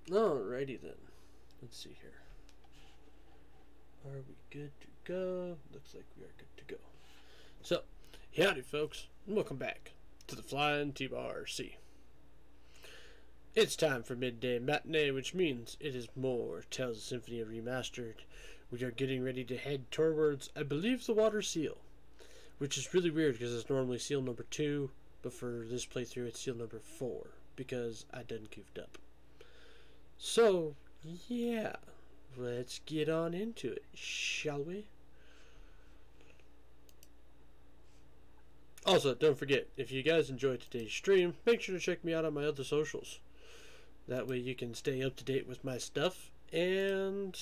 Alrighty then. Let's see here. Are we good to go? Looks like we are good to go. So, howdy folks, and welcome back to the Flying T-Bar-C. It's time for Midday Matinee, which means it is more Tales of Symphonia Remastered. We are getting ready to head towards, I believe, the Water Seal, which is really weird because it's normally seal number 2, but for this playthrough it's seal number 4, because I done goofed up. So, yeah, let's get on into it, shall we? Also, don't forget, if you guys enjoyed today's stream, make sure to check me out on my other socials. That way you can stay up to date with my stuff, and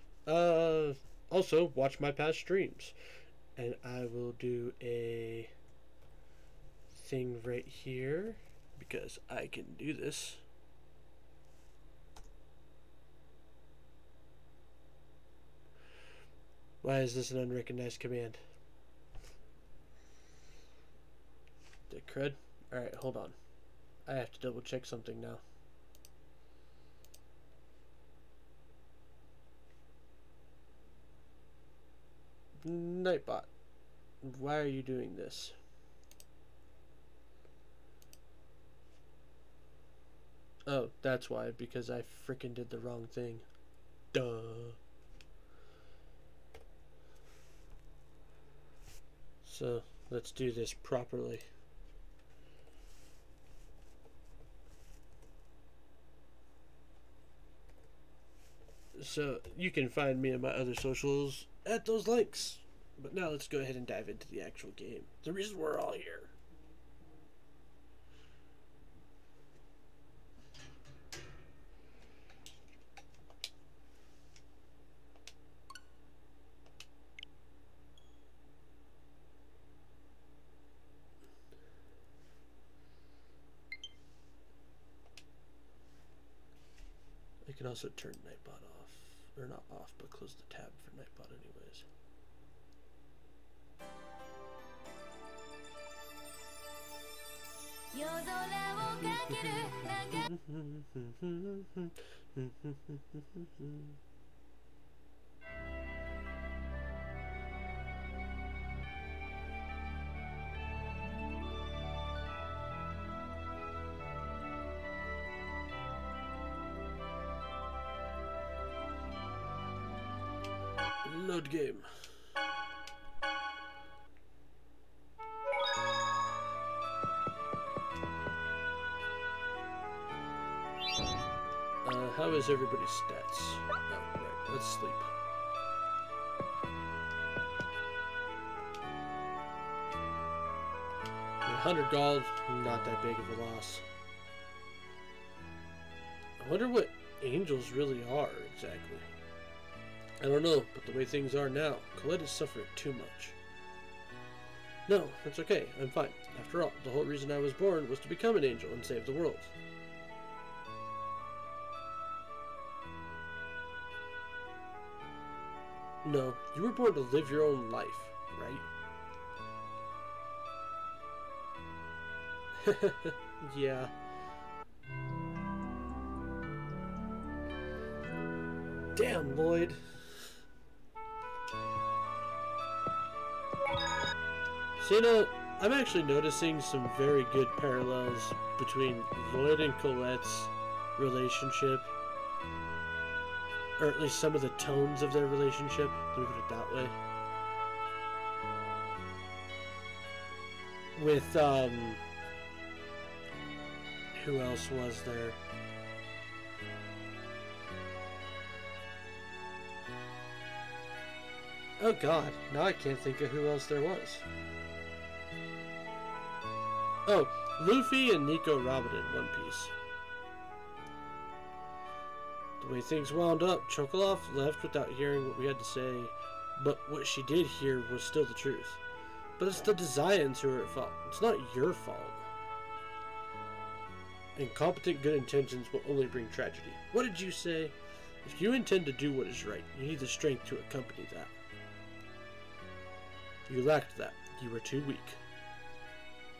also watch my past streams. And I will do a thing right here, because I can do this. Why is this an unrecognized command? Dick crud. Alright, hold on. I have to double check something now. Nightbot, why are you doing this? Oh, that's why, because I frickin' did the wrong thing. Duh. So, let's do this properly. So, you can find me and my other socials at those links. But now let's go ahead and dive into the actual game. The reason we're all here. I can also turn Nightbot off. Or not off, but close the tab for Nightbot anyways. Load game. How is everybody's stats? Oh, right, let's sleep. $100 gold, not that big of a loss. I wonder what angels really are exactly. I don't know, but the way things are now, Colette is suffering too much. No, it's okay, I'm fine. After all, the whole reason I was born was to become an angel and save the world. No, you were born to live your own life, right? Yeah. Damn, Lloyd. So, you know, I'm actually noticing some very good parallels between Lloyd and Colette's relationship. Or at least some of the tones of their relationship, let me put it that way. With, who else was there? Oh god, now I can't think of who else there was. Oh, Luffy and Nico Robin in One Piece. The way things wound up, Chocolat left without hearing what we had to say, but what she did hear was still the truth. But it's the Desians who are at fault. It's not your fault. Incompetent good intentions will only bring tragedy. What did you say? If you intend to do what is right, you need the strength to accompany that. You lacked that. You were too weak.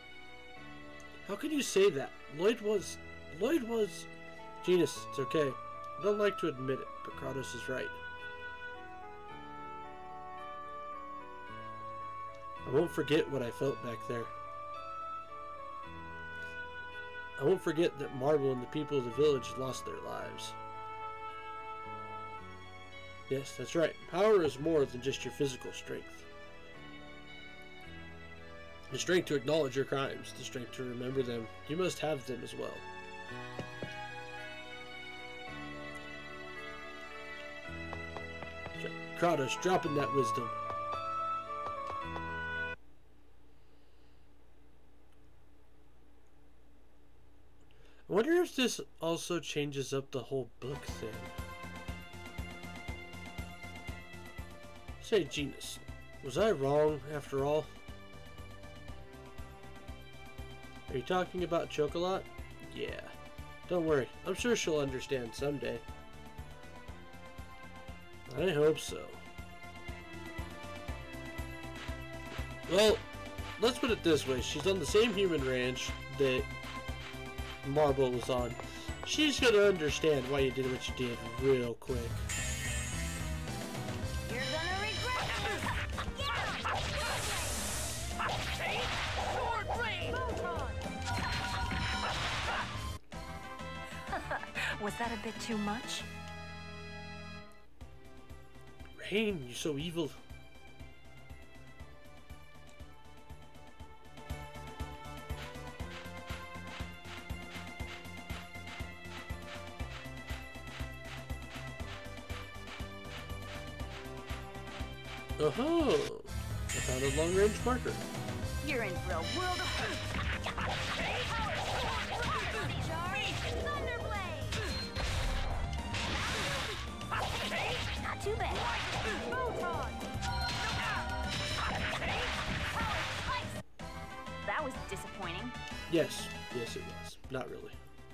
How can you say that? Lloyd was... Genus, it's okay. I don't like to admit it, but Kratos is right. I won't forget what I felt back there. I won't forget that Marble and the people of the village lost their lives. Yes, that's right. Power is more than just your physical strength. The strength to acknowledge your crimes, the strength to remember them, you must have them as well. Kratos, dropping that wisdom. I wonder if this also changes up the whole book thing. Say, Genis, was I wrong after all? Are you talking about Chocolat? Yeah. Don't worry, I'm sure she'll understand someday. I hope so. Well, let's put it this way. She's on the same human ranch that Marble was on. She's gonna understand why you did what you did real quick. You're gonna regret this. Sword blade. Was that a bit too much? Rain, you're so evil. Oh, I found a long-range marker. You're in for a world of hurt. Not too bad. That was disappointing. Yes, yes it was. Not really.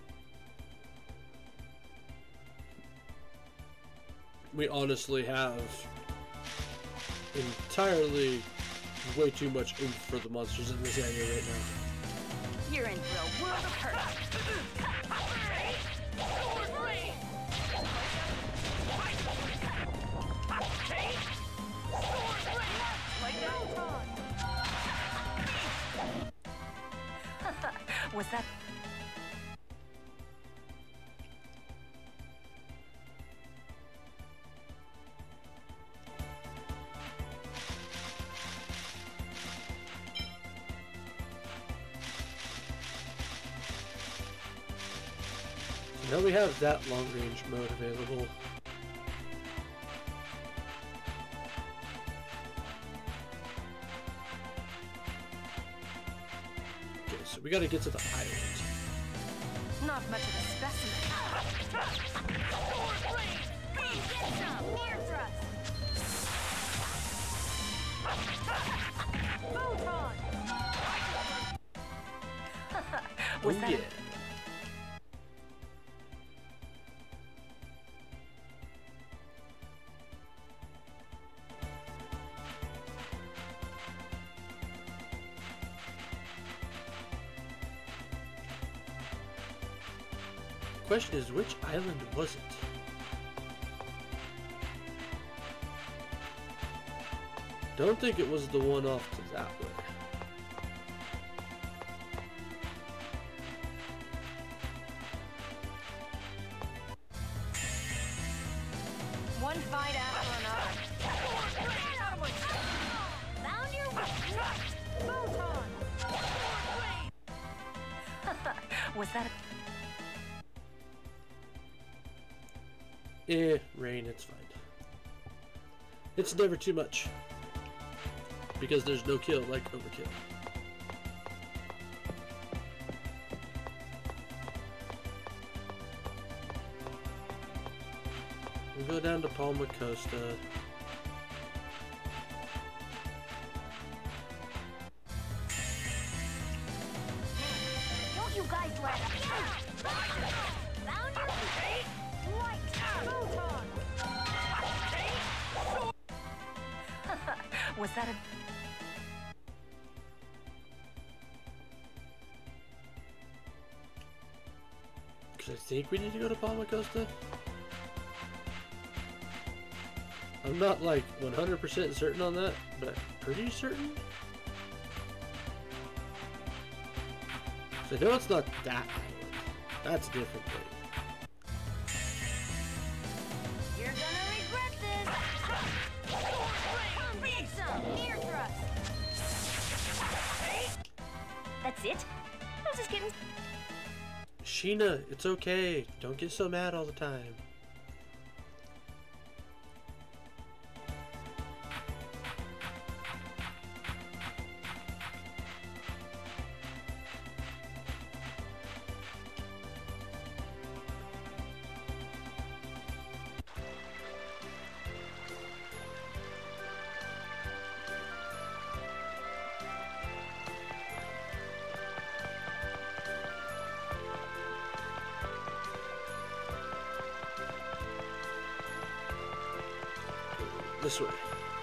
We honestly have entirely way too much oomph for the monsters in this area right now. You're in for a world of hurt. Was that... Now we have that long-range mode available. Okay, so we gotta get to the island. Not much of a specimen. Get some air thrust. Photon. Was that yeah. Question is, which island was it? Don't think it was the one off to that way. one fight after another? Found your Photon. Was that a... Rain, it's fine. It's never too much. Because there's no kill like overkill. We'll go down to Palma Costa. Don't you guys let up. Found your light Photon. Was that a... Because I think we need to go to Palma Costa. I'm not like 100% certain on that, but pretty certain. So I know it's not that island. That's a different thing. You're gonna regret this. Come get some near thrust. That's it? I was just kidding. Sheena, it's okay. Don't get so mad all the time. This way.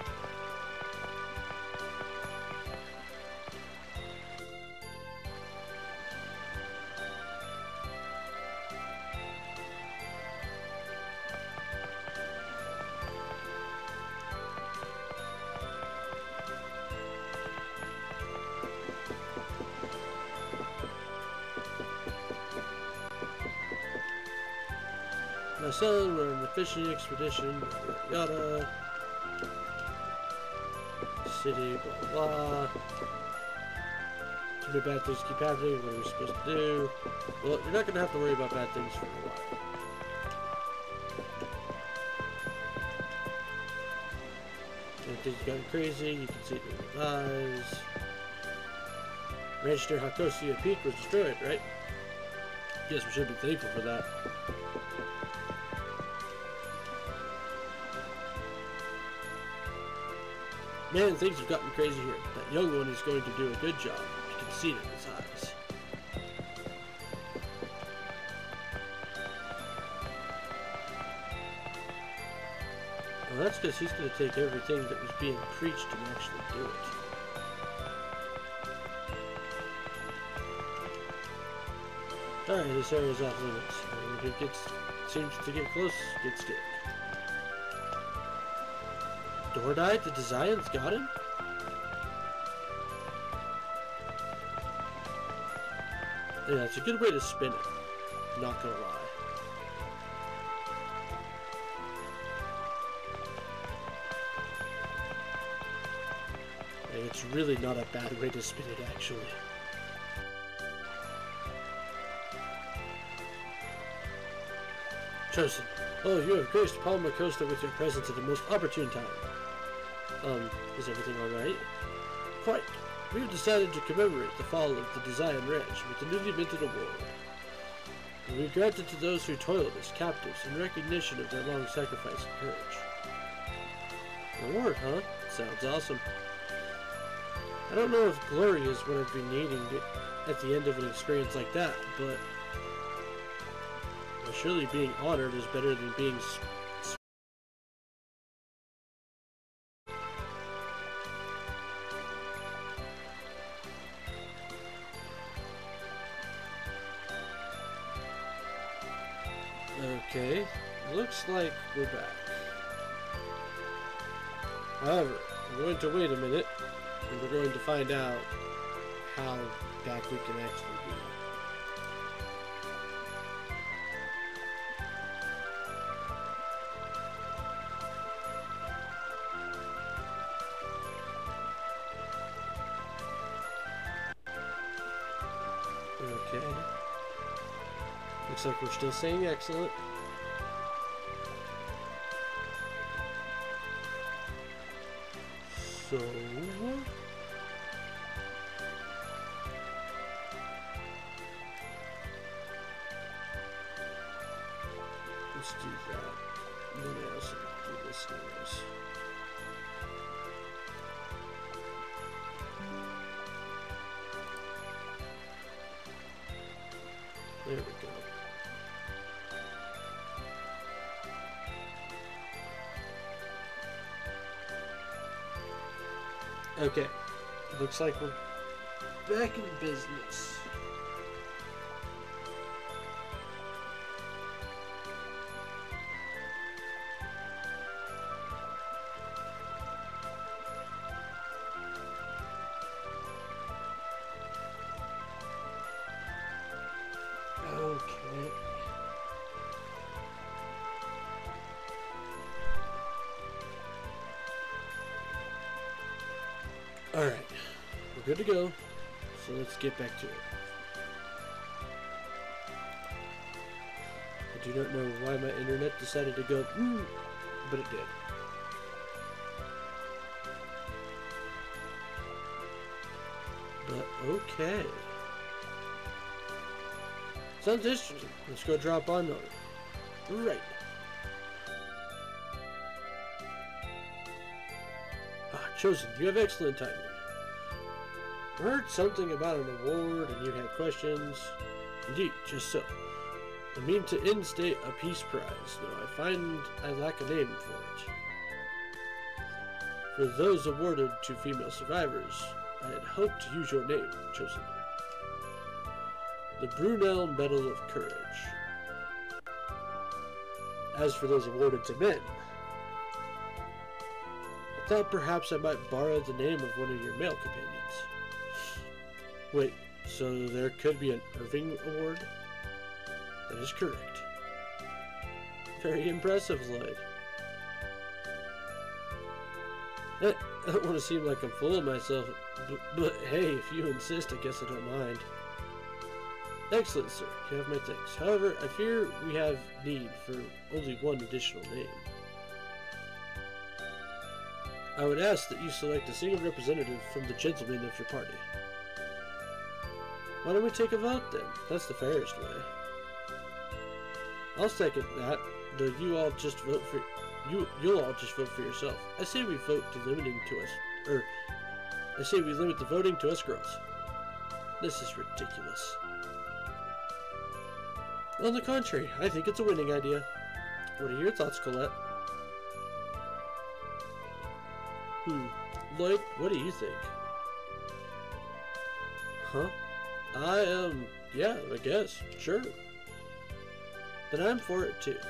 My son, we're on a fishing expedition, yada. City, blah blah. Too many bad things keep happening. What are we supposed to do? Well, you're not gonna have to worry about bad things for a while. Everything's gotten crazy. You can see it in his eyes. Ranch near Hakosia Peak was destroyed, right? Yes, we should be thankful for that. Man, things have gotten crazy here. That young one is going to do a good job. You can see it in his eyes. Well, that's because he's going to take everything that was being preached and actually do it. Alright, this area is off limits. If it seems to get close, gets scared. Door died? The Desians got him? Yeah, it's a good way to spin it. Not gonna lie. It's really not a bad way to spin it, actually. Chosen. Oh, you have graced Palma Costa with your presence at the most opportune time. Is everything alright? Quite. We've decided to commemorate the fall of the Desian Ranch with the newly minted award. We grant it to those who toiled as captives in recognition of their long sacrifice and courage. Award, huh? Sounds awesome. I don't know if glory is what I'd be needing at the end of an experience like that, but surely being honored is better than being Okay, looks like we're back. However, we're going to wait a minute, and we're going to find out how back we can actually be. Okay. Looks like we're still saying excellent. So let's do that. And then I also do this anyways. There we go. Okay, looks like we're back in business. Okay. Alright. We're good to go. So let's get back to it. I do not know why my internet decided to go, but it did. But okay. Sounds interesting. Let's go drop on over. Right. Chosen, you have excellent timing. I heard something about an award and you had questions. Indeed, just so. I mean to instate a peace prize, though I find I lack a name for it. For those awarded to female survivors, I had hoped to use your name, Chosen. The Brunel Medal of Courage. As for those awarded to men, I thought perhaps I might borrow the name of one of your male companions. Wait, so there could be an Irving Award? That is correct. Very impressive, Lloyd. I don't want to seem like I'm full of myself, but hey, if you insist, I guess I don't mind. Excellent, sir. You have my thanks. However, I fear we have need for only one additional name. I would ask that you select a single representative from the gentlemen of your party. Why don't we take a vote then? That's the fairest way. I'll second that, though you'll all just vote for yourself. I say we vote to limiting to us, I say we limit the voting to us girls. This is ridiculous. On the contrary, I think it's a winning idea. What are your thoughts, Colette? Lloyd, what do you think? Huh? Yeah, I guess. Sure. Then I'm for it too.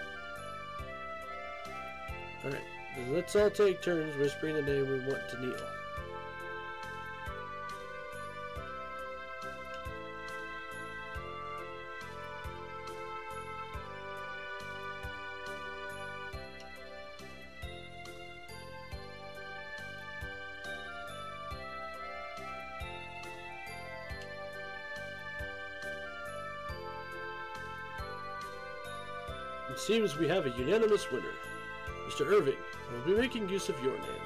Alright, then let's all take turns whispering the name we want to kneel. It seems we have a unanimous winner. Mr. Irving, I will be making use of your name.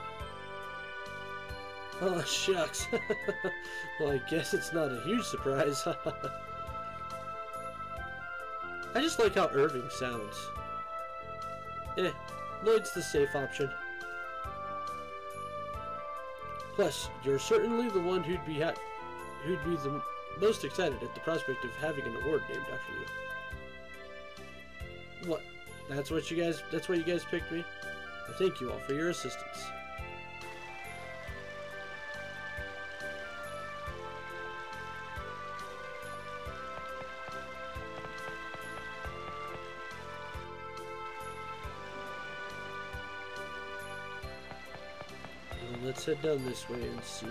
Oh, shucks. Well, I guess it's not a huge surprise. I just like how Irving sounds. Lloyd's the safe option. Plus, you're certainly the one who'd be the most excited at the prospect of having an award named after you. What? That's why you guys picked me? I thank you all for your assistance. Well, let's head down this way and see.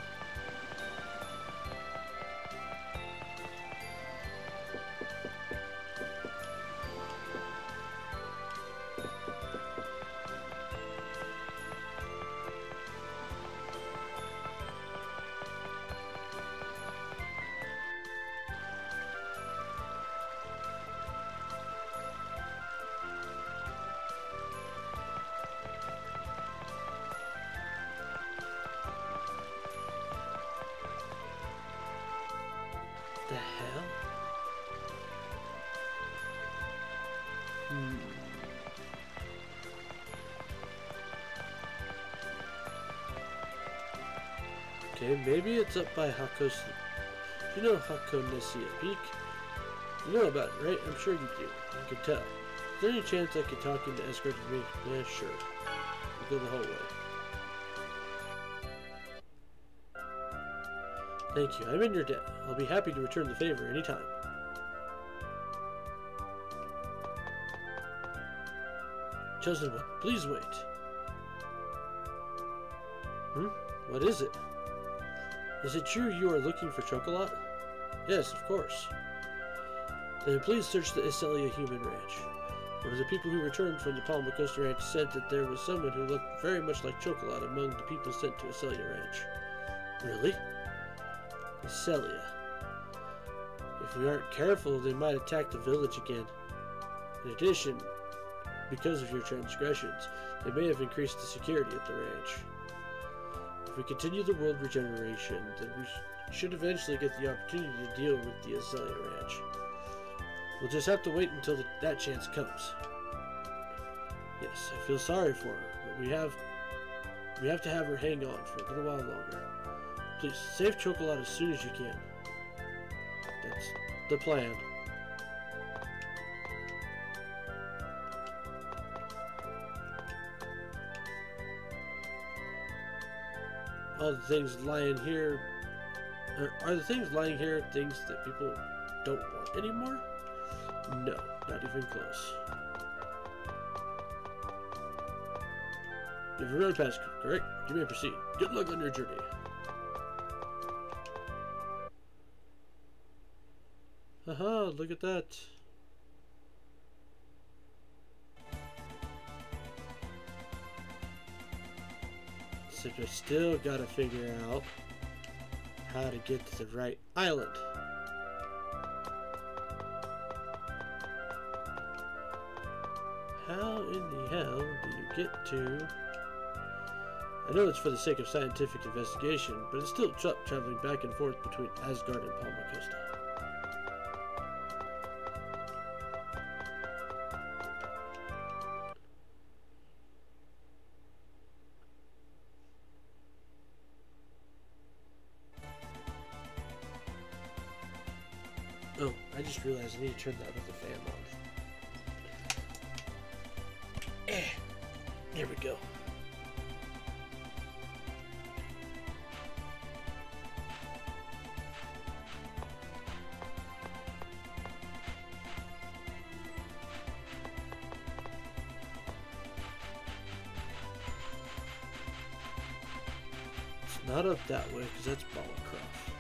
The hell? Okay, maybe it's up by Hakos. You know Hakonesia Peak? You know about it, right? I'm sure you do. I can tell. Is there any chance I could talk into escorting me? Yeah, sure. We'll go the whole way. Thank you. I'm in your debt. I'll be happy to return the favor anytime. Chosen one, please wait. What is it? Is it true you are looking for Chocolat? Yes, of course. Then please search the Iselia Human Ranch. One of the people who returned from the Palma Costa Ranch said that there was someone who looked very much like Chocolat among the people sent to Iselia Ranch. Really? Iselia. If we aren't careful, they might attack the village again. In addition, because of your transgressions, they may have increased the security at the ranch. If we continue the world regeneration, then we should eventually get the opportunity to deal with the Iselia Ranch. We'll just have to wait until that chance comes. Yes, I feel sorry for her, but we have to have her hang on for a little while longer. Please, save Chocolat as soon as you can. That's the plan. All the things lying here... Are the things lying here things that people don't want anymore? No, not even close. You've run past, correct? You may proceed. Good luck on your journey. Haha, look at that. Except I still gotta figure out how to get to the right island. How in the hell do you get to... I know it's for the sake of scientific investigation, but it's still traveling back and forth between Asgard and Palma Costa. Oh, I just realized I need to turn that other fan on. There we go. It's not up that way because that's Balacroft.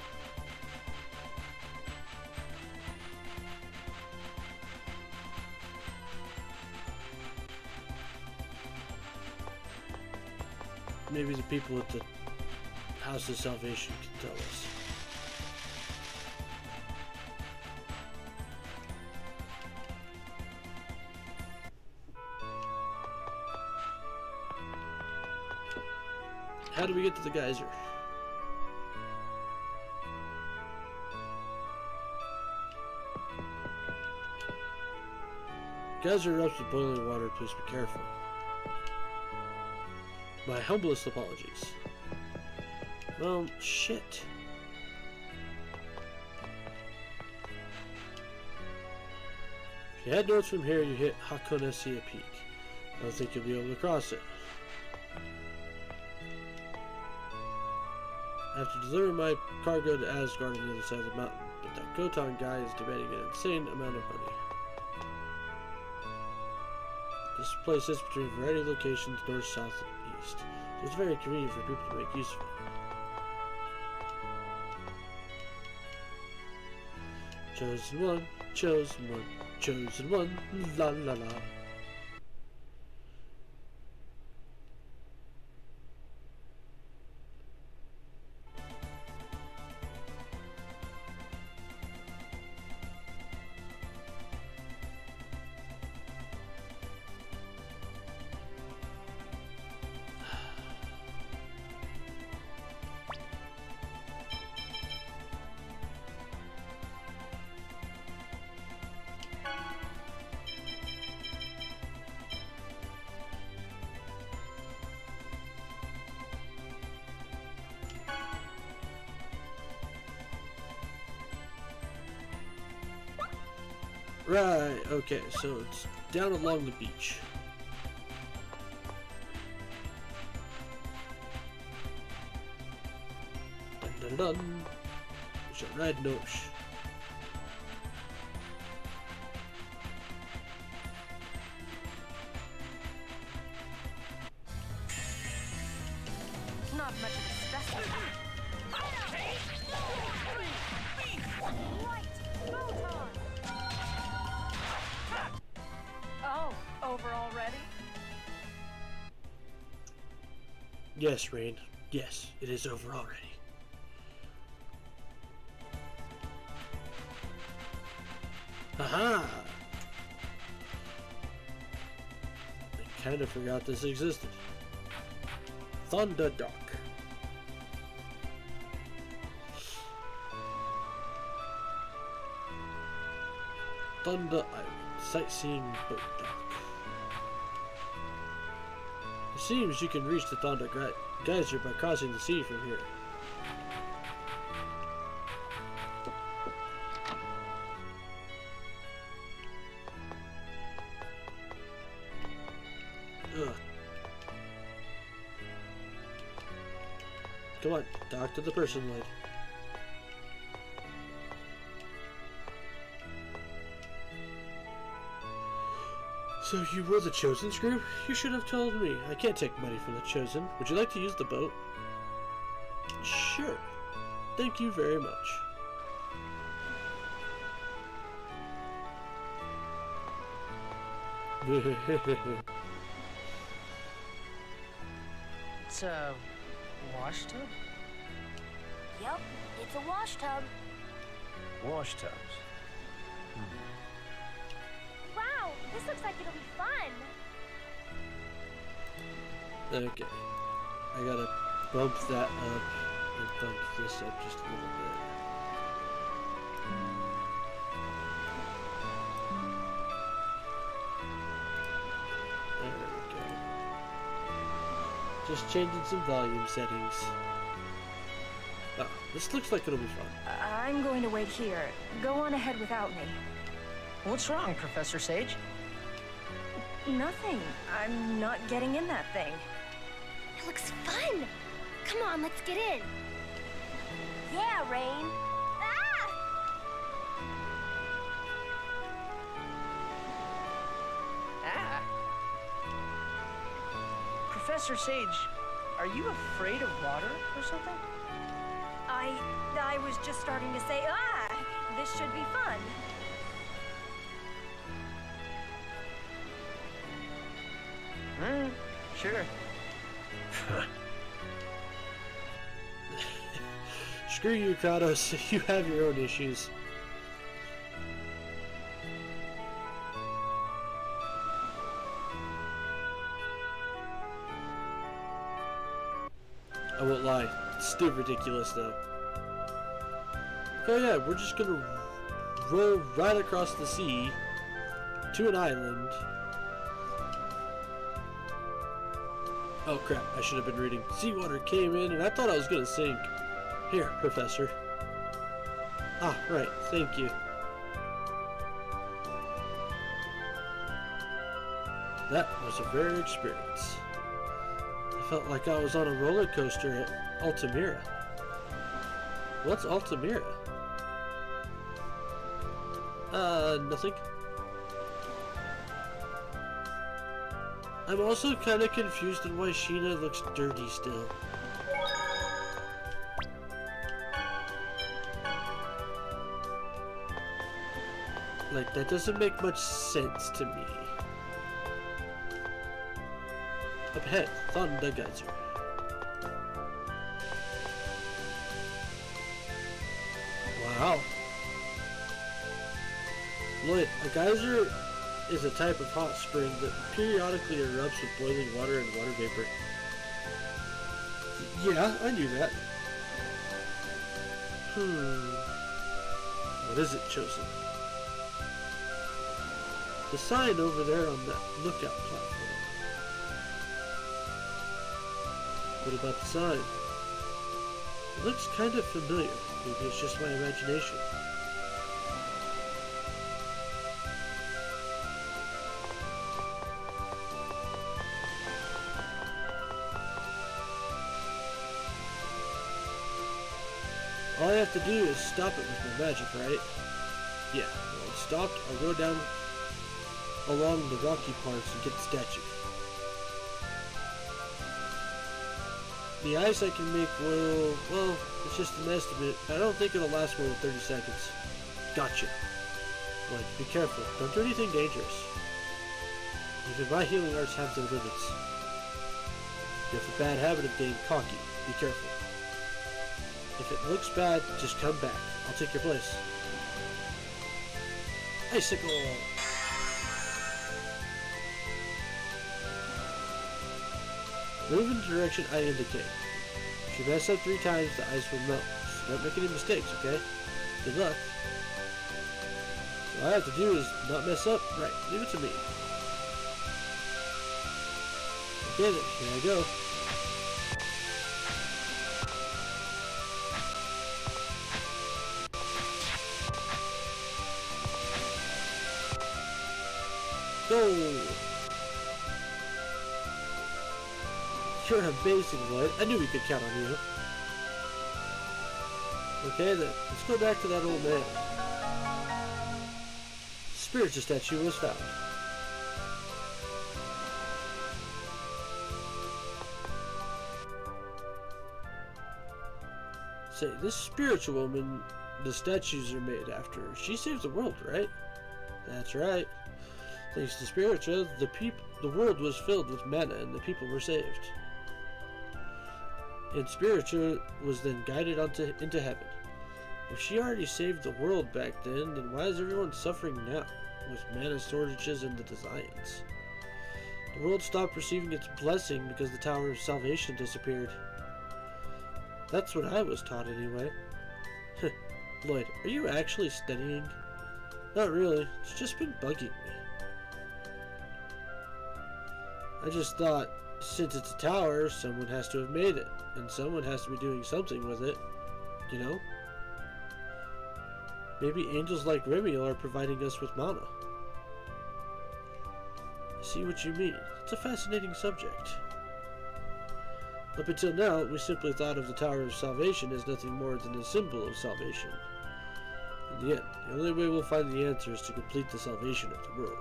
Maybe the people at the House of Salvation can tell us. How do we get to the geyser? Geyser erupts with boiling water, please be careful. My humblest apologies. Well, shit. If you head north from here, you hit Hakonesia Peak. I don't think you'll be able to cross it. I have to deliver my cargo to Asgard on the other side of the mountain, but that Gotan guy is demanding an insane amount of money. This place sits between a variety of locations, north, south, and east. So it's very convenient for people to make use of it. Chosen one, chosen one, chosen one, la la la. Right, okay, so it's down along the beach. Dun dun dun. We shall ride Nosh. Not much of a specimen. Right, Photon. Yes, Rain. Yes, it is over already. Aha! I kind of forgot this existed. Thunderdock. Thunder Island, sightseeing boat dock. It seems you can reach the Thunder Geyser by crossing the sea from here. Ugh. Come on, talk to the person, lad. So you were the Chosen, Screw? You should have told me. I can't take money from the Chosen. Would you like to use the boat? Sure. Thank you very much. It's a wash tub? Yep, it's a wash tub. Wash tubs. Wow, this looks like it'll be fun. Okay. I gotta bump that up and bump this up just a little bit. There we go. Just changing some volume settings. Oh, this looks like it'll be fun. I'm going to wait here. Go on ahead without me. What's wrong, Professor Sage? Nothing. I'm not getting in that thing. It looks fun. Come on, let's get in. Yeah, Rain. Ah! Ah. Professor Sage, are you afraid of water or something? I was just starting to say, this should be fun. Sure. Screw you, Kratos. You have your own issues. I won't lie. It's still ridiculous, though. Oh yeah, we're just gonna roll right across the sea to an island. Oh crap, I should have been reading. Seawater came in and I thought I was gonna sink. Here, Professor. Ah, right, thank you. That was a rare experience. I felt like I was on a roller coaster at Altamira. What's Altamira? Nothing. I'm also kind of confused on why Sheena looks dirty still. Like, that doesn't make much sense to me. Up ahead, Thunder Geyser. Wow. Lloyd, a geyser is a type of hot spring that periodically erupts with boiling water and water vapor. Yeah, I knew that. What is it, Chosen? The sign over there on that lookout platform. What about the sign? It looks kind of familiar. Maybe it's just my imagination. All I have to do is stop it with my magic, right? Yeah, well, it's stopped. I'll go down along the rocky parts and get the statue. The ice I can make will, well, it's just an estimate. I don't think it'll last more than 30 seconds. Gotcha. But be careful. Don't do anything dangerous. Even my healing arts have their limits. You have the bad habit of getting cocky. Be careful. If it looks bad, just come back. I'll take your place. Icicle! Move in the direction I indicate. If you mess up 3 times, the ice will melt. So don't make any mistakes, okay? Good luck. All I have to do is not mess up. Right, leave it to me. Okay then, here I go. Go! You're amazing, Lloyd. I knew we could count on you. Okay then, let's go back to that old man. Spiritus statue was found. Say, this spiritual woman the statues are made after, she saved the world, right? That's right. Thanks to Spiritua, the world was filled with mana and the people were saved. And Spiritua was then guided into heaven. If she already saved the world back then why is everyone suffering now, with mana shortages and the designs? The world stopped receiving its blessing because the Tower of Salvation disappeared. That's what I was taught anyway. Lloyd, are you actually studying? Not really, it's just been bugging me. I just thought, since it's a tower, someone has to have made it, and someone has to be doing something with it, you know? Maybe angels like Remiel are providing us with mana. I see what you mean. It's a fascinating subject. Up until now, we simply thought of the Tower of Salvation as nothing more than a symbol of salvation. In the end, the only way we'll find the answer is to complete the salvation of the world.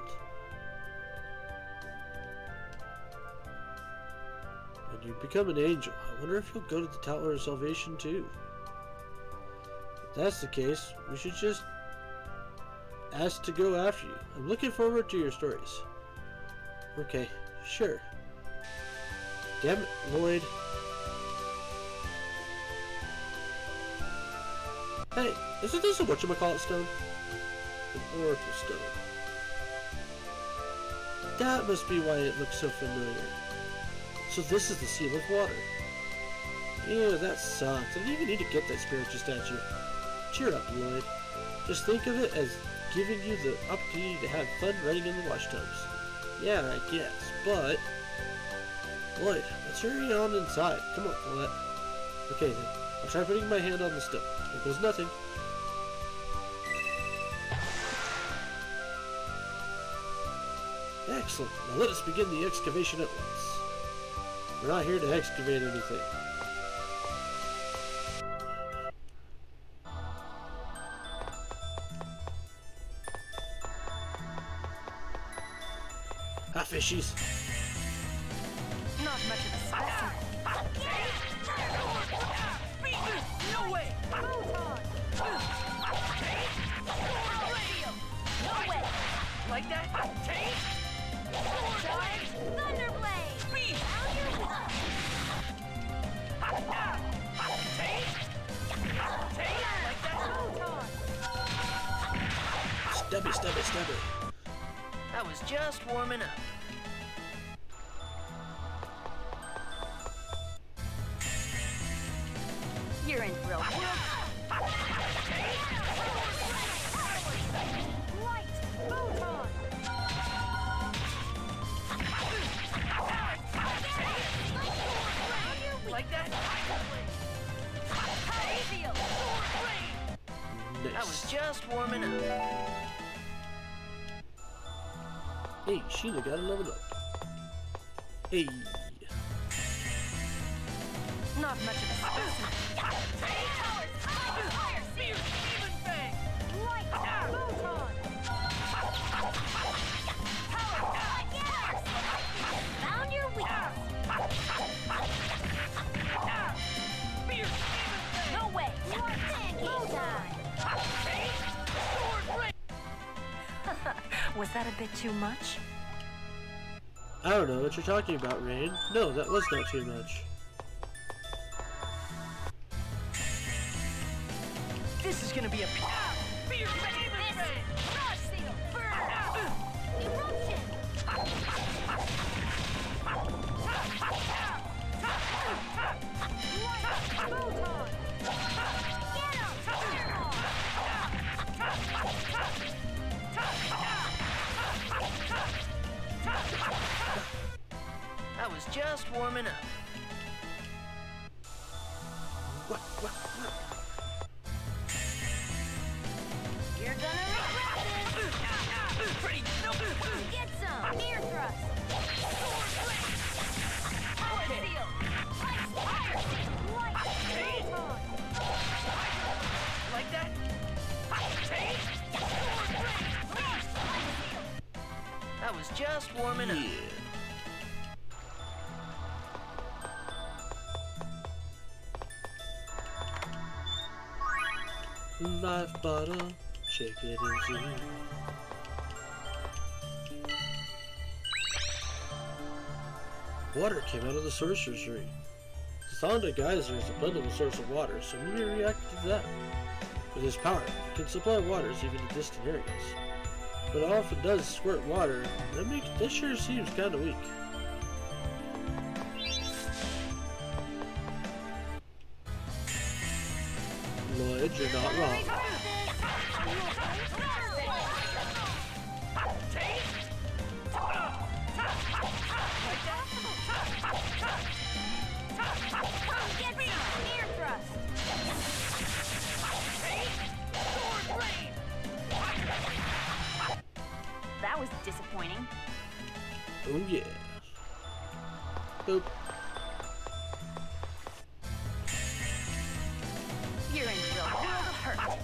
When you become an angel, I wonder if you'll go to the Tower of Salvation too. If that's the case, we should just ask to go after you. I'm looking forward to your stories. Okay, sure. Damn it, Lloyd. Hey, isn't this a whatchamacallit stone? An oracle stone. That must be why it looks so familiar. So this is the seal of water. Ew, that sucks. I didn't even need to get that spiritual statue. Cheer up, Lloyd. Just think of it as giving you the opportunity to have fun running in the wash tubs. Yeah, I guess, but... Lloyd, let's hurry on inside. Come on, Colette. Okay then, I'll try putting my hand on the stone. Here goes nothing. Excellent. Now let us begin the excavation at once. We're not here to excavate anything. Ah, fishies. Not much of a specimen. No way! No way! Like that? Charge! Thunderblade! Speed! Like that? Stubby, stubby, stubby. I was just warming up. You're in for a whirl. Light! Photon! Like that? Reveal! I was just warming up. Hey, Sheila got a level up. Hey. Not much of a specimen. Light! Photon! Found your weakness! No way! Photon! Was that a bit too much? I don't know what you're talking about, Rain. No, that was not too much. This is gonna be a I was just warming up. What? You're gonna regret this. Pretty. Get some. Near thrust. Power seal. Ice fire seal. Light. Photon. Like that? I was just warming up. Yeah. Life bottle, check it and see. Water came out of the sorcerer's ring. The Thonda Geyser is a plentiful source of water, so Mimi reacted to that. With his power, it can supply waters even to distant areas. But it often does squirt water, and that sure seems kinda weak. Lloyd, you're not wrong. That was disappointing. Oh yeah. Boop. You're in a real world of hurt.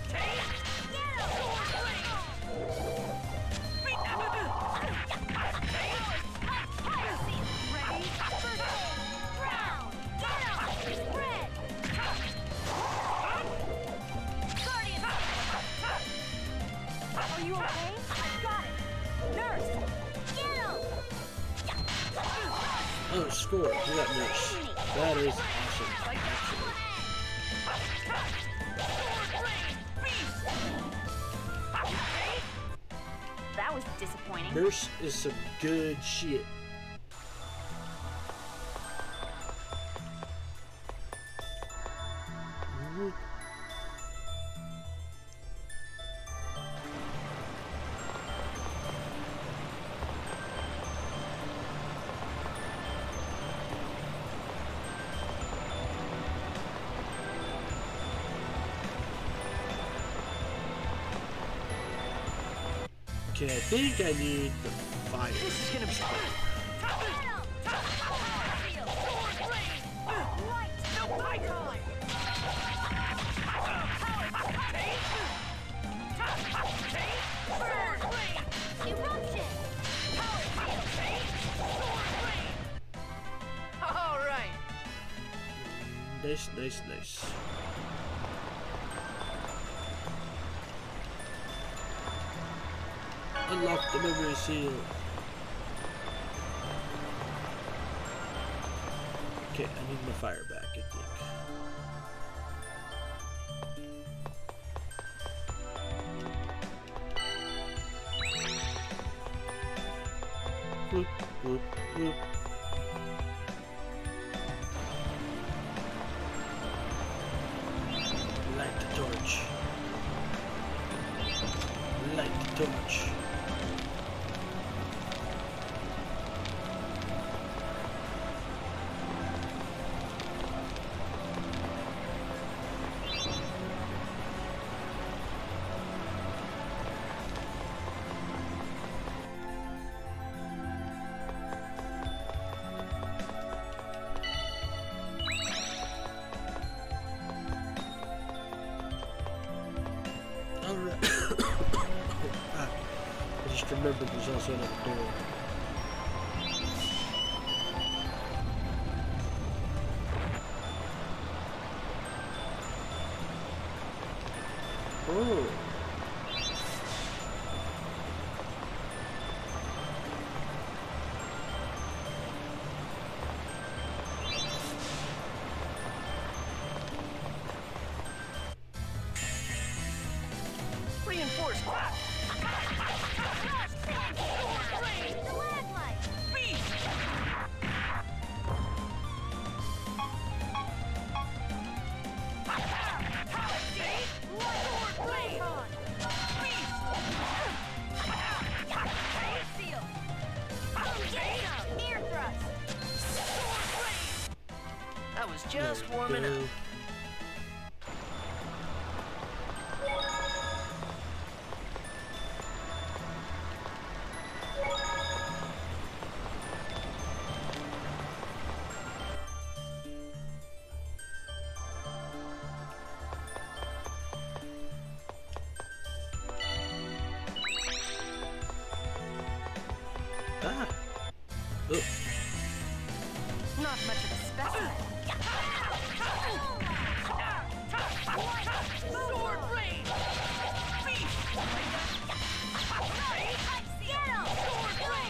Are you okay? I got it. Nurse, get him! Oh, score. We got Nurse. That is awesome, actually. That was disappointing. Nurse is some good shit. Okay, I think I need the fire. This is gonna be all right. Nice, nice, nice. Unlock the memory seal. Okay, I need my fire back, I think. Whoop, whoop, whoop. Light the torch. Light the torch. Alright. I just remembered there's also another door. Oh. just warming up. Ah. Oh. Not much of a specimen. Sword rain! Beast! Get him! Sword rain!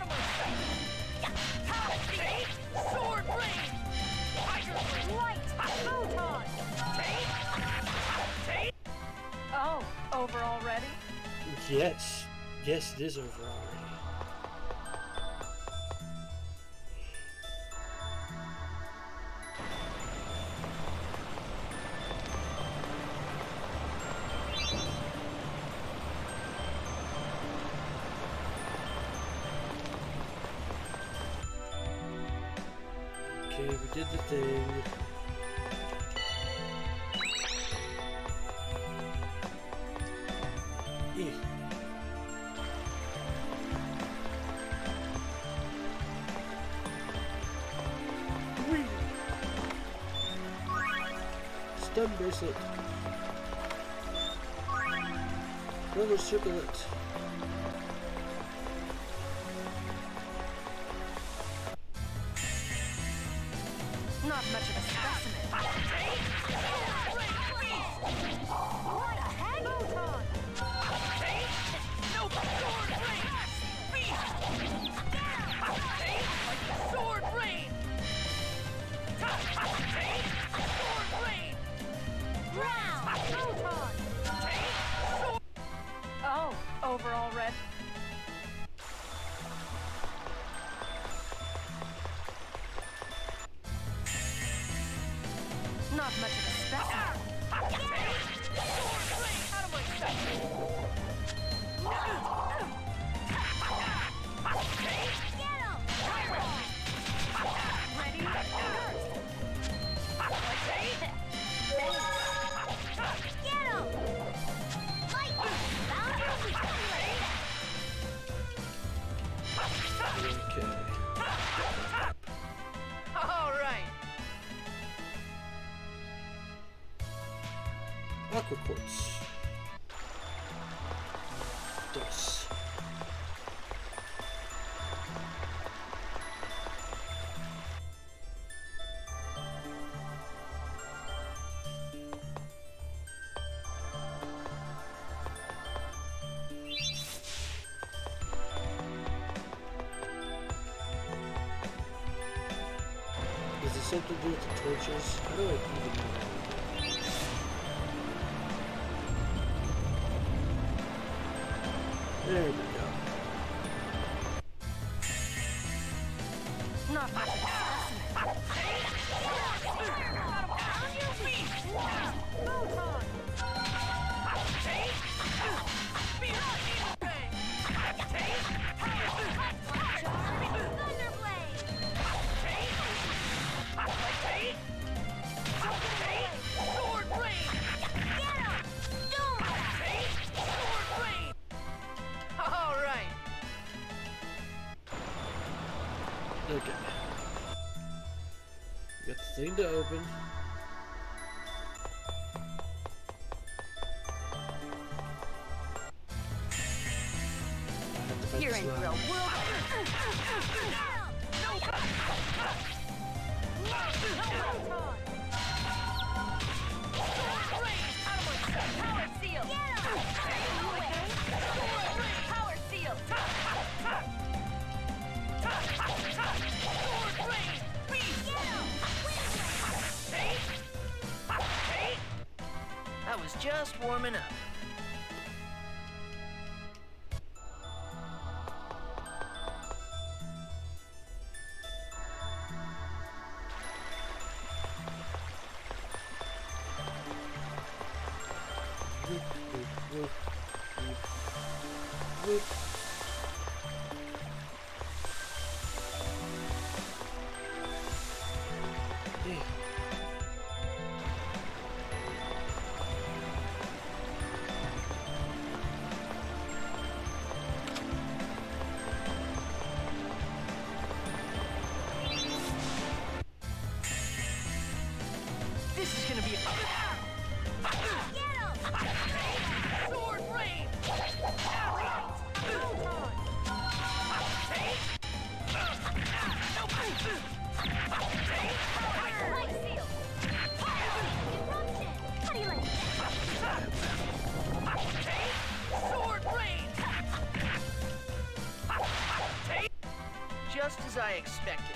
Sword rain! Tiger rain! Light! Photon! Oh, over already? Yes. Yes, it is over already. Okay, we did the thing. Eh. Whee! Stun bracelet. Another circlet. Not much of a specimen. What a heck? Photon! Sword rain! Sword rain! Ground! Photon! Oh, over already? Not much of a specimen. Sword rain! Out of my sight! Get him! Ready? Get him! Lightning! Boundary! Okay. All right. Aqua quartz. Dos. Is it something to do with the torches? How do I even know that? There we go. Not much of a specimen. Photon! Thunderblade! Sword rain! Get him! Doom! Sword rain! All right. Okay. Got the thing to open. I have to fight You're the in slime. for a world. Power seal! Get him! Power seal! Sword rain! Beast! Get him! I was just warming up. Whoop, whoop, whoop, whoop, whoop. Yeah. just as I expected.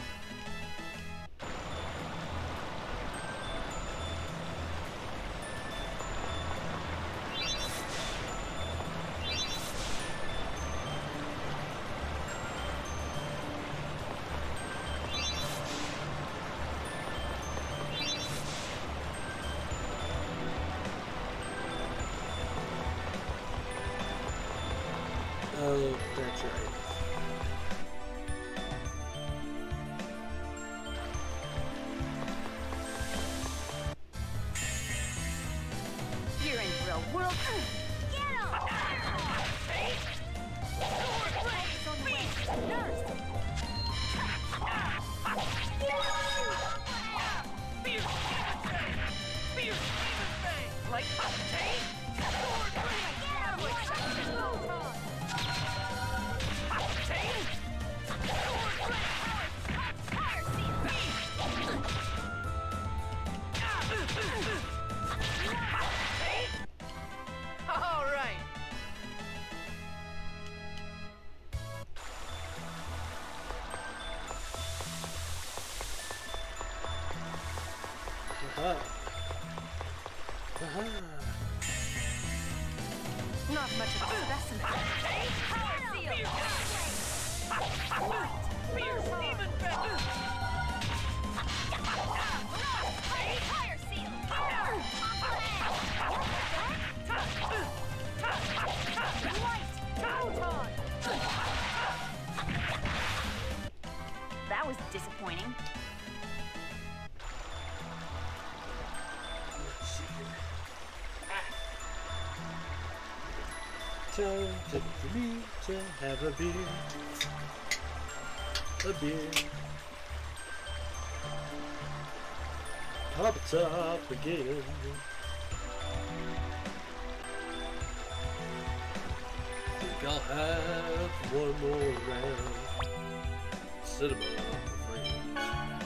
Oh, that's right. You're in real world. Get him! Nurse! Like all right. Aha. Aha. Not much of a specimen. Power seal! Even better. Fire seal! Light! Photon! That was disappointing. Let's see here. Time for me to have a beer. A beer. Top it up again. Think I'll have one more round. Cinema, my friends.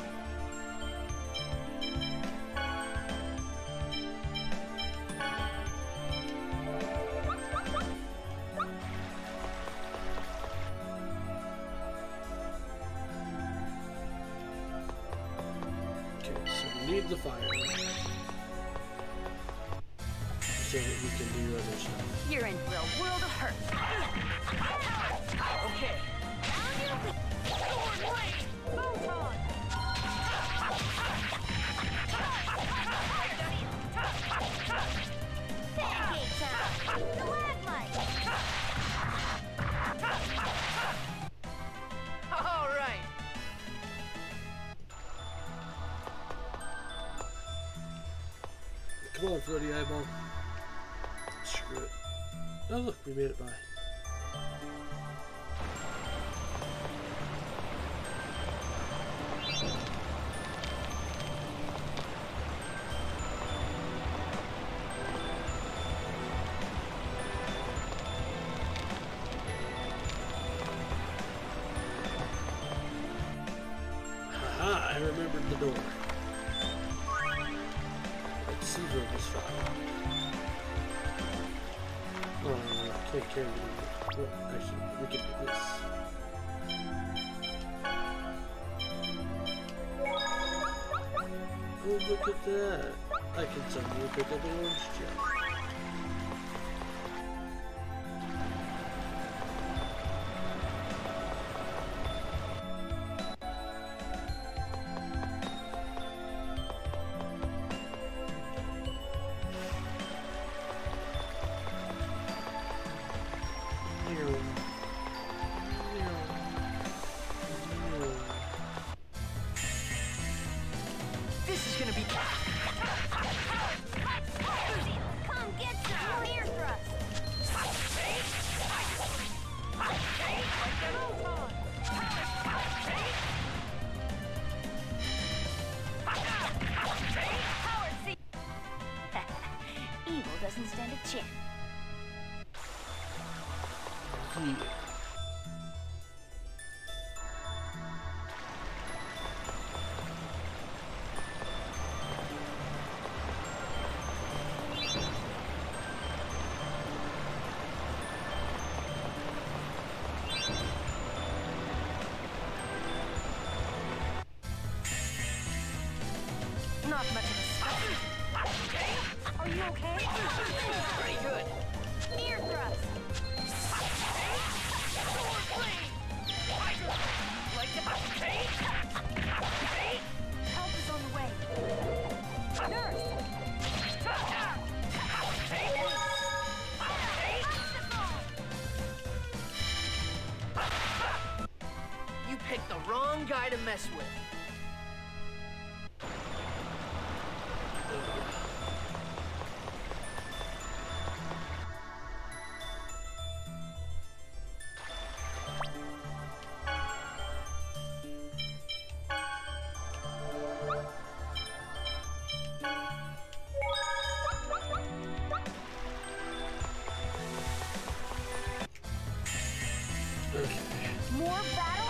Okay, so we need the fire so that we can do other stuff. You're in real world of hurt. Okay. Photon! Pancake time! Stalagmite! All right. Come on, Freddy Eyeball. Screw it. Oh, look, we made it by. Haha, I remembered the door. Let's see where this fire. Oh, I can't carry it. Well, actually, we can do this. Oh, look at that. I can suddenly pick up an orange gem. This is gonna be. Come get some! Ear thrust! Power seal! Evil doesn't stand a chance. Yeah. Not much of a sweat. Are you okay? Pretty good. Near thrust. Sword blade. Tiger. Like that. Help is on the way. Nurse. You picked the wrong guy to mess with. More battle?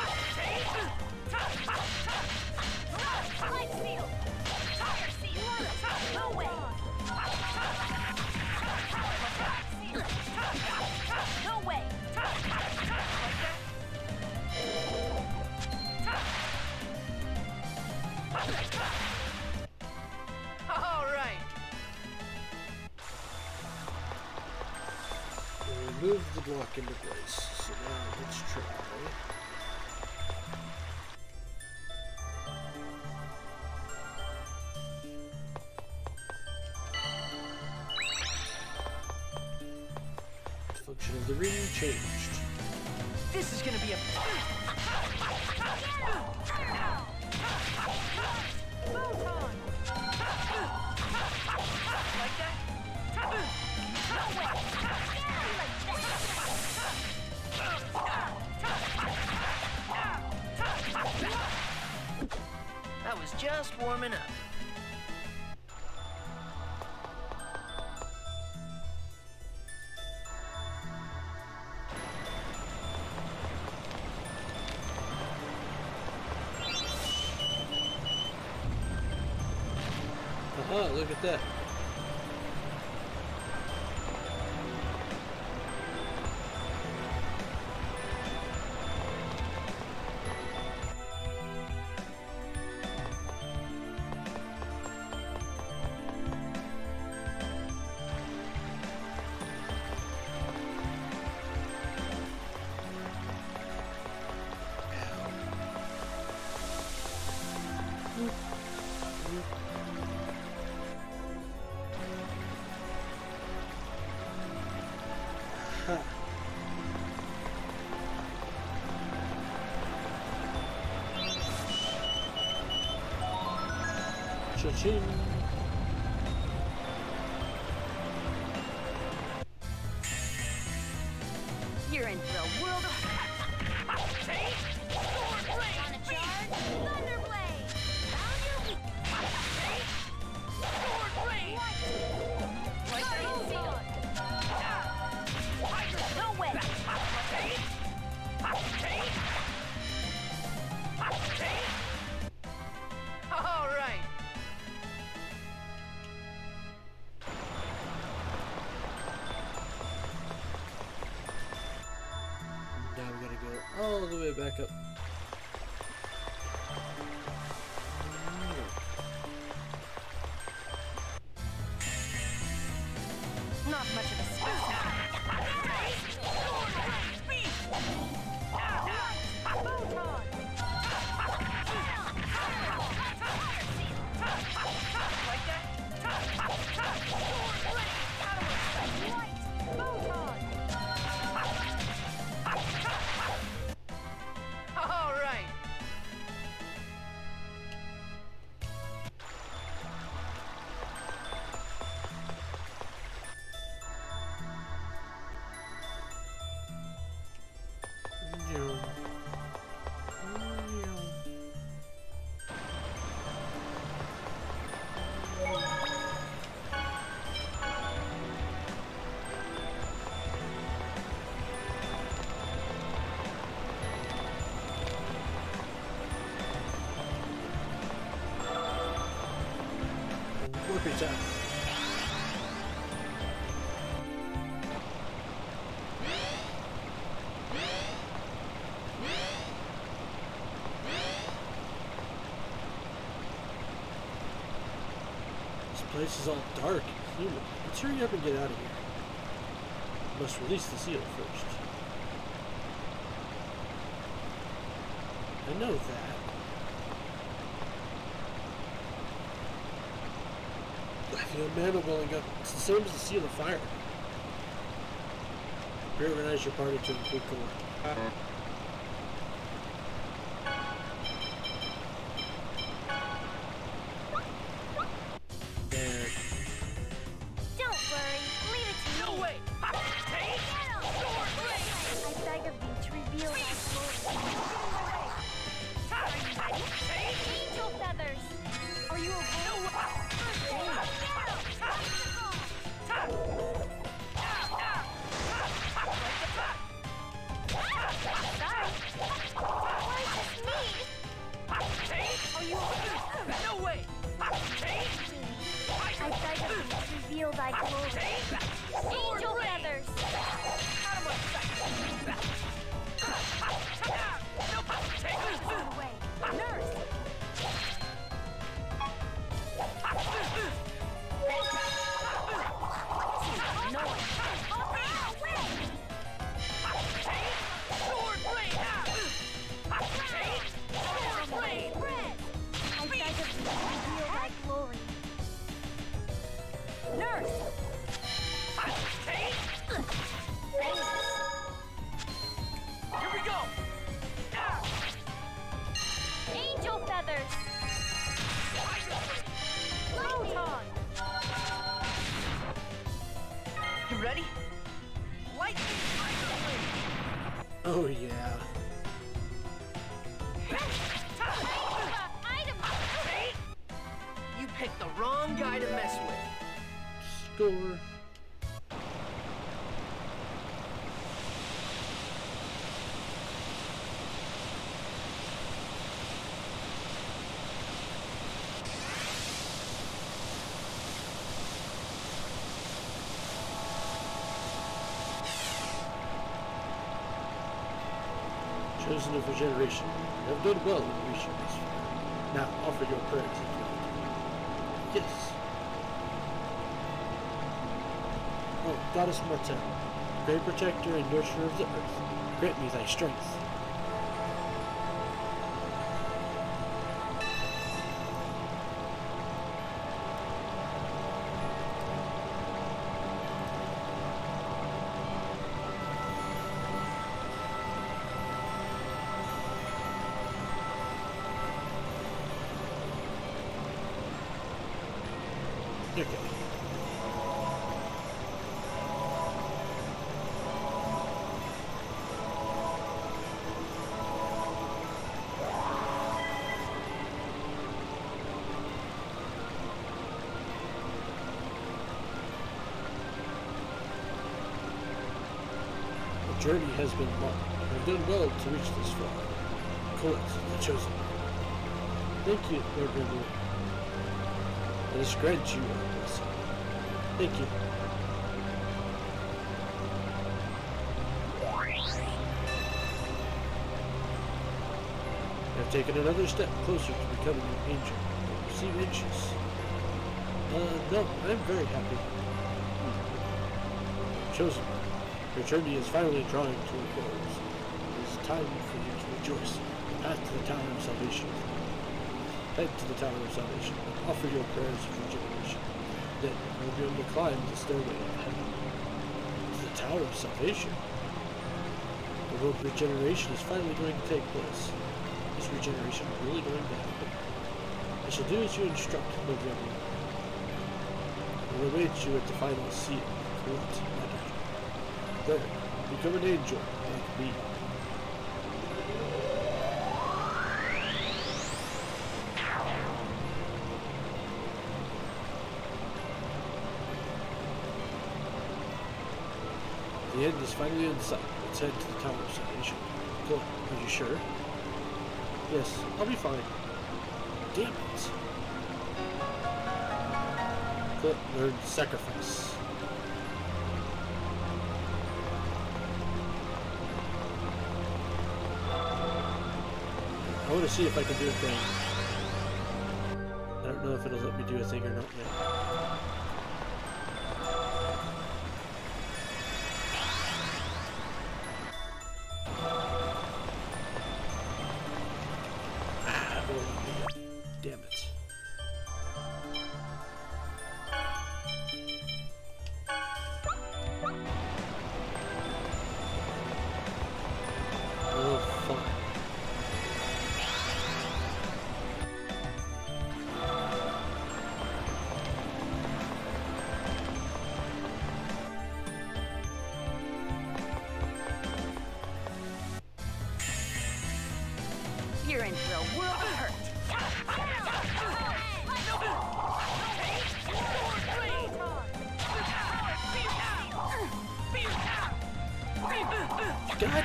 Light seal! Fire seal! No way! No way! All right. Remove the block into place. So now let's try. The function of the ring changed. This is gonna be a. Photon! Like that? No way! Like That was just warming up. Aha, look at that. Cha-ching. You're in for a world of... Sword blade. On a charge? Thunderblade! Down your weak... Sword blade. Like that? Tiger. No way! All right. Now we gotta go all the way back up. Not much of a sweat. Photon! Like that? Light! Photon! All right. Warpy time. place is all dark and humid. Let's hurry up and get out of here. Must release the seal first. I know that. I feel mana welling up. It's the same as the seal of fire. Reorganize your party to include Colette. There. Don't worry. Leave it to me. No way! I beg of you to reveal my glory. Angel feathers. Are you okay? No way! I beg of you to reveal thy glory. Angel feathers. Away. Nurse. No one. I beg of you to reveal thy glory. Nurse. Here we go! Angel feathers. Photon. You ready? Lightning! Oh yeah. You picked the wrong guy to mess with. Score. Chosen of regeneration. You have done well in reaching this far. Now offer your prayers if you like. Yes. Oh, Goddess Martel, great protector and nurturer of the earth, grant me thy strength. Okay. The journey has been long. I've done well to reach this far. Colette, the chosen one. Thank you, Lord Grimwood. Let us grant you a blessing. Thank you. I've taken another step closer to becoming an angel. Don't you seem anxious? No, I'm very happy. Chosen one, your journey is finally drawing to a close. It is time for you to rejoice. The path to the Tower of Salvation. Head to the Tower of Salvation and offer your prayers of regeneration. Then you will be able to climb the stairway of heaven. To the Tower of Salvation? The world regeneration is finally going to take place. Is regeneration really going to happen? I shall do as you instruct, Lord Reverend. I will await you at the final seal. Correct, my daughter. There, become an angel like me. The end is finally in sight. Let's head to the Tower of Salvation. Cool. Are you sure? Yes, I'll be fine. Damn it. Cool. Learn sacrifice. I want to see if I can do a thing. I don't don't know if it'll let me do a thing or not yet. Ah, it won't let me yet. Damn it. Oh, fuck. You're in for a world of hurt. God.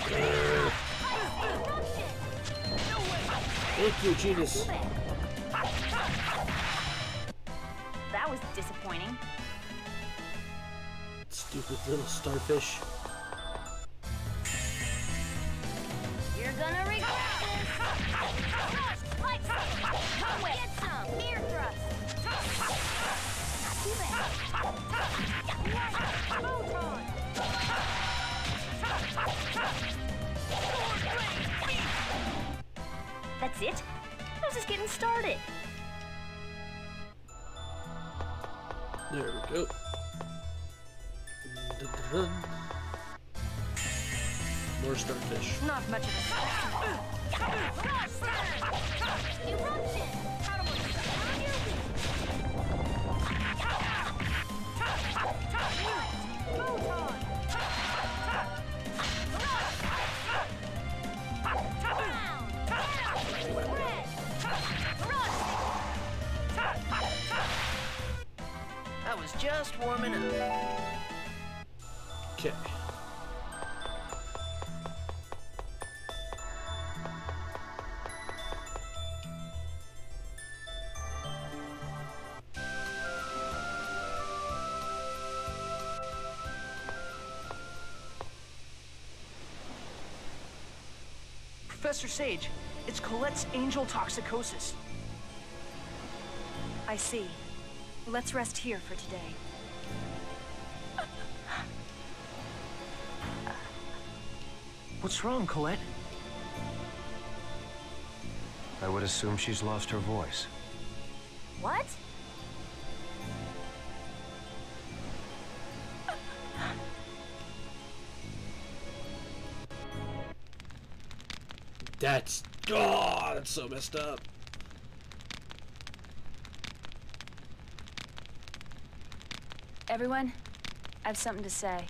Thank you, genius. That was disappointing. Stupid little starfish. You're gonna regret this. Thrust, like some. Get some. Near thrust. Too bad. Photon. That's it? I was just getting started. There we go. Dun-dun-dun. More starfish. Not much of a Eruption! I was just warming up. Okay. Professor Sage, it's Colette's angel toxicosis. I see. Let's rest here for today. What's wrong, Colette? I would assume she's lost her voice. What? That's so messed up. Everyone, I have something to say.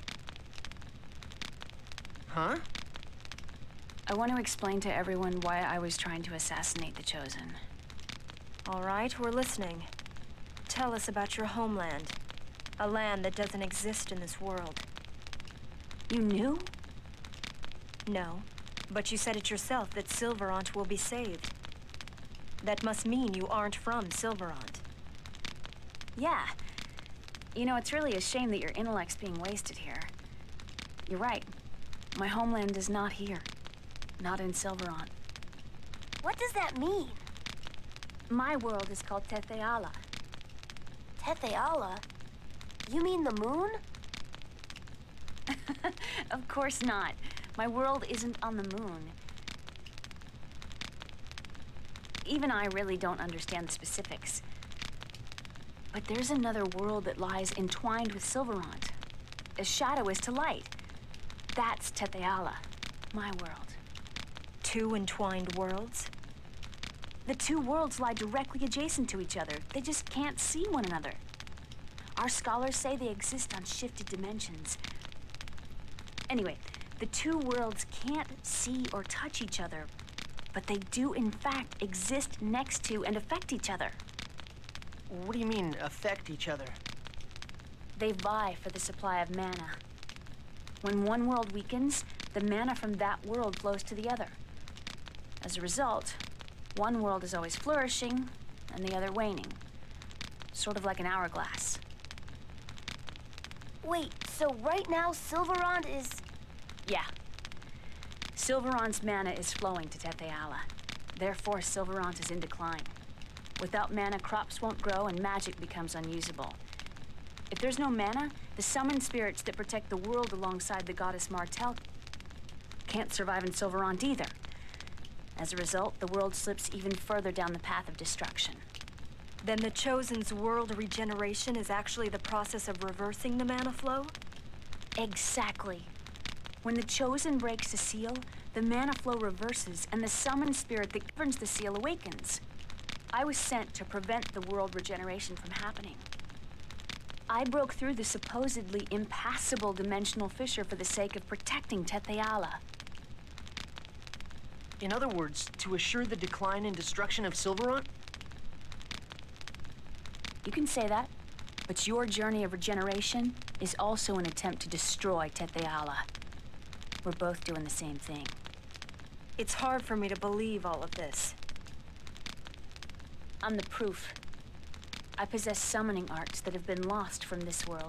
Huh? I want to explain to everyone why I was trying to assassinate the Chosen. All right, we're listening. Tell us about your homeland. A land that doesn't exist in this world. You knew? No, but you said it yourself that Silverant will be saved. That must mean you aren't from Silverant. Yeah. You know, it's really a shame that your intellect's being wasted here. You're right. My homeland is not here. Not in Silverant. What does that mean? My world is called Tethe'ala. Tethe'ala? You mean the moon? Of course not. My world isn't on the moon. Even I really don't understand the specifics. But there's another world that lies entwined with Silverant. As shadow is to light. That's Tethe'ala, my world. Two entwined worlds? The two worlds lie directly adjacent to each other. They just can't see one another. Our scholars say they exist on shifted dimensions. Anyway, the two worlds can't see or touch each other, but they do in fact exist next to and affect each other. What do you mean, affect each other? They vie for the supply of mana. When one world weakens, the mana from that world flows to the other. As a result, one world is always flourishing and the other waning. Sort of like an hourglass. Wait, so right now Silverant is... Yeah. Silverant's mana is flowing to Tethe'ala. Therefore, Silverant is in decline. Without mana, crops won't grow and magic becomes unusable. If there's no mana, the summoned spirits that protect the world alongside the goddess Martel can't survive in Silverant either. As a result, the world slips even further down the path of destruction. Then the Chosen's world regeneration is actually the process of reversing the mana flow? Exactly. When the Chosen breaks the seal, the mana flow reverses and the summoned spirit that governs the seal awakens. I was sent to prevent the world regeneration from happening. I broke through the supposedly impassable dimensional fissure for the sake of protecting Tethe'ala. In other words, to assure the decline and destruction of Silverant? You can say that, but your journey of regeneration is also an attempt to destroy Tethe'ala. We're both doing the same thing. It's hard for me to believe all of this. I'm the proof. I possess summoning arts that have been lost from this world.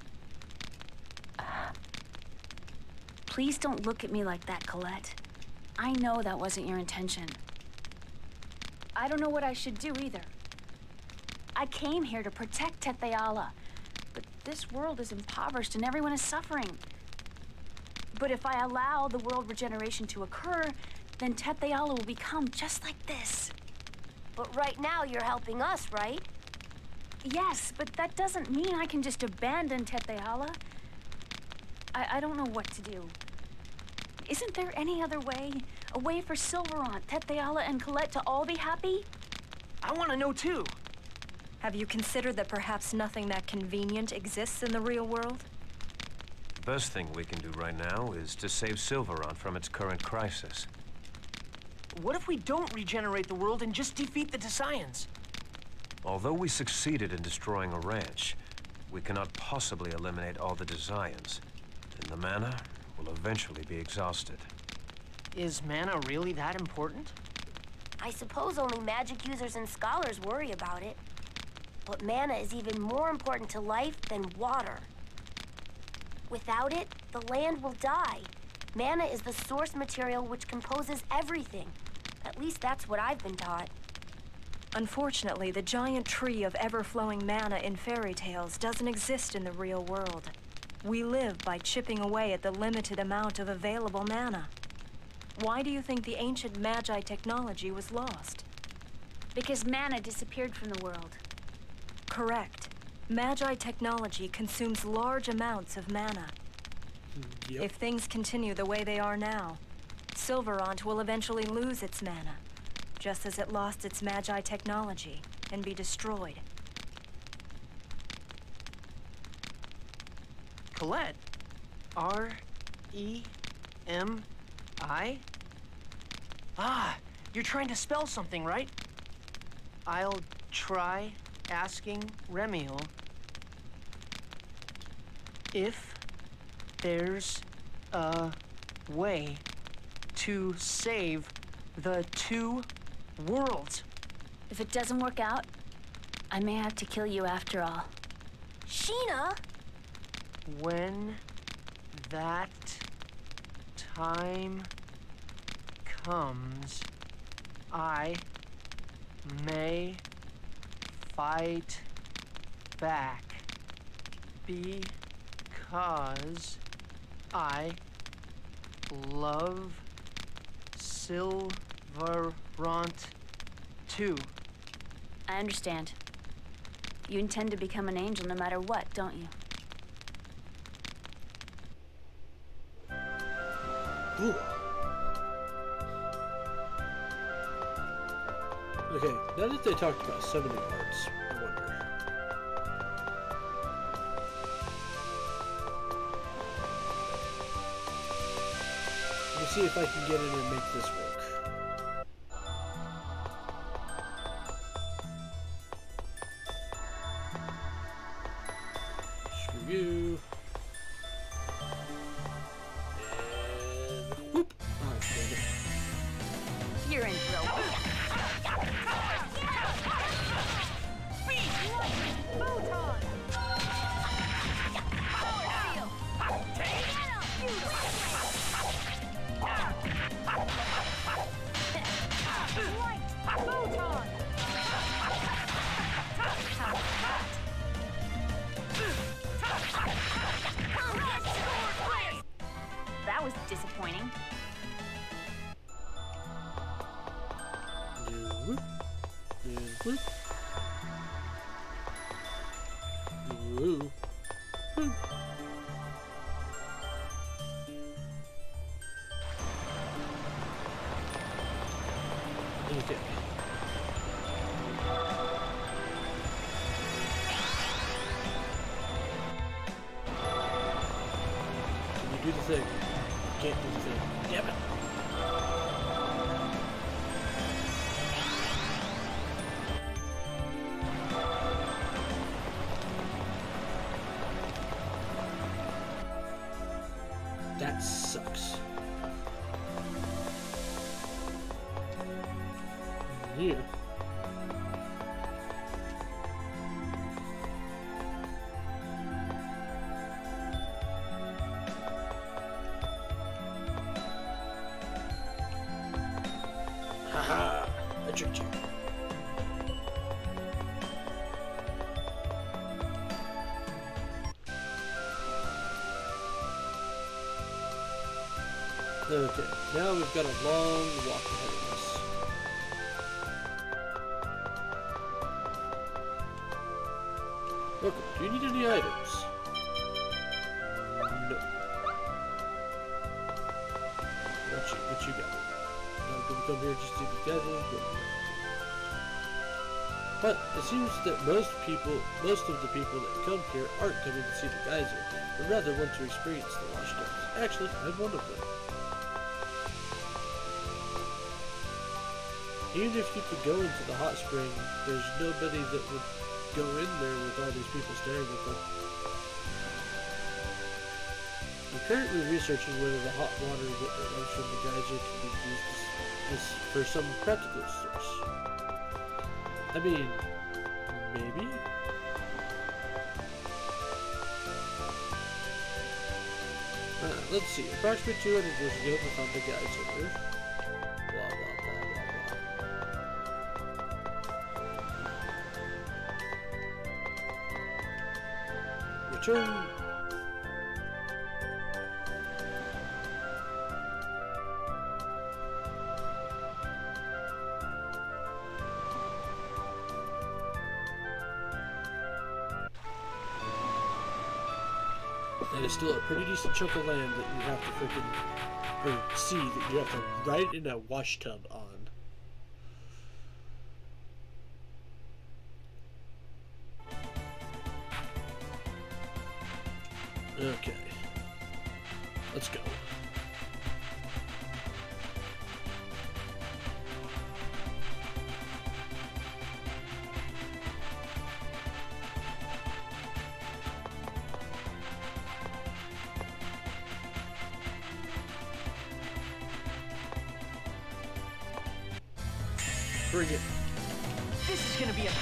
Please don't look at me like that, Colette. I know that wasn't your intention. I don't know what I should do either. I came here to protect Tethe'ala, but this world is impoverished and everyone is suffering. But if I allow the world regeneration to occur, then Tethe'ala will become just like this. But right now you're helping us, right? Yes, but that doesn't mean I can just abandon Tethe'ala. I don't know what to do. Isn't there any other way? A way for Silverant, Tethe'ala, and Colette to all be happy? I want to know too. Have you considered that perhaps nothing that convenient exists in the real world? The best thing we can do right now is to save Silverant from its current crisis. What if we don't regenerate the world and just defeat the Desians? Although we succeeded in destroying a ranch, we cannot possibly eliminate all the Desians, and the mana will eventually be exhausted. Is mana really that important? I suppose only magic users and scholars worry about it. But mana is even more important to life than water. Without it, the land will die. Mana is the source material which composes everything. At least that's what I've been taught. Unfortunately, the giant tree of ever-flowing mana in fairy tales doesn't exist in the real world. We live by chipping away at the limited amount of available mana. Why do you think the ancient Magi technology was lost? Because mana disappeared from the world. Correct. Magi technology consumes large amounts of mana. Yep. If things continue the way they are now, Silverant will eventually lose its mana, just as it lost its Magi technology, and be destroyed. Colette? R-E-M-I? Ah, you're trying to spell something, right? I'll try asking Remiel if there's a way to save the two worlds. If it doesn't work out, I may have to kill you after all. Sheena! When that time comes, I may fight back because I love Silverant too. I understand. You intend to become an angel no matter what, don't you? Ooh. Okay, now that they talked about summoning arts, I wonder. Let me see if I can get in and make this work. Screw you. And whoop! Oh, damn it. You're in for a pointing. Okay. Can you do the thing? Can't do the thing. Damn it. That sucks. Yeah. Haha! I tricked you. Okay, now we've got a long walk ahead of us. Welcome. Do you need any items? No. What you got? Did we come here just to be gathering? But it seems that most of the people that come here aren't coming to see the geyser, but rather want to experience the washstones. Actually, I'm one of them. Even if you could go into the hot spring, there's nobody that would go in there with all these people staring at them. I'm currently researching whether the hot water that comes from the geyser can be used as for some practical source. I mean, maybe? Let's see. Approximately 200 years ago, we found the geyser. Blah, blah, blah, blah, blah. Return. That is still a pretty decent chunk of land that you have to freaking, or sea that you have to ride in a wash tub on. Okay. Let's go. Bring it. This is gonna be a...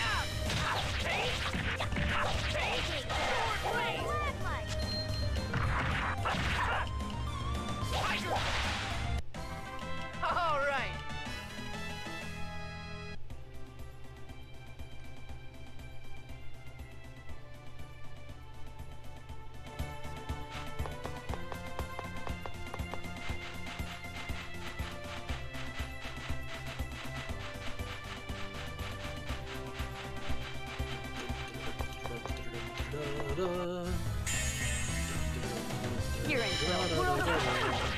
All right. You're in for a world of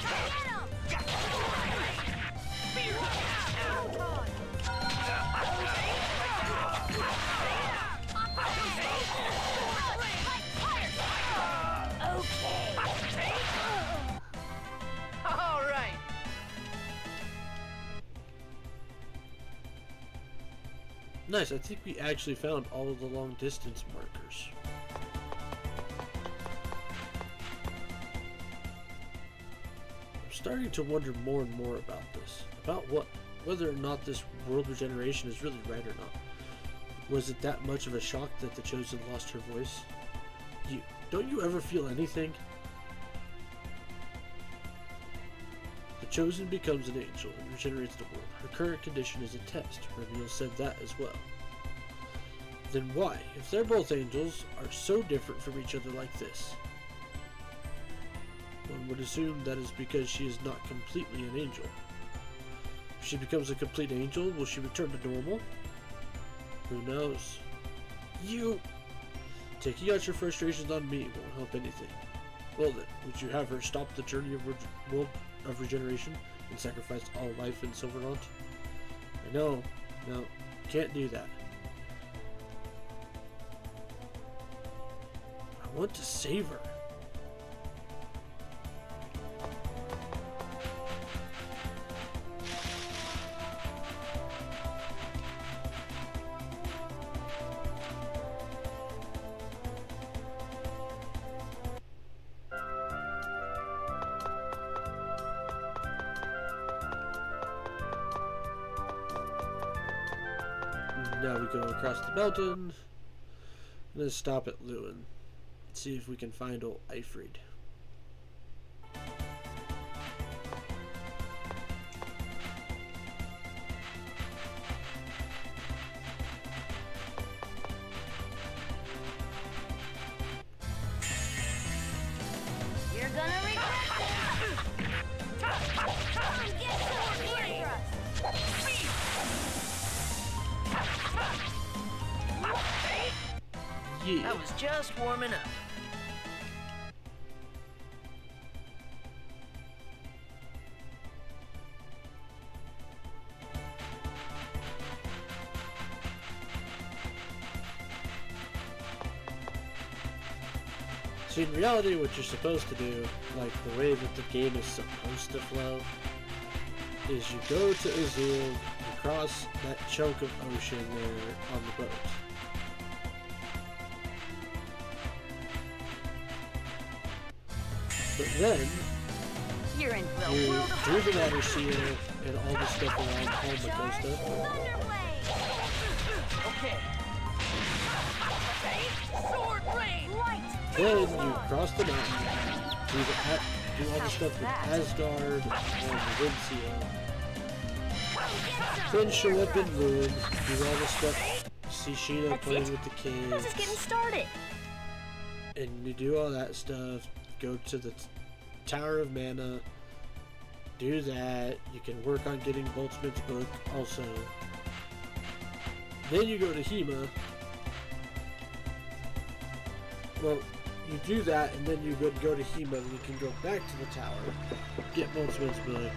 All right. Nice, I think we actually found all of the long distance markers. I'm starting to wonder more and more about this. About what? Whether or not this world regeneration is really right or not. Was it that much of a shock that the Chosen lost her voice? Don't you ever feel anything? The Chosen becomes an angel and regenerates the world. Her current condition is a test. Reveal said that as well. Then why, if they're both angels, are so different from each other like this? One would assume that is because she is not completely an angel. If she becomes a complete angel, will she return to normal? Who knows? You! Taking out your frustrations on me won't help anything. Well then, would you have her stop the journey of world of regeneration and sacrifice all life in Silvermount? I know. No, can't do that. I want to save her. Now we go across the mountain. I'm gonna stop at Lewin. See if we can find old Aifread. You're gonna regret this! Come get some here for us! Yeah. I was just warming up. See, in reality, what you're supposed to do, like the way that the game is supposed to flow, is you go to Azul, you cross that chunk of ocean there on the boat. But then, You're in for a you world of do the water seal and all the stuff around Alma Costa. Okay. sword rain! Light! Then you cross the mountain, do all the stuff with Asgard and the Wind Seal. Then show up in Lewin, do all the stuff, see Sheena playing with the kids. We're just getting started. And you do all that stuff, go to the Tower of Mana, do that, you can work on getting Boltzmann's book also. Then you go to Hema. Well, you do that and then you go to Hema and you can go back to the tower, get Boltzmann's book.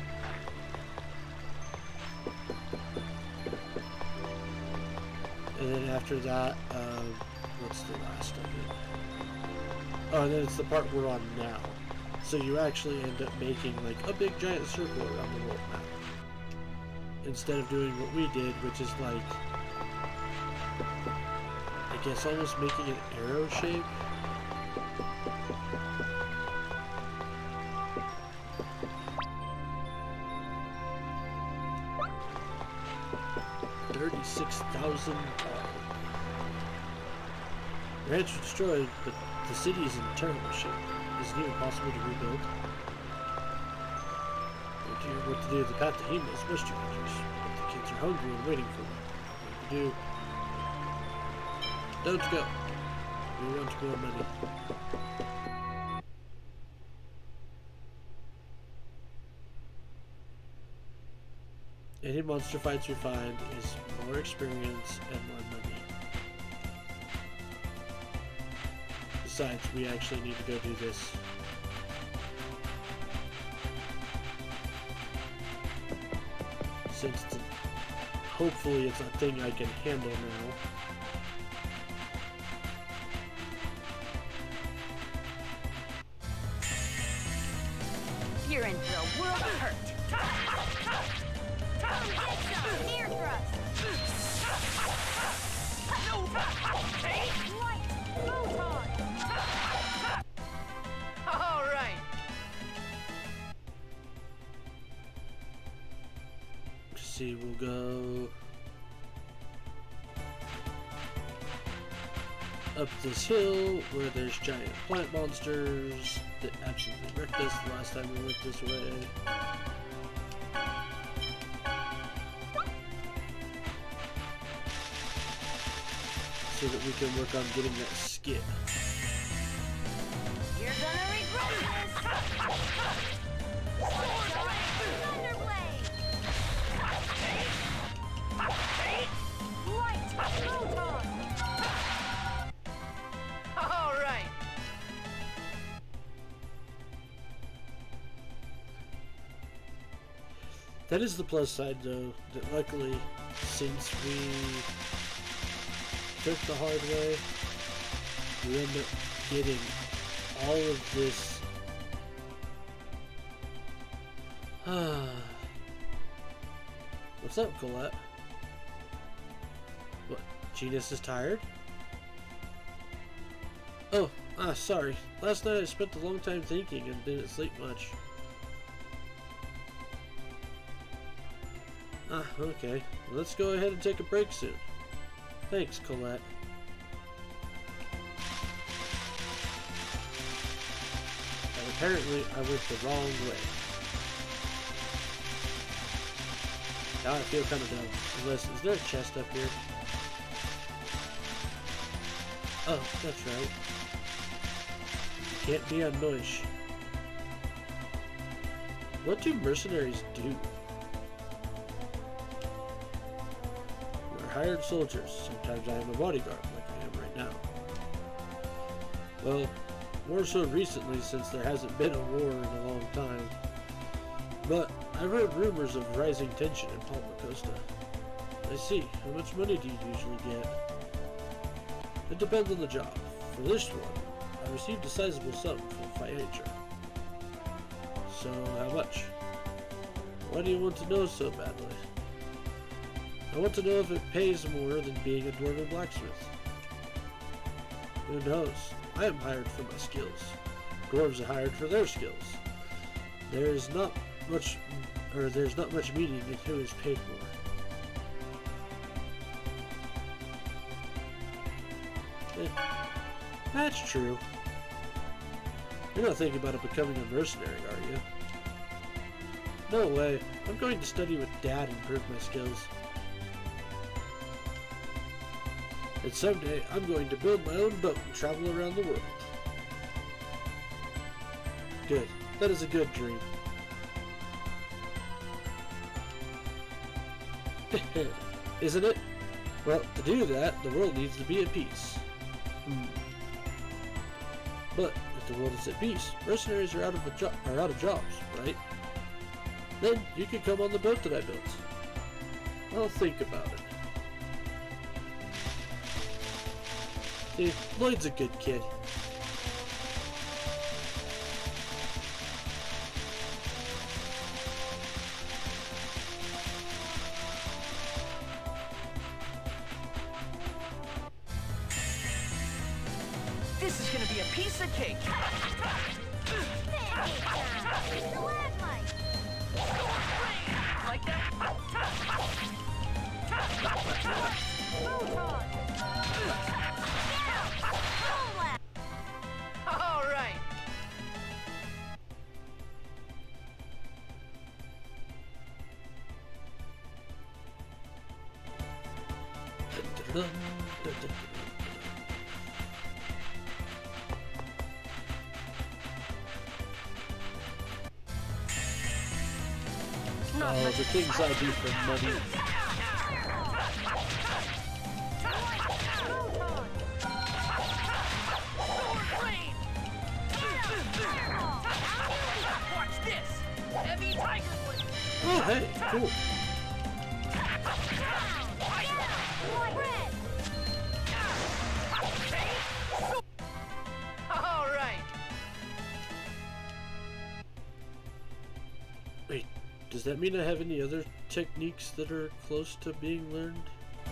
And then after that, what's the last of it? Oh, and then it's the part we're on now. So you actually end up making like a big giant circle around the world map. Instead of doing what we did, which is like, I guess almost making an arrow shape. $36,000. The ranch was destroyed, but the city is in terrible shape. Is it even possible to rebuild? Oh dear, what to do? The path to Hema is much too dangerous. But the kids are hungry and waiting for me. What to do? Don't go. We want more money. Any monster fights we find is more experience and more money. Besides, we actually need to go do this. Since hopefully it's a thing I can handle now. You're in for a world of hurt. Here for us! Light! Photon! All right. Let's see, we'll go up this hill where there's giant plant monsters that absolutely wrecked us the last time we went this way. So that we can work on getting that skip. You're gonna regret this! All right. That is the plus side, though, that luckily, since we took the hard way, we end up getting all of this. What's up, Colette? What? Genus is tired? Oh, sorry. Last night I spent a long time thinking and didn't sleep much. Okay. Well, let's go ahead and take a break soon. Thanks, Colette. And apparently I went the wrong way. Now I feel kind of dumb. Unless, is there a chest up here? Oh, that's right. Can't be on Noish. What do mercenaries do? We're hired soldiers. Sometimes I am a bodyguard, like I am right now. Well, more so recently since there hasn't been a war in a long time. But I've heard rumors of rising tension in Palma Costa. I see. How much money do you usually get? It depends on the job. For this one, I received a sizable sum from Fyacher. So, how much? Why do you want to know so badly? I want to know if it pays more than being a dwarven blacksmith. Who knows? I am hired for my skills. Dwarves are hired for their skills. There's not much meaning in who is paid more. That's true. You're not thinking about becoming a mercenary, are you? No way. I'm going to study with Dad and improve my skills. And someday, I'm going to build my own boat and travel around the world. Good. That is a good dream. Isn't it? Well, to do that, the world needs to be at peace. But if the world is at peace, mercenaries are out of jobs, right? Then you can come on the boat that I built. I'll think about it. See, Lloyd's a good kid. This is gonna be a piece of cake. Like that? All right. Oh, the things I do for money. Watch this. Heavy tiger blade. Oh, hey, cool. All right. Wait, does that mean I have any other techniques that are close to being learned?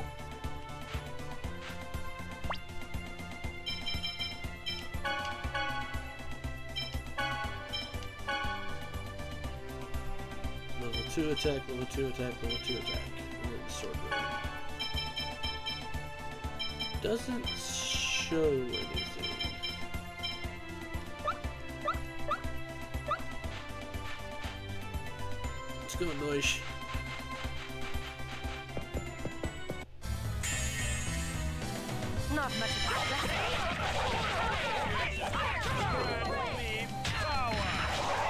Level 2 attack, level 2 attack, level 2 attack. And then sword blade. Doesn't show anything. Let's go, Noish. Not much of that.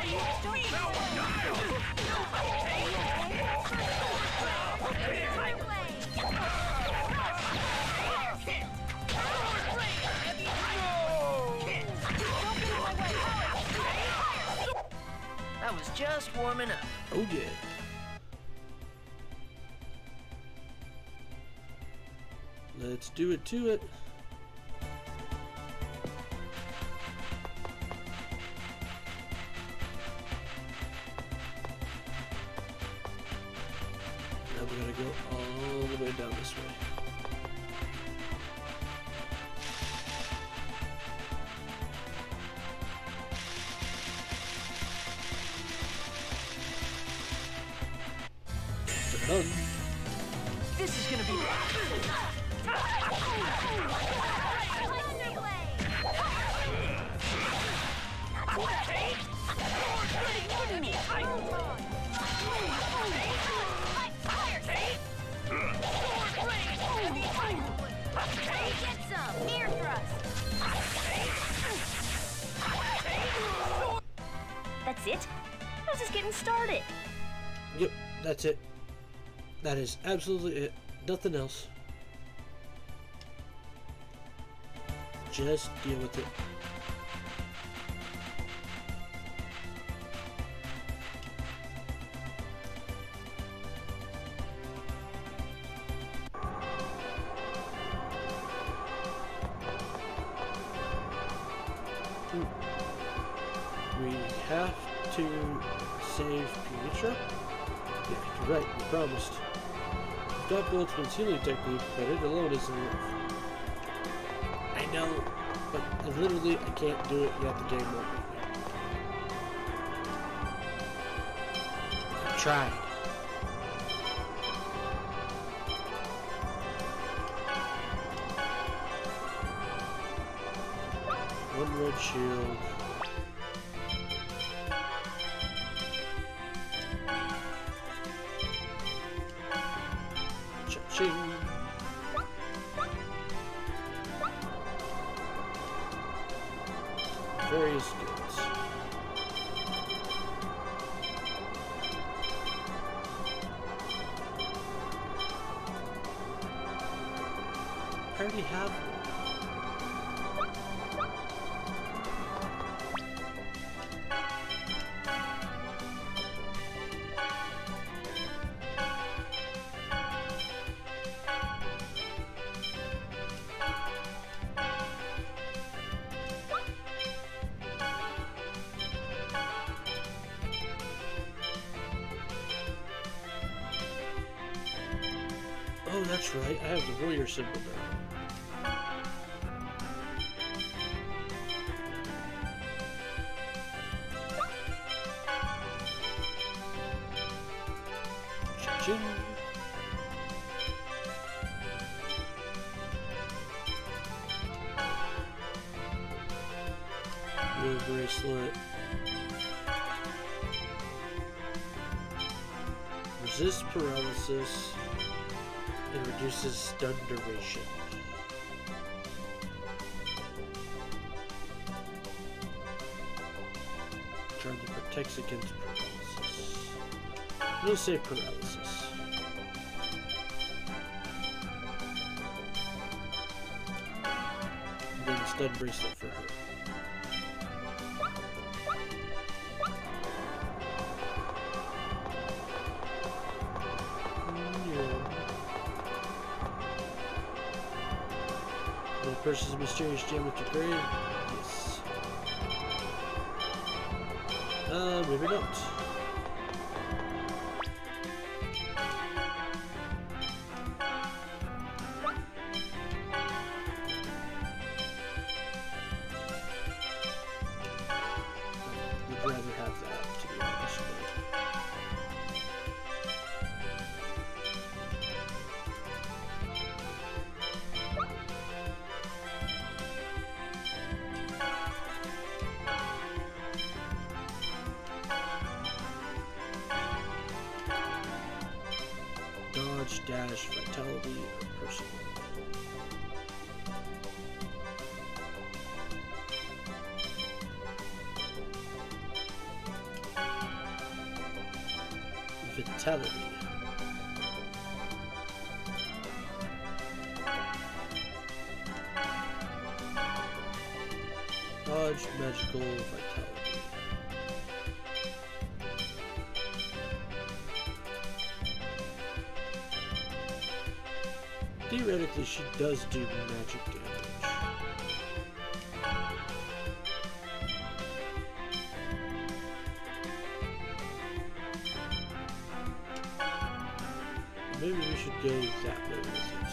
That was just warming up. Oh yeah. Let's do it to it. Now we gotta go all the way down this way. Done. This is gonna be Get some air thrust. That's it? I was just getting started. Yep, that's it. That is absolutely it. Nothing else. Just deal with it. We have to save Pietra? Yeah, you're right, we promised. We've got Boltzmann's healing technique, but it alone isn't enough. I know, but I can't do it yet. The game won't let me. I tried. One red shield. Cha-ching. Various goods. I already have one. Oh, that's right. I have the warrior symbol now. Cha-ching. New bracelet. Resist paralysis. It reduces stun duration. Charm that protects against paralysis. We'll say paralysis. And then stun bracelet for her. Purchase a mysterious gem with your grade? Yes. Maybe not. Would rather have that, to be honest. Dodge, dash, vitality, or personal. Vitality. Dodge, magical, vitality. Theoretically, she does do magic damage. Maybe we should go that way with it.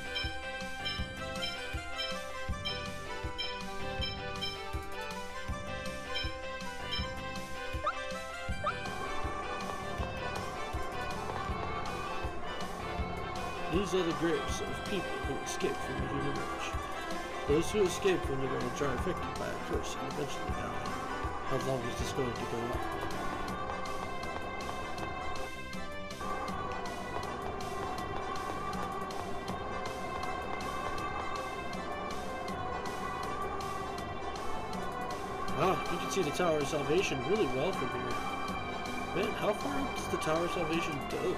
These are the graves of people who escaped from the human range. Those who escape from the range are affected by a curse and eventually die. How long is this going to go on? You can see the Tower of Salvation really well from here. Man, how far up does the Tower of Salvation go?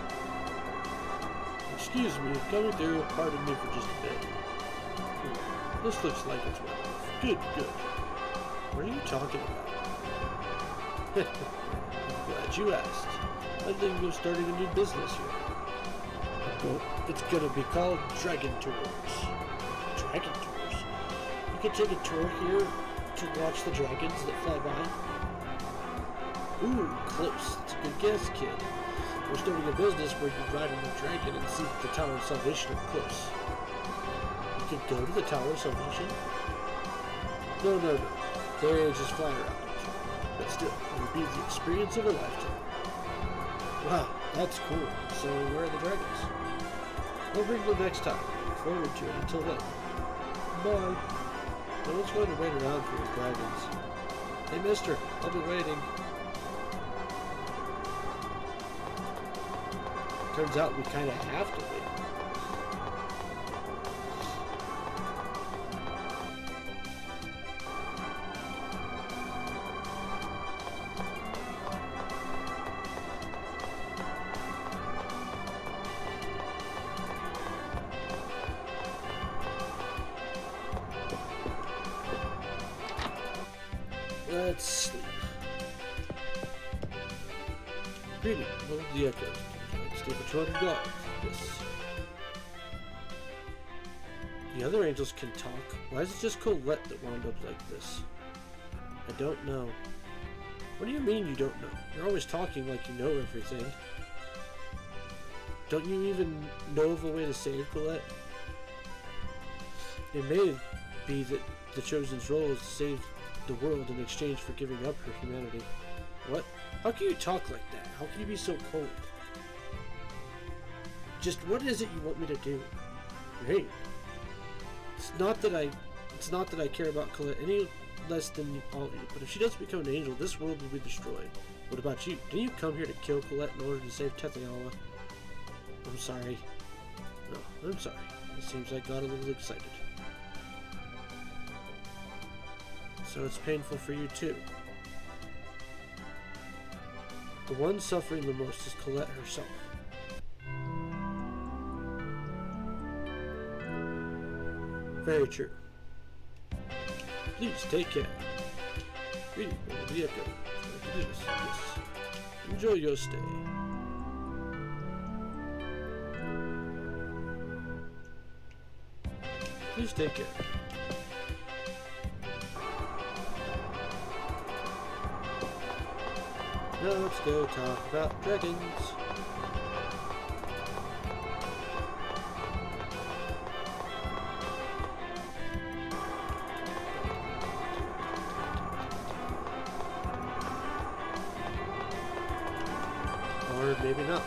Excuse me, coming through, pardon me for just a bit. This looks like it's well off. Good, good. What are you talking about? I'm glad you asked. I think we're starting a new business here. Well, it's gonna be called Dragon Tours. Dragon Tours? You can take a tour here to watch the dragons that fly by. Ooh, close. That's a good guess, kid. We're starting a business where you ride on a dragon and see the Tower of Salvation up close. You could go to the Tower of Salvation? No. They just fly around it. But still, it would be the experience of a lifetime. Wow, that's cool. So where are the dragons? I'll bring them next time. Look forward to it. Until then. Bye. No one's going to wait around for your dragons. Hey, mister, I'll be waiting. Turns out we kind of have to wait. Let's sleep. Greeting, one of the echoes. Stay for 200 dollars. Yes. The other angels can talk. Why is it just Colette that wound up like this? I don't know. What do you mean you don't know? You're always talking like you know everything. Don't you even know of a way to save Colette? It may be that the Chosen's role is to save the world in exchange for giving up her humanity. What? How can you talk like that? How can you be so cold? Just what is it you want me to do? Great. It's not that I care about Colette any less than all of you, but if she doesn't become an angel, this world will be destroyed. What about you? Didn't you come here to kill Colette in order to save Tethiala? I'm sorry. No, I'm sorry. It seems I got a little excited. So it's painful for you too. The one suffering the most is Colette herself. Very true. Please take care. Reading over the echo. Yes. Enjoy your stay. Please take care. Now let's go talk about dragons. Or maybe not.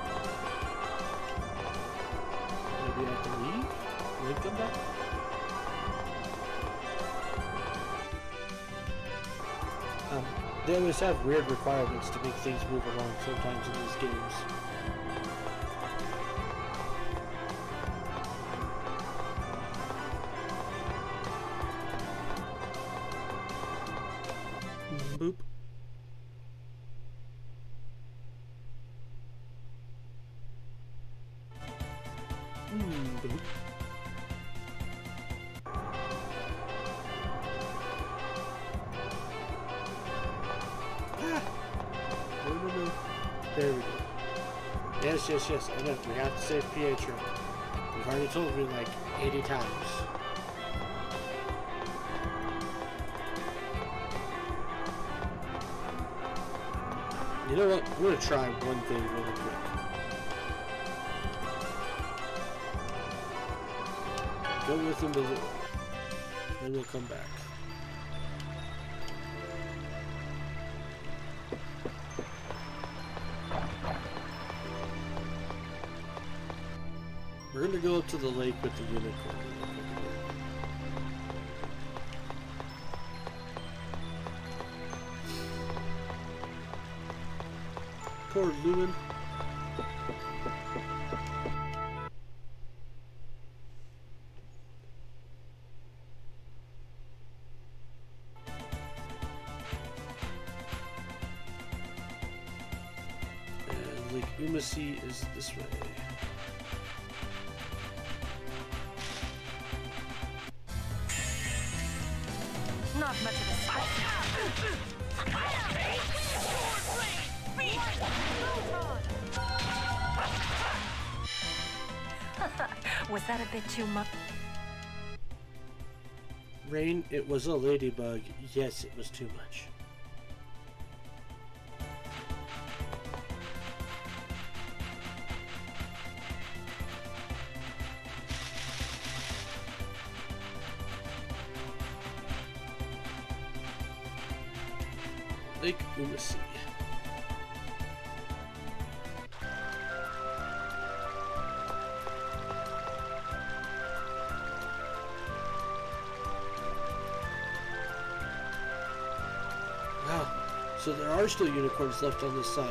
Maybe I have to leave and then come back. They always have weird requirements to make things move along sometimes in these games. Boop. No. There we go. Yes. I know. We have to save Pietro. You've already told me like 80 times. You know what? I'm gonna try one thing really quick. Go with him to the... Then we'll come back. We're gonna go up to the lake with the unicorn. Poor Lumen. And Lake Umasi is this way. Not much of a spectacle. Was that a bit too much? Rain, it was a ladybug. Yes, it was too much. Lake Umasi. Wow, so there are still unicorns left on this side.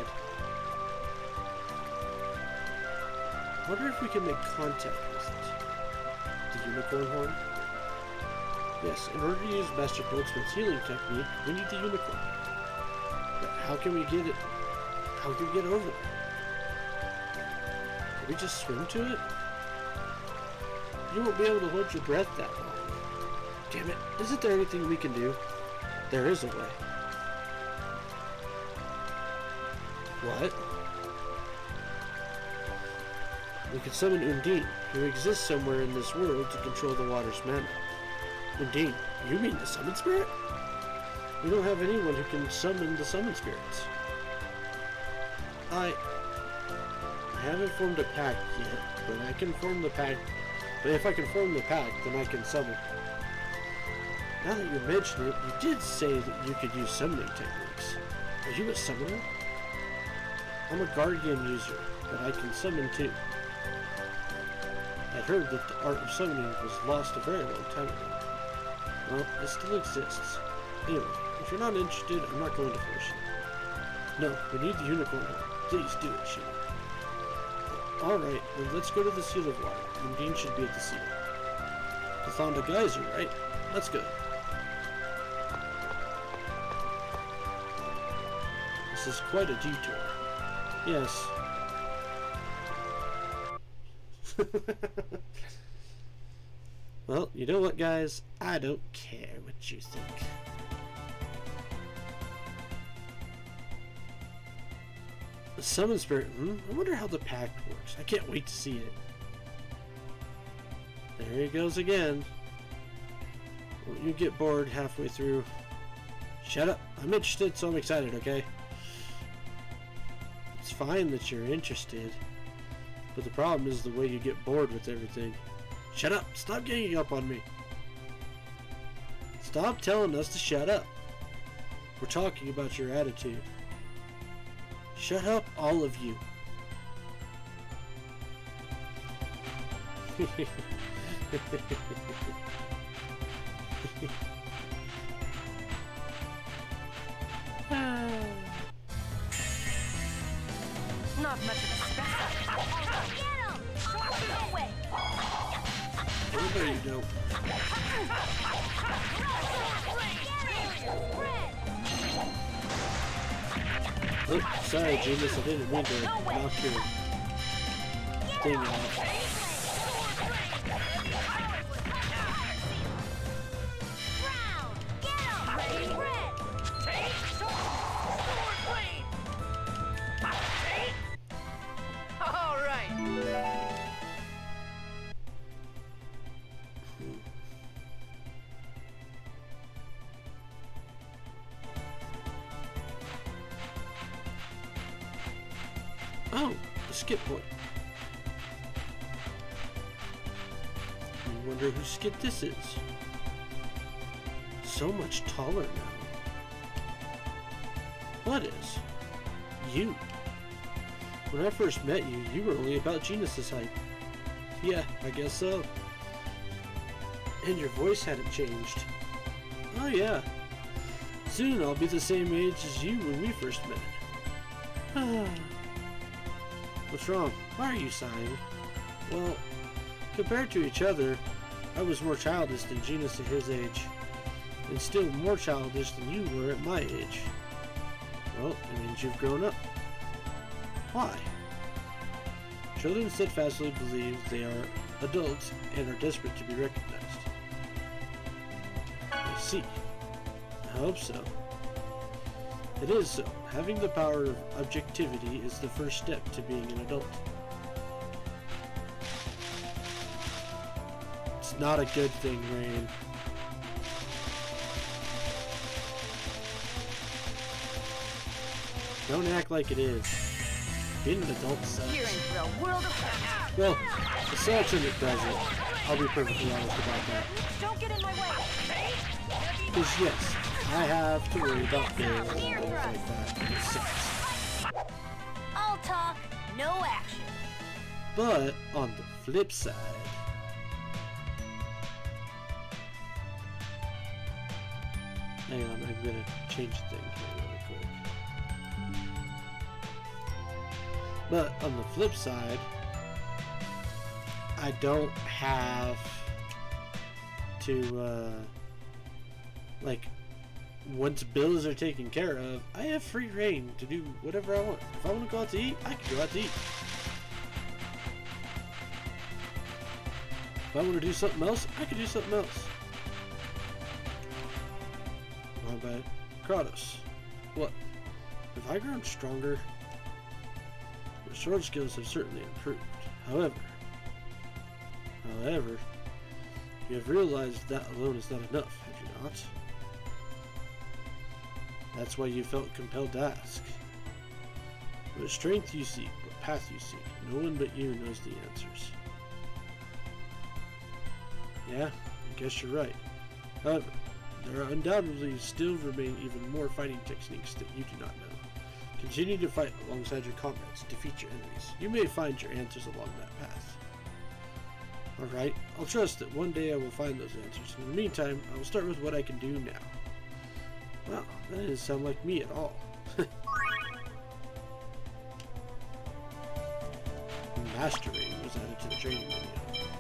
I wonder if we can make contact with it. The unicorn horn? Yes, in order to use Master Goldsmith's healing technique, we need the unicorn. But how can we get it? How can we get over there? Can we just swim to it? You won't be able to hold your breath that long. Damn it, isn't there anything we can do? There is a way. What? We could summon Undine, who exists somewhere in this world to control the water's mana. Undine, you mean the summon spirit? We don't have anyone who can summon the summon spirits. I haven't formed a pact yet, but I can form the pact. But if I can form the pact, then I can summon. Now that you mention it, you did say that you could use summoning techniques. Are you a summoner? I'm a guardian user, but I can summon too. I heard that the art of summoning was lost a very long time ago. Well, it still exists. Anyway, if you're not interested, I'm not going to force you. No, we need the unicorn horn. Please do it, Sheila. Alright, then let's go to the Seal of Water. Undine should be at the seal. We found a geyser, right? Let's go. This is quite a detour. Yes. Well, you know what, guys? I don't care what you think. The summon spirit, I wonder how the pact works. I can't wait to see it. There he goes again. Won't you get bored halfway through? Shut up. I'm interested, so I'm excited, okay? It's fine that you're interested, but the problem is the way you get bored with everything. Shut up! Stop ganging up on me! Stop telling us to shut up! We're talking about your attitude. Shut up, all of you. Not much of a spectacle. Get him! No way! Everybody you know. Oh, sorry, Genius, I didn't mean to knock your thing off. Oh, a skip point. I wonder whose skip this is. So much taller now. What is? You. When I first met you, you were only about Genus's height. Yeah, I guess so. And your voice hadn't changed. Oh yeah. Soon I'll be the same age as you when we first met. What's wrong? Why are you sighing? Well, compared to each other, I was more childish than Genus at his age. And still more childish than you were at my age. Well, it means you've grown up. Why? Children steadfastly believe they are adults and are desperate to be recognized. I see. I hope so. It is so. Having the power of objectivity is the first step to being an adult. It's not a good thing, Rain. Don't act like it is. Being an adult sucks. You're in for a world of... Well, the sucks and it doesn't. I'll be perfectly honest about that. Don't get in my way! Because yes, I have to worry about bills and things like that, and it sucks. All talk, no action. But on the flip side, hang on, I'm gonna change the thing here really quick. But on the flip side, I don't have to, like, once bills are taken care of, I have free reign to do whatever I want. If I want to go out to eat, I can go out to eat. If I want to do something else, I can do something else. How about Kratos? What? Have I grown stronger? Your sword skills have certainly improved. However, you have realized that alone is not enough, have you not? That's why you felt compelled to ask. What strength you seek, what path you seek, no one but you knows the answers. Yeah, I guess you're right. However, there are undoubtedly still remain even more fighting techniques that you do not know. Continue to fight alongside your comrades, defeat your enemies. You may find your answers along that path. Alright, I'll trust that one day I will find those answers. In the meantime, I will start with what I can do now. Wow, that doesn't sound like me at all. Mastering was added to the training menu.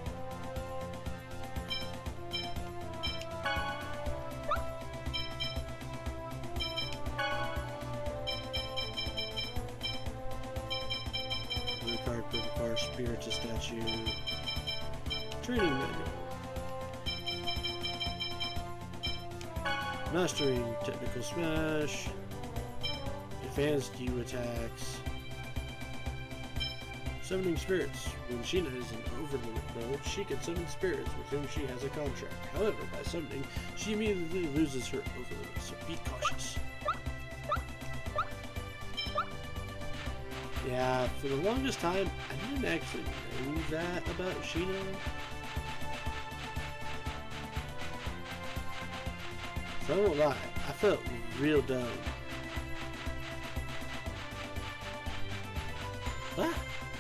Blue card, purple card, spiritual statue. Training menu. Mastering technical smash. Advanced U attacks. Summoning spirits. When Sheena is in overlimit mode, she can summon spirits with whom she has a contract. However, by summoning, she immediately loses her overlimit, so be cautious. Yeah, for the longest time, I didn't actually know that about Sheena. So I won't lie, I felt real dumb. Ah.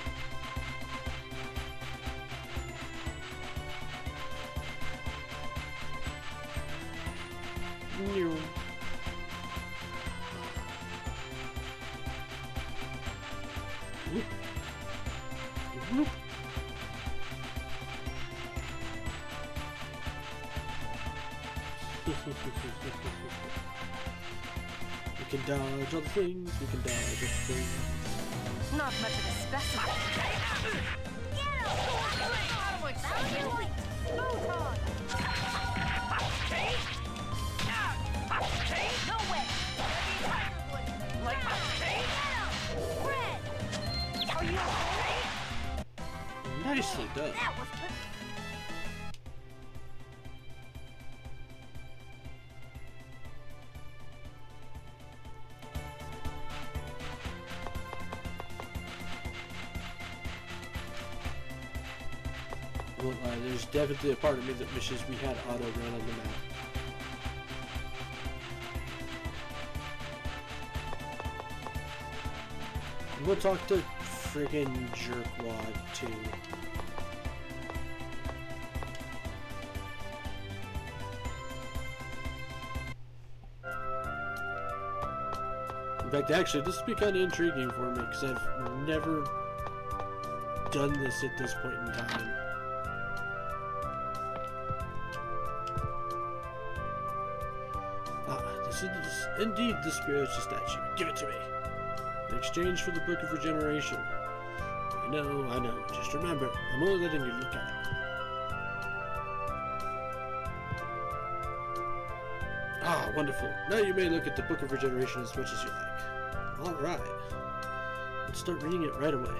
No. Whoop. Whoop. We can dodge all the things, we can dodge all the things. Not much of a specimen. Nicely done. won't lie, there's definitely a part of me that wishes we had auto run on the map. We'll talk to friggin' Jerkwad too. In fact, actually, this would be kind of intriguing for me because I've never done this at this point in time. This is indeed the spiritual statue. Give it to me. In exchange for the Book of Regeneration. I know. Just remember, I'm only letting you look at it. Ah, wonderful. Now you may look at the Book of Regeneration as much as you like. Alright. Let's start reading it right away.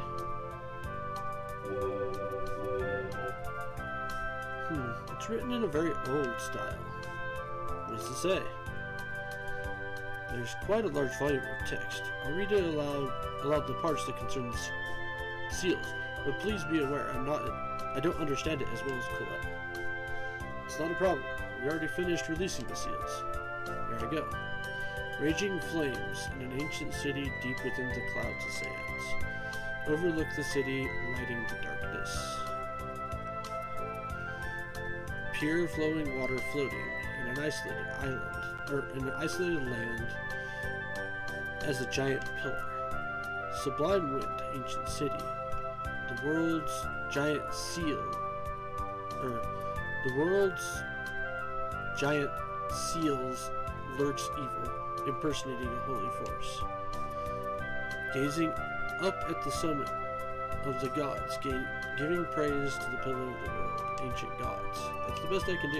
It's written in a very old style. What does it say? There's quite a large volume of text. I'll read it aloud the parts that concern the seals, but please be aware I don't understand it as well as Colette. It's not a problem. We already finished releasing the seals. Here I go. Raging flames in an ancient city deep within the clouds of sands. Overlook the city, lighting the darkness. Pure flowing water floating in an isolated island, or in an isolated land as a giant pillar. Sublime wind, ancient city. The world's giant seal, or the world's giant seals lurks evil, impersonating a holy force. Gazing up at the summit of the gods, giving praise to the pillar of the world, ancient gods. That's the best I can do.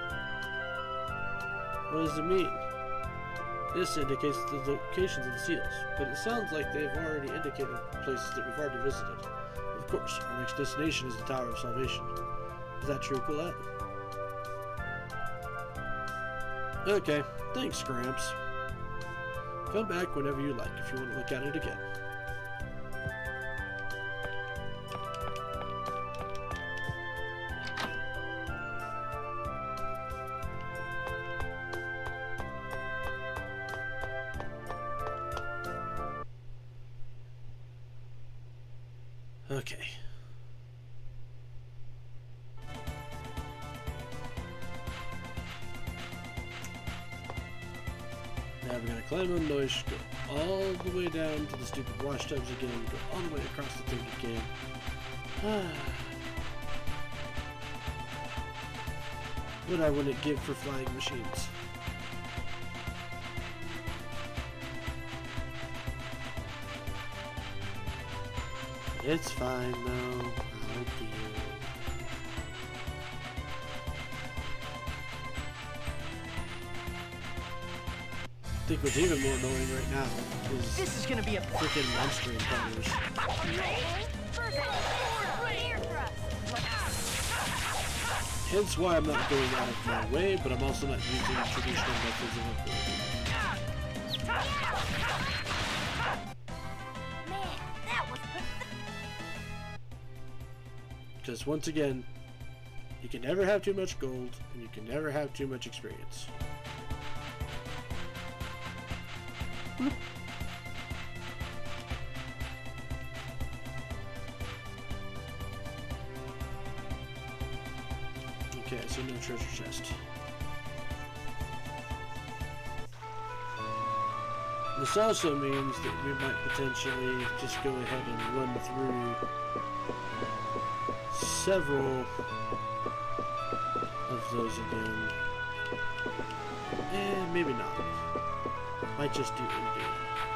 What does it mean? This indicates the locations of the seals, but it sounds like they've already indicated places that we've already visited. Of course, our next destination is the Tower of Salvation. Is that true, Colette? Okay, thanks, Gramps. Come back whenever you like if you want to look at it again. Okay. Now we're gonna climb on Noish, go all the way down to the stupid wash tubs again, go all the way across the thing again. What I wouldn't give for flying machines. It's fine though. I'll deal. I think what's even more annoying right now is This is gonna be a freaking monster encounters. Hence why I'm not going out of my way, but I'm also not using traditional methods of avoiding. Because once again, you can never have too much gold, and you can never have too much experience. Okay, so no treasure chest. This also means that we might potentially just go ahead and run through several of those again. And maybe not. Might just do in-game.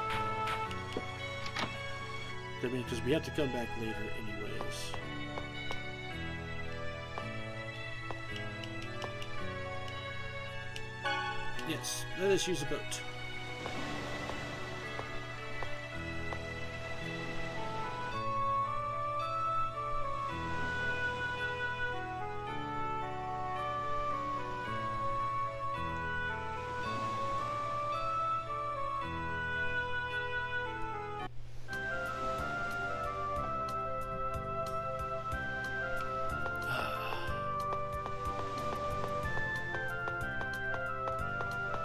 I mean, because we have to come back later anyways. Yes, let us use a boat.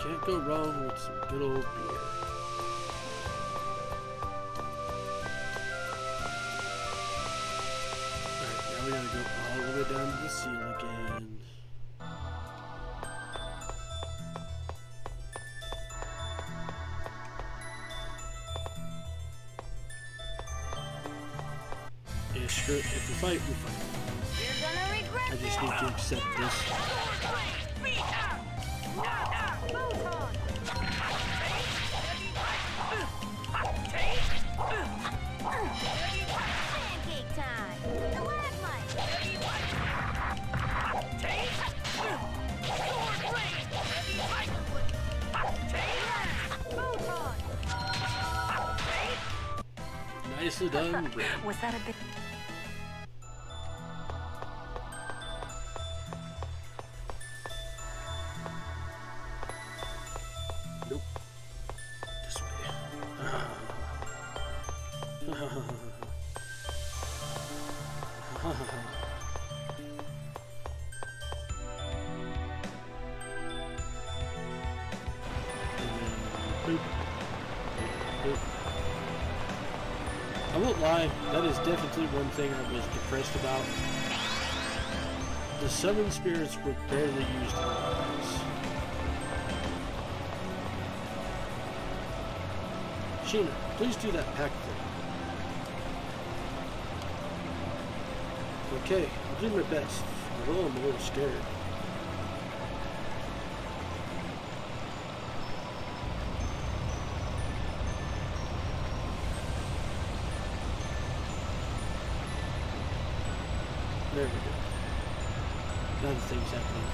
Can't go wrong with some good old beer. Alright, now we gotta go all the way down to the seal again. Yeah, screw it. If we fight, we fight. You're gonna regret I just need to accept this. Pancake time. The lamplight. Nicely done, Ray. Was that a bit... Nope. This way. Boop. Boop. I won't lie, that is definitely one thing I was depressed about. The summon spirits were barely used in this. Sheena, please do that pack thing. Okay, I'll do my best, although I'm a little scared. There we go. Now the thing's happening.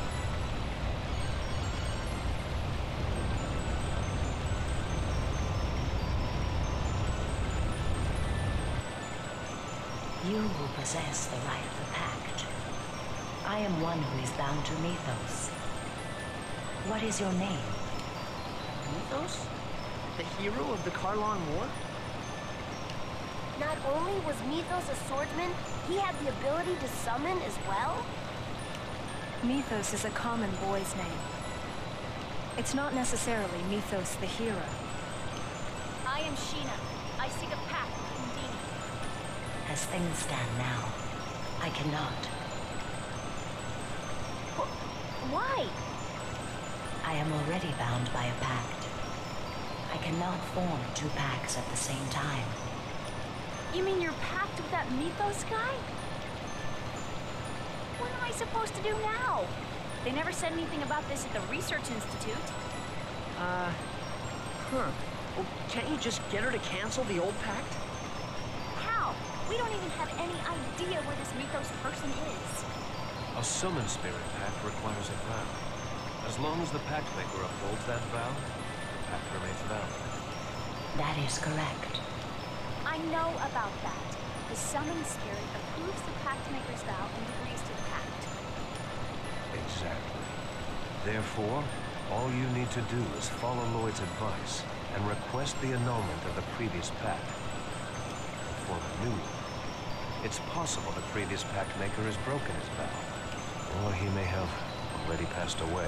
You will possess the right of the Pact. I am one who is bound to Mythos. What is your name? Mythos? The hero of the Karlon War? Not only was Mythos a swordsman, he had the ability to summon as well? Mythos is a common boy's name. It's not necessarily Mythos the hero. I am Sheena. I seek a pact with Undine. As things stand now, I cannot. Why? I am already bound by a pact. I cannot form two pacts at the same time. You mean your pact with that Mythos guy? What am I supposed to do now? They never said anything about this at the Research Institute. Well, can't you just get her to cancel the old pact? How? We don't even have any idea where this Mythos person is. A summon spirit pact requires a vow. As long as the pact maker upholds that vow, the pact remains valid. That is correct. I know about that. The summoned spirit approves the pact maker's vow and agrees to the pact. Exactly. Therefore, all you need to do is follow Lloyd's advice and request the annulment of the previous pact. For the new one, it's possible the previous pact maker has broken his vow, or he may have already passed away.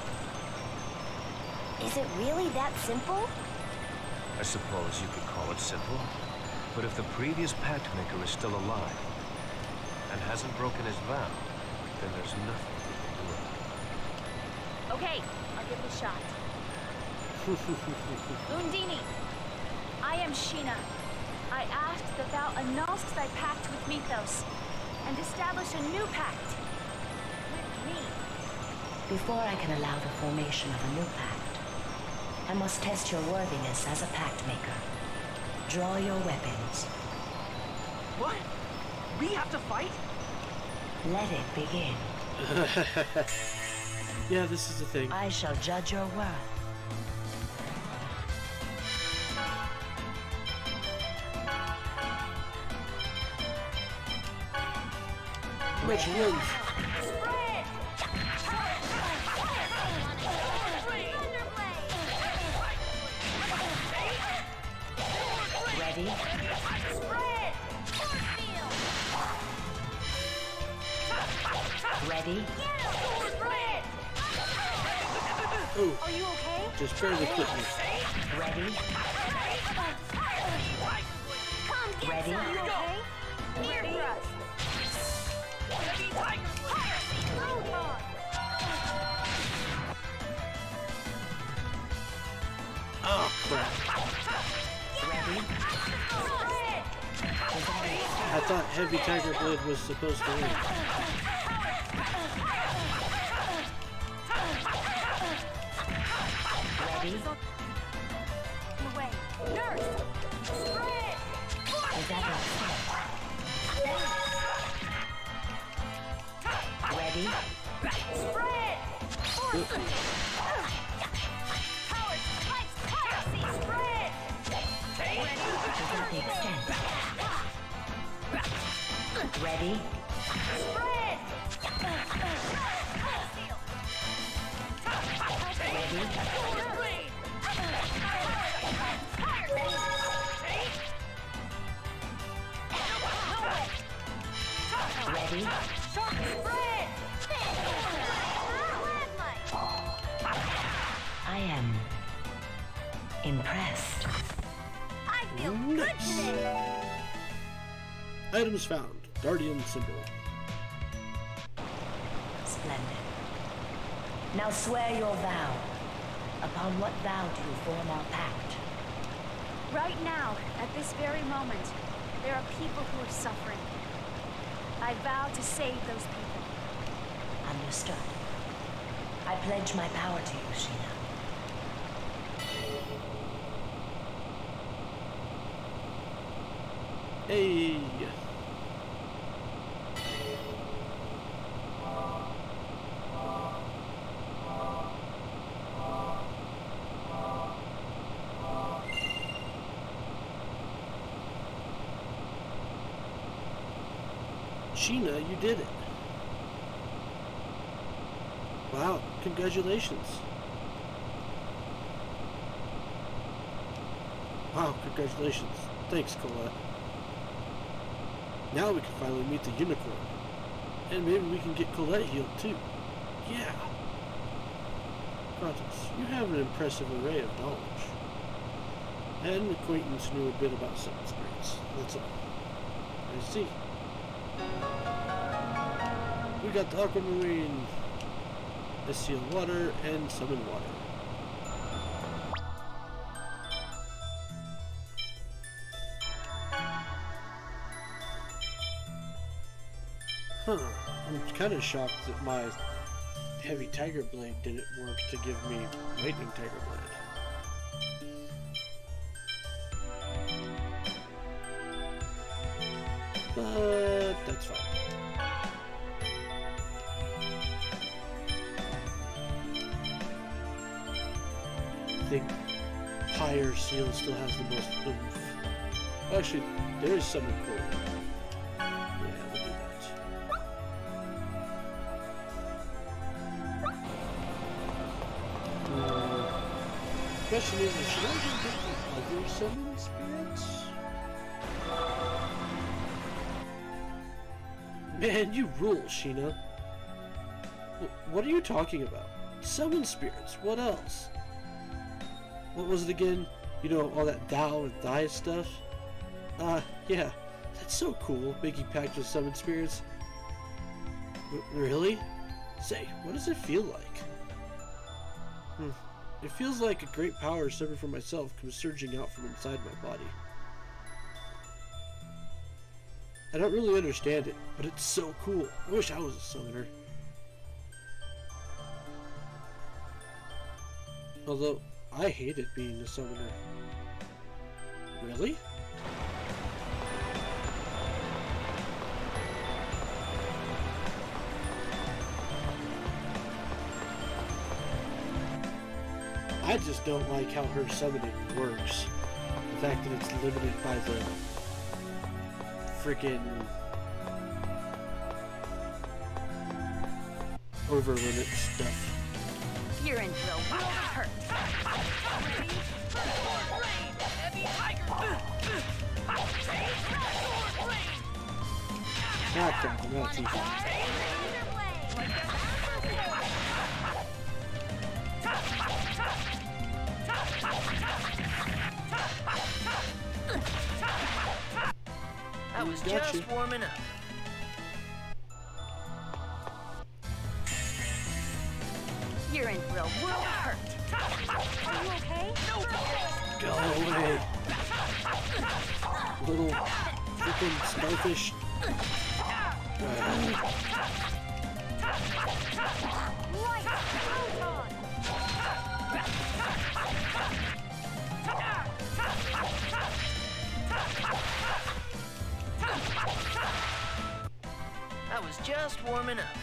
Is it really that simple? I suppose you could call it simple. But if the previous pact maker is still alive and hasn't broken his vow, then there's nothing we can do about it. Okay, I'll give it a shot. Undine, I am Sheena. I ask that thou annulst thy pact with Mythos and establish a new pact with me. Before I can allow the formation of a new pact, I must test your worthiness as a pact maker. Draw your weapons. What? We have to fight? Let it begin. Yeah, this is the thing. I shall judge your worth. Which one? Ready? Ready? Oh, Are you okay? just barely clipped me. Ready? Come get Ready? some. Are you okay? Ear thrust. Oh, crap. I thought Heavy Tiger Blade was supposed to win. Ready? Away. Nurse! Spread! Is that right? Ready? Spread! Howard, lights, piracy! Spread! Is that the extent? Ready? Spread! Ready? Ready? I am impressed. I feel good Nice. today. Items found. Guardian symbol. Splendid. Now swear your vow. Upon what vow do you form our pact? Right now, at this very moment, there are people who are suffering. I vow to save those people. Understood. I pledge my power to you, Sheena. Hey. Sheena, you did it. Wow, congratulations. Wow, congratulations. Thanks, Colette. Now we can finally meet the unicorn. And maybe we can get Colette healed too. Yeah. Kratos, you have an impressive array of knowledge. And an acquaintance knew a bit about summon spirits. That's all. I see. We got the aquamarine, seal water, and summon water. Huh. I'm kind of shocked that my Heavy Tiger Blade didn't work to give me Lightning Tiger Blade. But that's fine. I think Pyre Seal still has the most oomph. Actually, there is something cool. Yeah, we'll do that. Question is should I go get the other summon spirits? Man, you rule, Sheena. What are you talking about? Summon spirits, what else? What was it again? You know, all that Dao and Thai stuff? Yeah. That's so cool, making pacts with summon spirits. Really? Say, what does it feel like? It feels like a great power separate from myself comes surging out from inside my body. I don't really understand it, but it's so cool. I wish I was a summoner. Although, I hated being a summoner. Really? I just don't like how her summoning works. The fact that it's limited by the freaking over-limit stuff. You're in real hurt. Ah, crap, I'm out too far. I was Gotcha. just warming up. You're in for a world of hurt. Are you okay? Go away. Little freaking starfish. I was just warming up.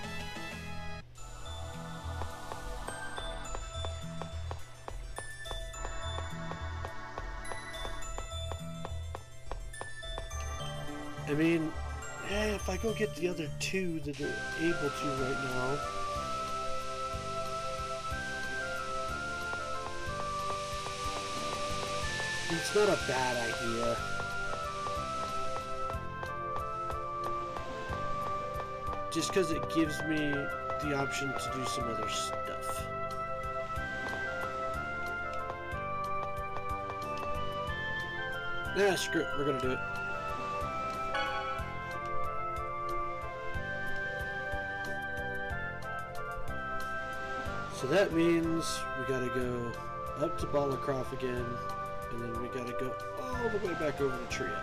I mean, if I go get the other two that are able to right now. It's not a bad idea. Just because it gives me the option to do some other stuff. Nah, screw it. We're gonna do it. So that means we gotta go up to Balacroft again, and then we gotta go all the way back over to Tria.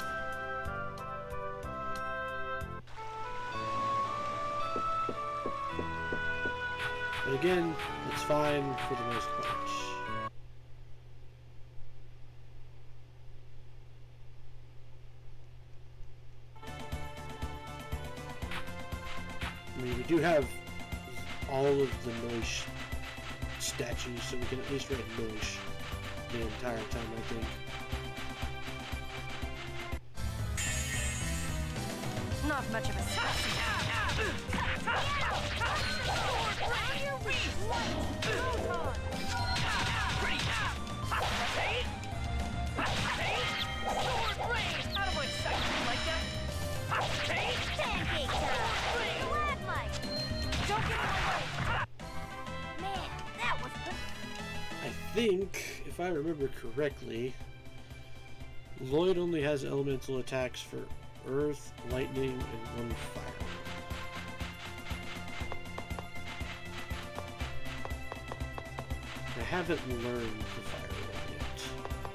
But again, it's fine for the most part. I mean, we do have all of the noise statues, so we can at least read noise the entire time, I think. Not much of a I think, if I remember correctly, Lloyd only has elemental attacks for Earth, Lightning, and one Fire. I haven't learned the Fire one yet.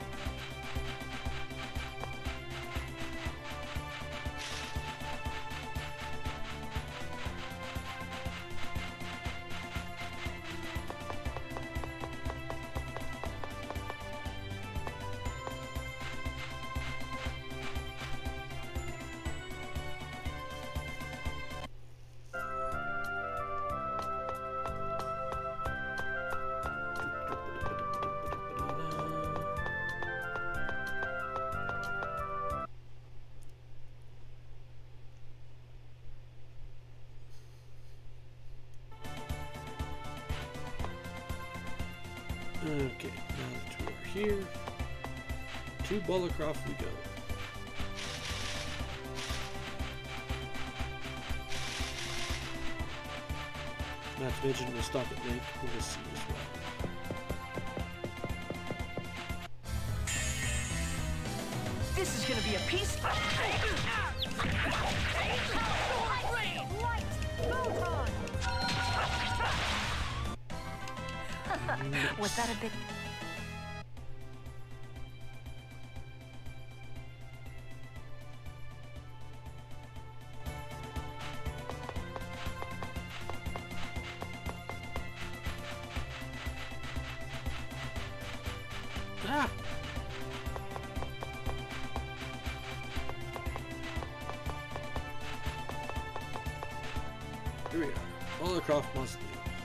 Okay, now that we are here, to Balacroft we go. Not to mention we'll stop at Lake Odyssey as well. This is gonna be a piece. Was that a bit... Ah! Here we are. Balacroft must be.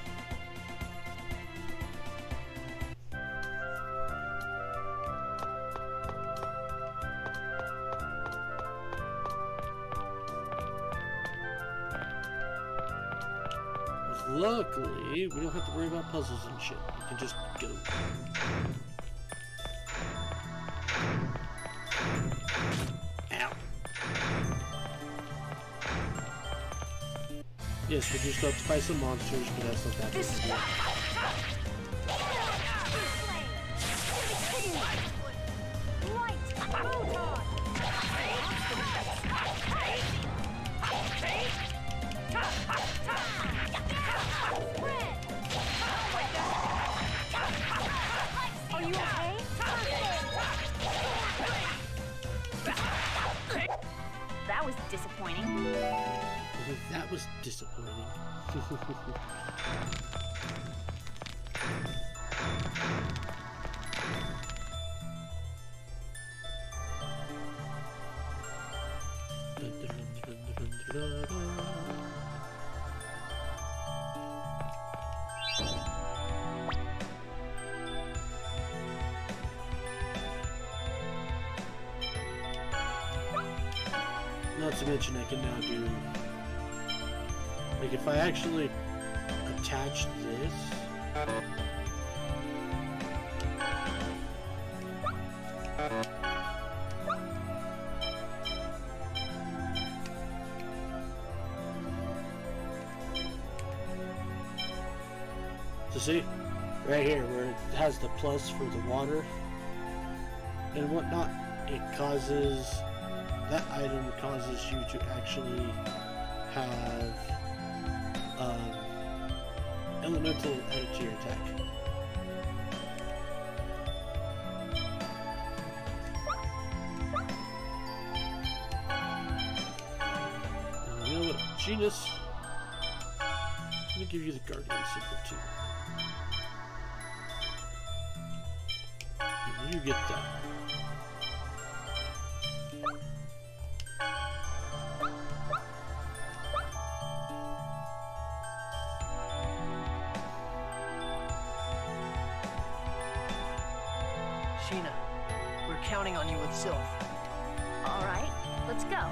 Luckily, we don't have to worry about puzzles and shit. We can just go. Ow. Yes, we do still have to fight some monsters, but that's not that big of a deal. that was disappointing. That was disappointing. Not to mention I can now do, like, if I actually attach this, so see, right here where it has the plus for the water and whatnot, it causes, that item causes you to actually have elemental added to your attack. You know what, Genus? Let me give you the Guardian symbol too. And you get that. Sheena, we're counting on you with Sylph. All right, let's go.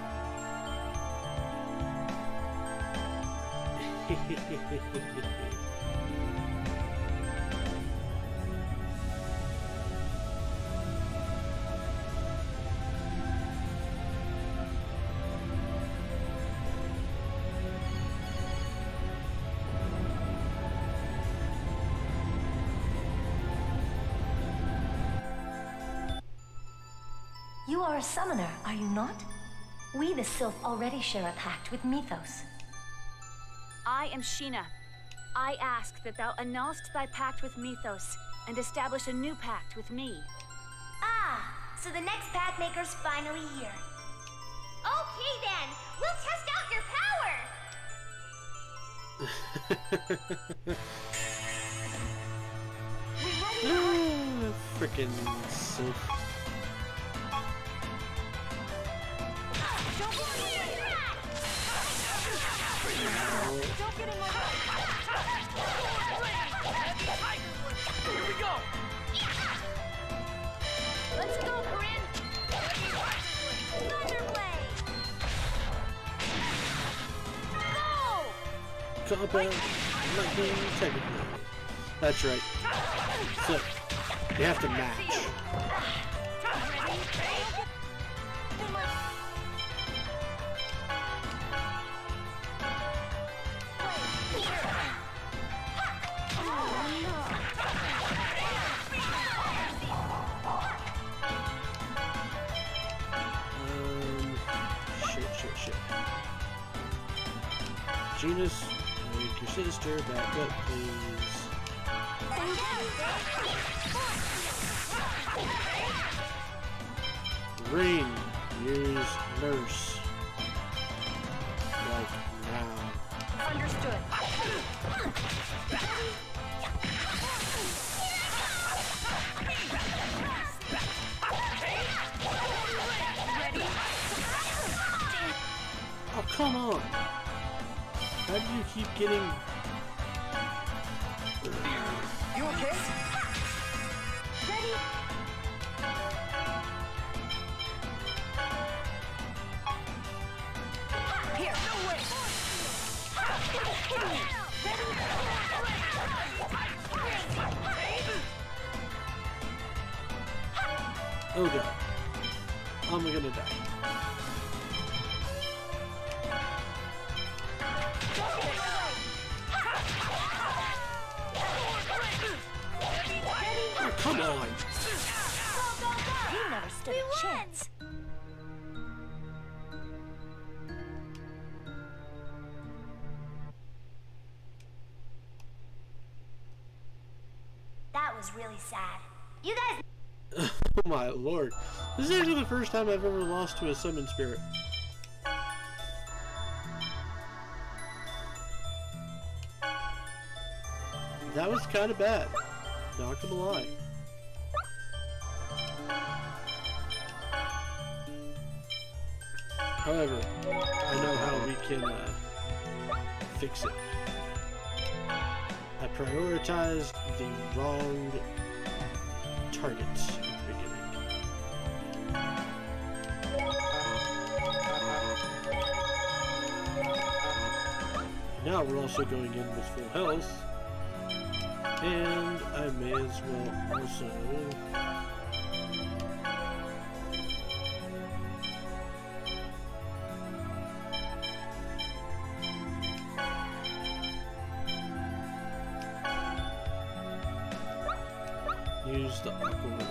You are a summoner, are you not? We, the Sylph, already share a pact with Mythos. I am Sheena. I ask that thou annulst thy pact with Mythos and establish a new pact with me. Ah, so the next pact maker's finally here. Okay then, we'll test out your power. Frickin' Sylph. Don't get in my way! Here we go! Let's go, Corinne! Thunderblade! Go! Combat lightning technically. That's right. So you have to match. Shit. Genus, make your sister back up, please. Green, use nurse. Like now. Understood. Oh, come on! How do you keep getting... You okay? Ready? Here! No way! Oh god. I'm gonna die. Oh, come on! You never stood a chance. That was really sad. You guys... Oh my lord. This is actually the first time I've ever lost to a summon spirit. That was kind of bad. Not gonna lie. However, I know how we can fix it. I prioritized the wrong targets at the beginning. Now we're also going in with full health. And I may as well also use the aquamarine.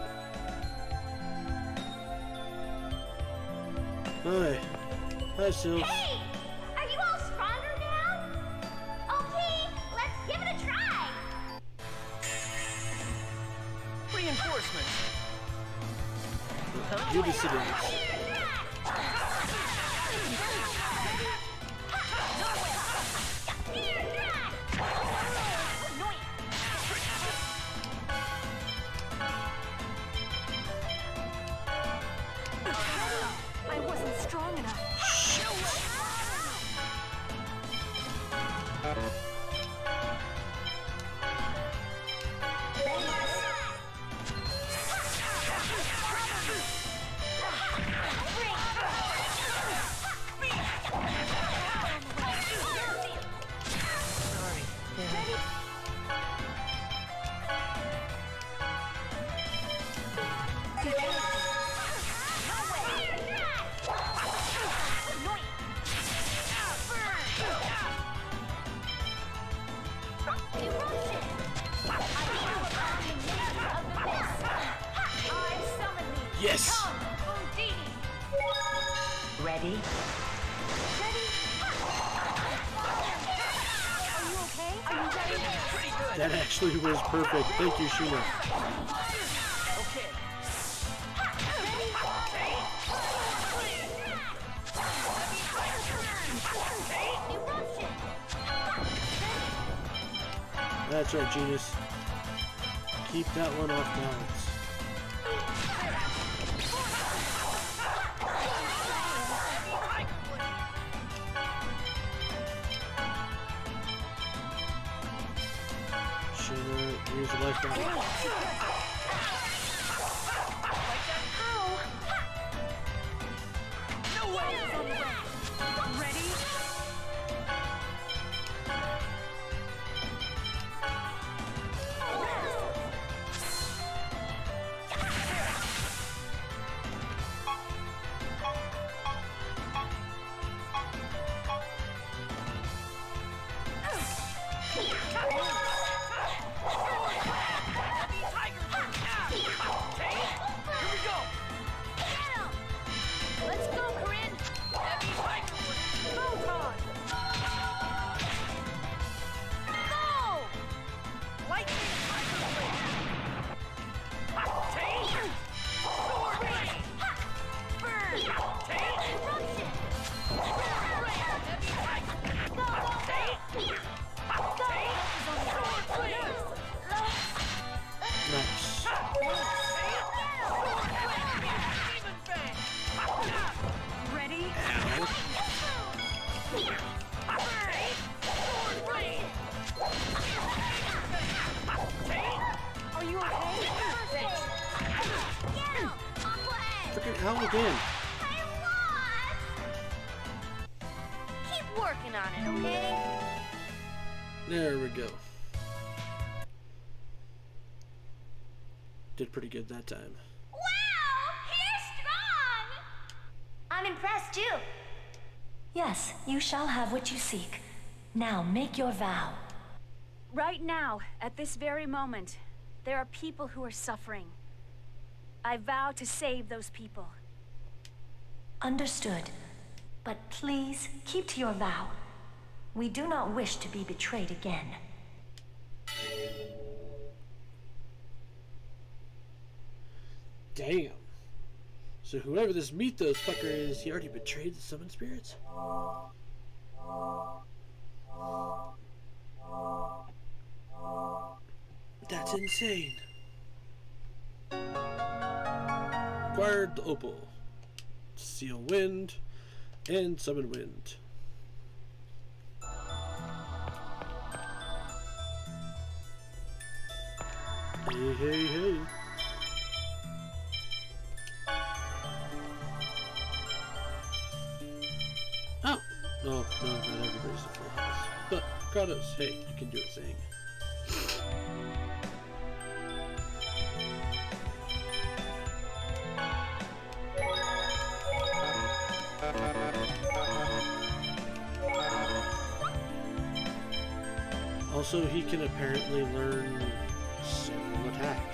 Hi. Hi, Sylph. Hey! Are you all stronger now? Okay, let's give it a try! Reinforcements. You just sit in. I wasn't strong enough. Yes! Ready? That actually was perfect. Thank you, Sheena. Okay. That's right, Genius. Keep that one off balance. Sheena, use the life bounty. No way! Ready? Nice. Ready? Ow. Are you okay? Freaking owl again. Keep working on it, okay? There we go. Did pretty good that time. Wow! You're strong! I'm impressed too. Yes, you shall have what you seek. Now make your vow. Right now, at this very moment, there are people who are suffering. I vow to save those people. Understood. But please, keep to your vow. We do not wish to be betrayed again. Damn. So whoever this Mythos fucker is, he already betrayed the summoned spirits? That's insane. Acquired the opal. Seal wind and summon wind. Hey, hey, hey. Oh! No, not everybody's a full house. But Kratos, hey, you can do a thing. Also, he can apparently learn several attacks.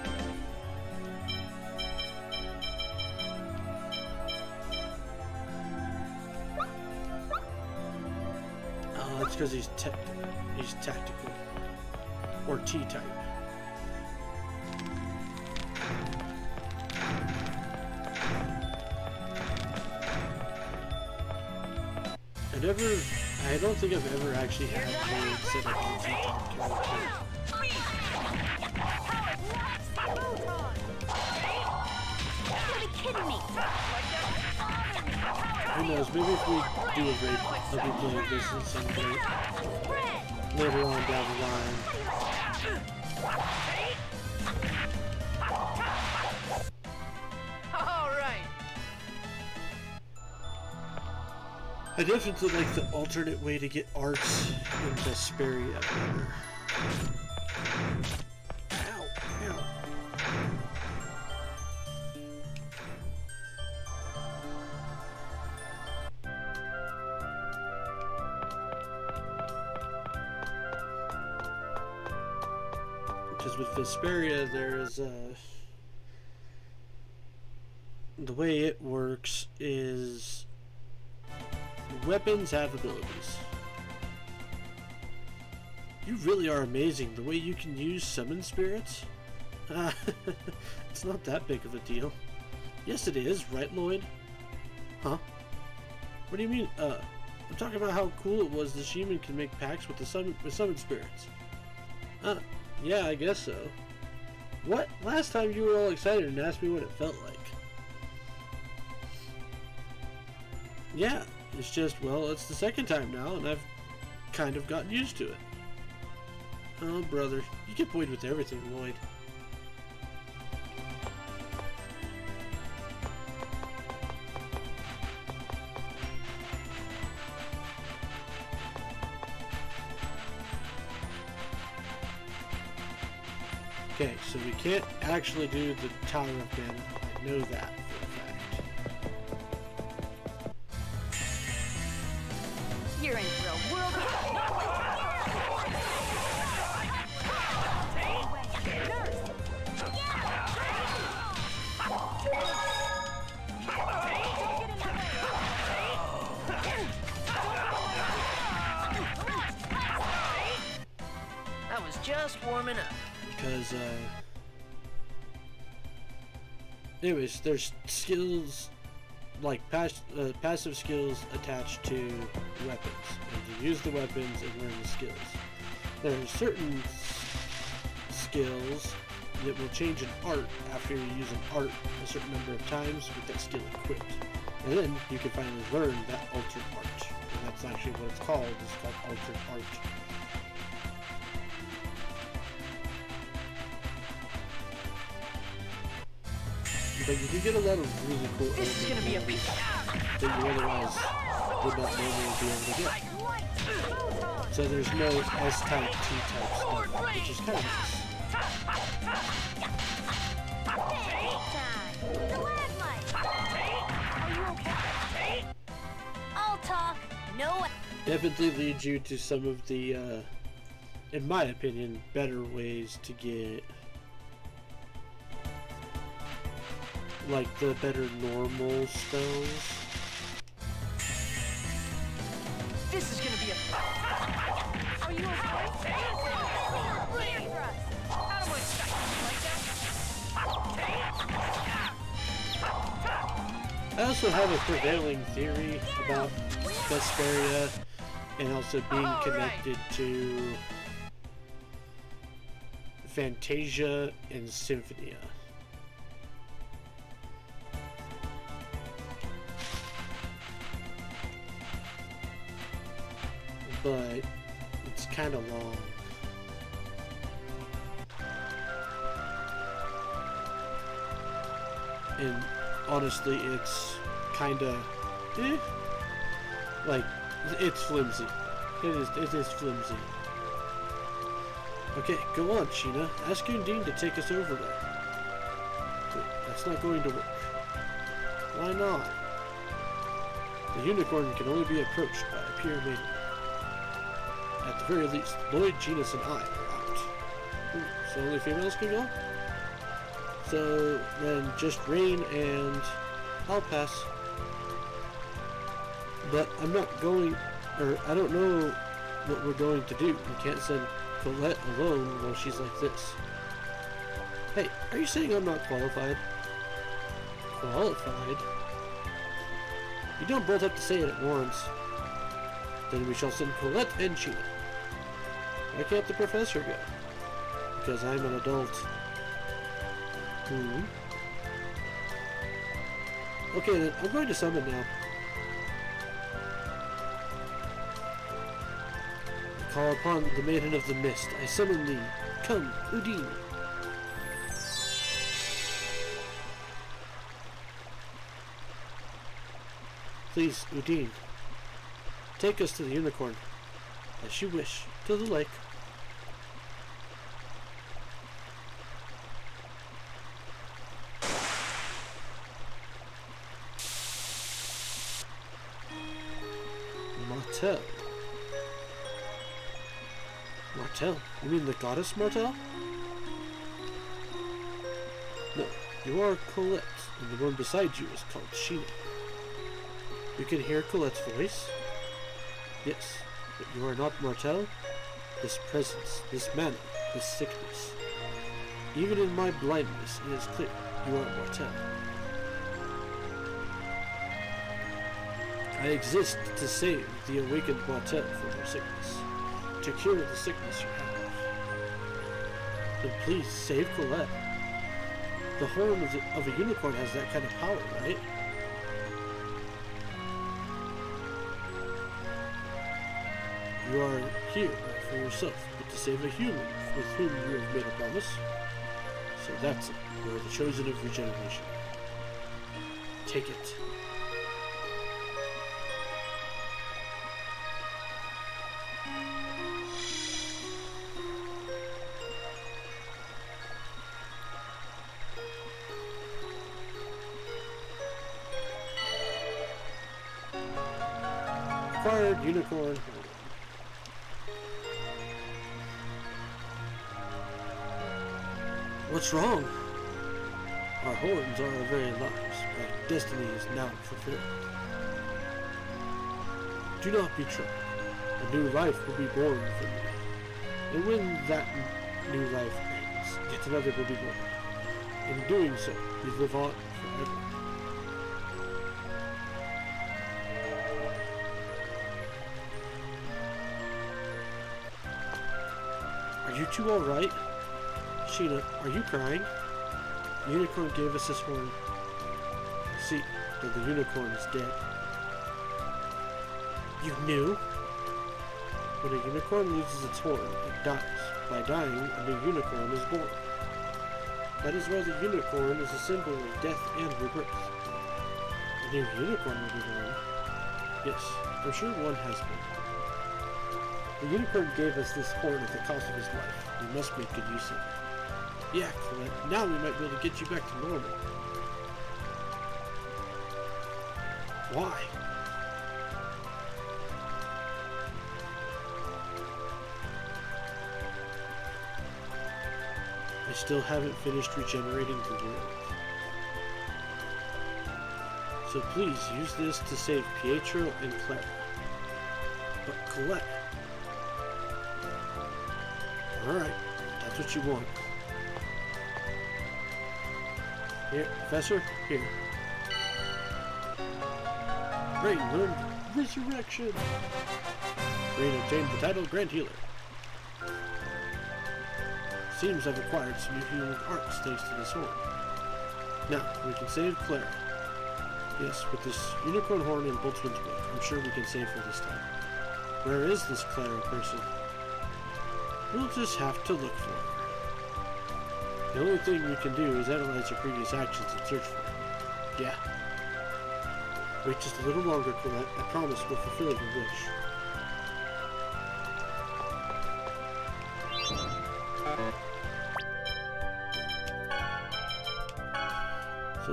Oh, it's because he's tactical. Or T-type. I don't think I've ever actually had Lloyd set up a T-type character. Who knows, maybe if we do a raid, I'll be playing this in some point later on down the line. I definitely like the alternate way to get arts in Vesperia better. Ow, ow. Because with Vesperia, there's the way it works is weapons have abilities. You really are amazing the way you can use summon spirits. It's not that big of a deal. Yes, it is, right, Lloyd? Huh? What do you mean, I'm talking about how cool it was the Shaman can make pacts with the summon spirits. Yeah, I guess so. What? Last time you were all excited and asked me what it felt like. Yeah, it's just, well, it's the second time now, and I've kind of gotten used to it. Oh, brother, you get buoyed with everything, Lloyd. Okay, so we can't actually do the Tower of Mana. I know that for a fact. You're in for a world. That was just warming up. Because, anyways, there's skills, like passive skills attached to weapons. And you use the weapons and learn the skills. There are certain skills that will change an art after you use an art a certain number of times with that skill equipped. And then you can finally learn that altered art. And that's actually what it's called. It's called altered art. But you do get a lot of really cool This is gonna be a piece that you otherwise would not normally be able to get. So there's no S-type, T-type stuff, which is kind of nice. I'll talk. No. Definitely leads you to some of the, in my opinion, better ways to get, like, the better normal spells. This is gonna be a. Are you okay? Out of my sight. I also have a prevailing theory about Vesperia and also being connected to Fantasia and Symphonia. But it's kind of long. And honestly, it's kind of like, it's flimsy. It is flimsy. Okay, go on, Sheena. Ask Undine to take us over there. Wait, that's not going to work. Why not? The unicorn can only be approached by a pure maiden. At the very least, Lloyd, Genus, and I are out. So only females can go? So then just Rain and I'll pass. But I'm not going, or I don't know what we're going to do. We can't send Colette alone while she's like this. Hey, are you saying I'm not qualified? Qualified? You don't both have to say it at once. Then we shall send Colette and Sheena. Why can't the professor go? Because I'm an adult. Okay then, I'm going to summon now. I call upon the Maiden of the Mist. I summon thee. Come, Undine. Please, Undine. Take us to the unicorn. As you wish. To the lake. Martel. Martel? You mean the goddess Martel? No, you are Colette, and the one beside you is called Sheena. You can hear Colette's voice? Yes, but you are not Martel. This presence, this manner, this sickness. Even in my blindness, it is clear you are Martel. I exist to save the awakened Martel from her sickness, to cure the sickness you have. Then please save Colette. The horn of a unicorn has that kind of power, right? You are here not for yourself, but to save a human with whom you have made a promise. So that's it. You are the chosen of regeneration. Take it. Acquired unicorn. What's wrong? Our horns are our very lives, but destiny is now fulfilled. Do not be troubled. A new life will be born from you. And when that new life ends, yet another will be born. In doing so, we live on forever. Are you two alright? Sheena, are you crying? The unicorn gave us this horn. See, that the unicorn is dead. You knew? When a unicorn loses its horn, it dies. By dying, a new unicorn is born. That is why the unicorn is a symbol of death and rebirth. A new unicorn will be born. Yes, I'm sure one has been. The unicorn gave us this horn at the cost of his life. We must make good use of it. Yeah, Colette, now we might be able to get you back to normal. Why? I still haven't finished regenerating the world. So please use this to save Pietro and Clara. But Colette... Alright, that's what you want. Here, Professor, here. Rain learned Resurrection! Rain obtained the title Grand Healer. seems I've acquired some new healing arts thanks to this horn. Now, we can save Clara. Yes, with this unicorn horn and Boltzmann's book, I'm sure we can save her this time. Where is this Clara person? We'll just have to look for her. The only thing we can do is analyze her previous actions and search for her. Yeah. Wait just a little longer, Colette. I promise we'll fulfill your wish. So...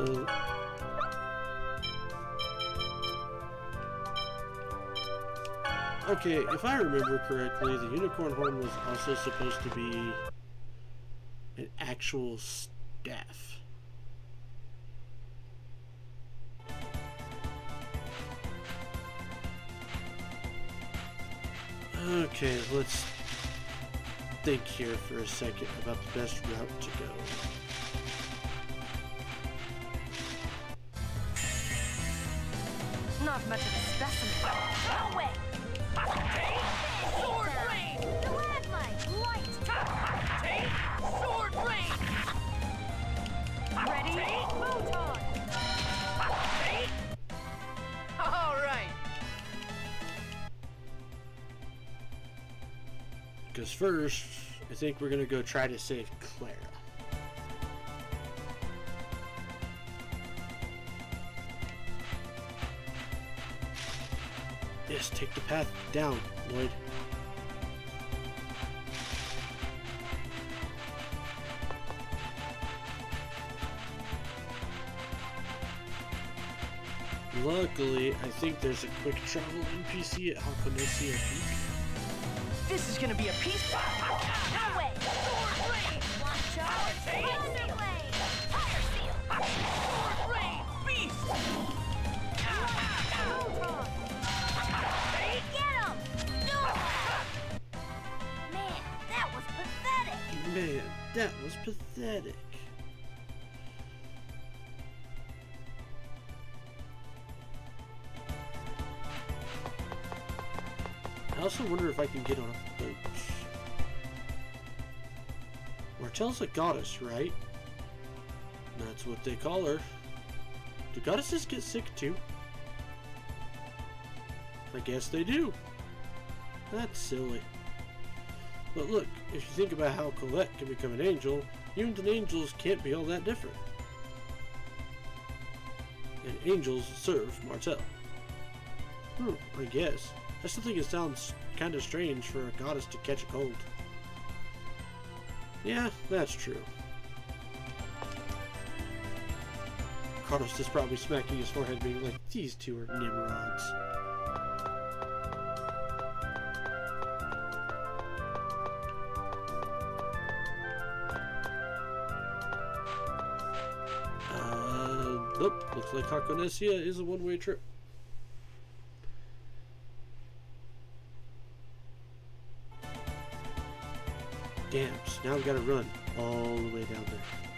okay, if I remember correctly, the unicorn horn was also supposed to be an actual staff. Okay, let's think here for a second about the best route to go. Not much of a specimen. No way! Sword blade! Stalagmite! Light! Take! Sword blade! Ready? Photon! Take! All right! Because first, I think we're gonna go try to save Clara. Yes, take the path down, Lloyd. Luckily, I think there's a quick travel NPC at Halconesia Peak. This is gonna be a piece. No way! Sword blade! Watch out! Thunder blade! Fire seal! Sword blade! Beast! Photon! Get him! No! Man, that was pathetic. Man, that was pathetic. I also wonder if I can get on a boat. Martel's a goddess, right? That's what they call her. Do goddesses get sick too? I guess they do. That's silly. But look, if you think about how Colette can become an angel, humans and angels can't be all that different. And angels serve Martel. I guess. I still think it sounds kind of strange for a goddess to catch a cold. Yeah, that's true. Carlos is probably smacking his forehead being like, these two are Nimrods. Nope, looks like Halconesia is a one-way trip. Damn, so now we gotta run all the way down there.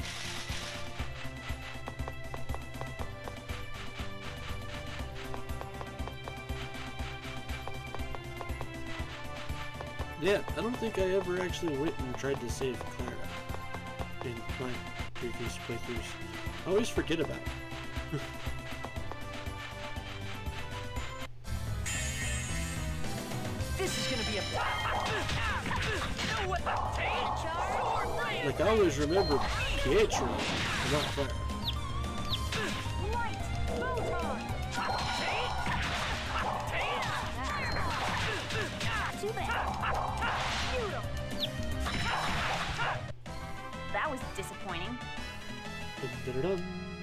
Yeah, I don't think I ever actually went and tried to save Clara in my previous playthroughs. I always forget about it. This is gonna be a. Like, I always remember Pietro, not Clara. Light! Photon! Too bad. That was disappointing. Dun-dun-dun.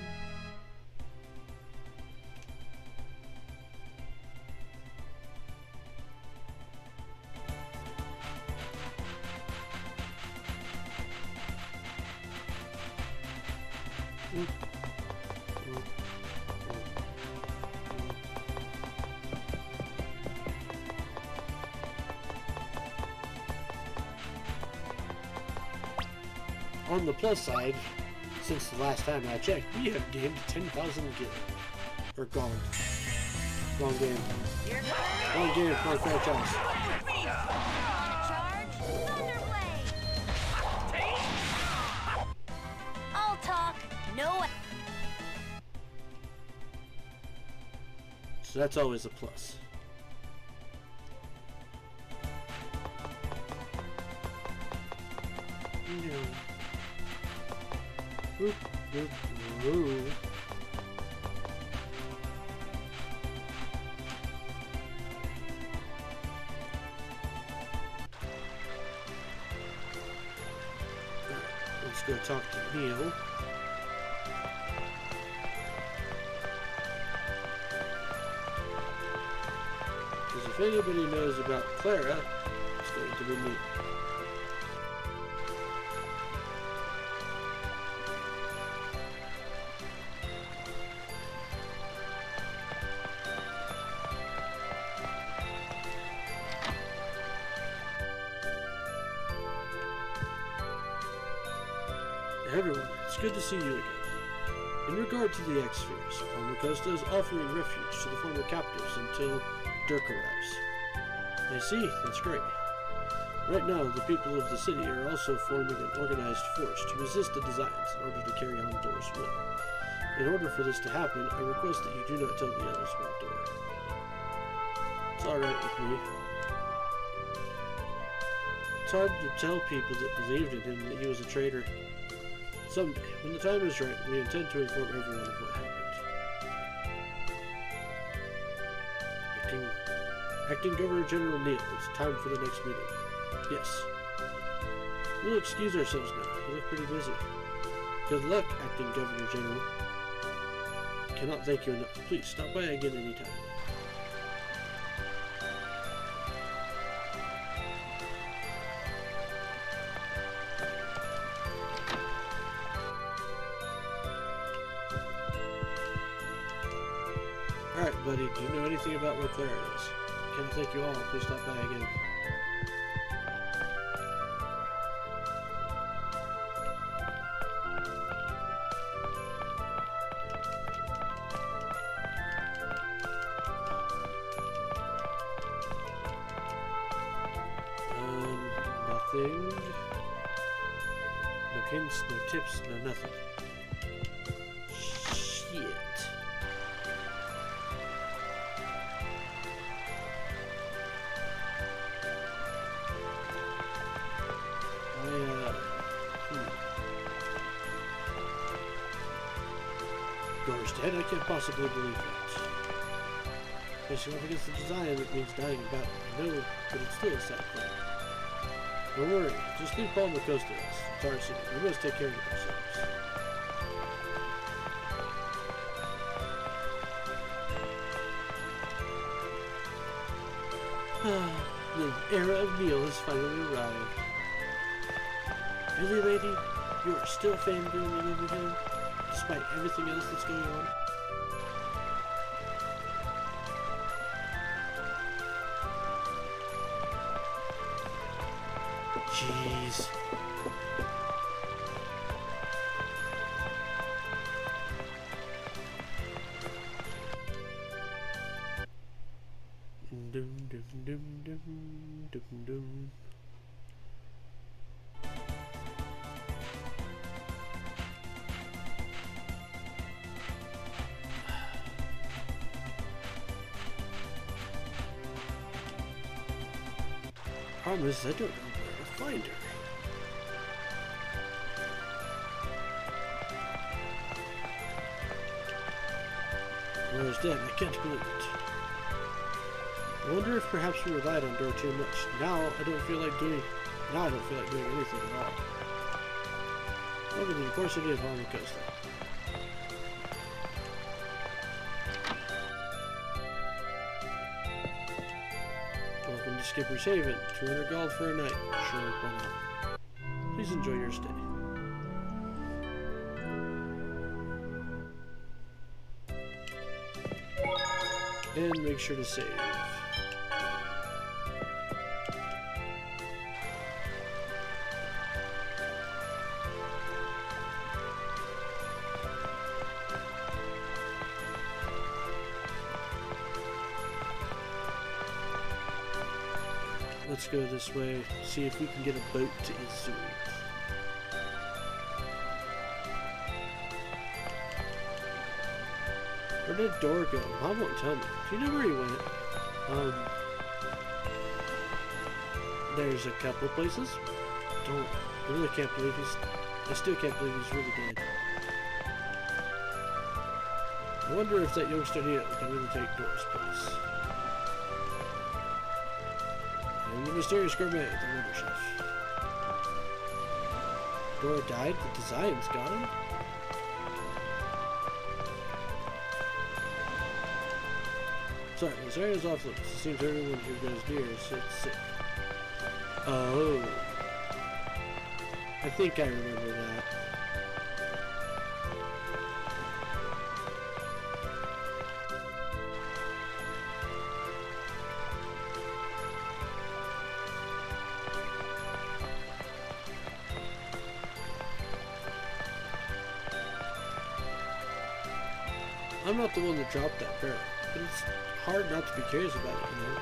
On the plus side, since the last time I checked, we have gained 10,000 gil. Or gold. Wrong game. Wrong game, wrong franchise. Charge! Thunder blade! So that's always a plus. Whoop, whoop, whoop. Let's go talk to Neil. Because if anybody knows about Clara, it's going to be me. Everyone, it's good to see you again. In regard to the X-Spheres, Palmacosta is offering refuge to the former captives until Dirk arrives. I see, that's great. Right now, the people of the city are also forming an organized force to resist the Designs in order to carry on Dor's will. In order for this to happen, I request that you do not tell the others about Dor. It's alright with me. It's hard to tell people that believed in him that he was a traitor. Someday, when the time is right, we intend to inform everyone of what happened. Acting Governor General Neil, it's time for the next meeting. Yes. We'll excuse ourselves now. We look pretty busy. Good luck, Acting Governor General. Cannot thank you enough. Please, stop by again anytime. Alright, buddy, do you know anything about where Clara is? Can't thank you all. Please stop by again. Nothing. No hints, no tips, no nothing. Shit. Dor's dead? I can't possibly believe that. Facing off against the Design, it means dying in battle. I know, but it's still a sad thing. Don't worry, just leave Palmacosta to us. It's our city. We must take care of ourselves. The era of Neil has finally arrived. Really, lady? You are still fangirling over him, despite everything else that's going on? Jeez. Dum dum dum dum dum dum. Problem is, I don't know where to find her. Laura's dead. I can't believe it. I wonder if perhaps we relied on Dor too much. Now I don't feel like doing anything at all. Over the course of the Palmacosta. Welcome to Skipper's Haven. 200 gold for a night. Sure, why not? Please enjoy your stay. And make sure to save. Let's go this way, see if we can get a boat to Izumi. Where did Dora go? Mom won't tell me. Do you know where he went? There's a couple places. I really can't believe I still can't believe he's really dead. I wonder if that youngster here can really take Dora's place. And the mysterious gourmet, the Wonder Chef. Dora died? The Zions got him? Sorry, this area's off limits. It seems everyone who goes near is sick. Oh. I think I remember that. I'm not the one that dropped that barrel, but it's hard not to be curious about it, you know?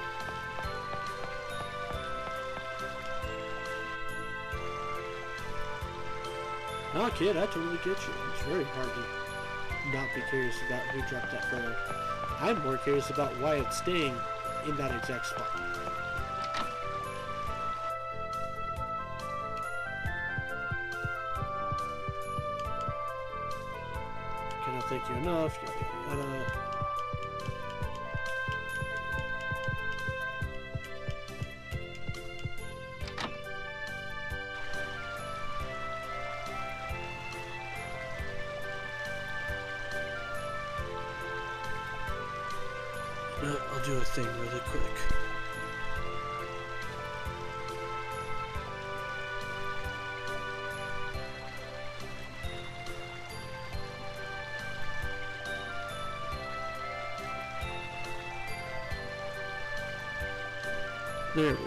No, kid, I totally get you. It's very hard to not be curious about who dropped that barrel. I'm more curious about why it's staying in that exact spot. Cannot thank you enough. Yada, yada, yada. I'll do a thing really quick. There we go.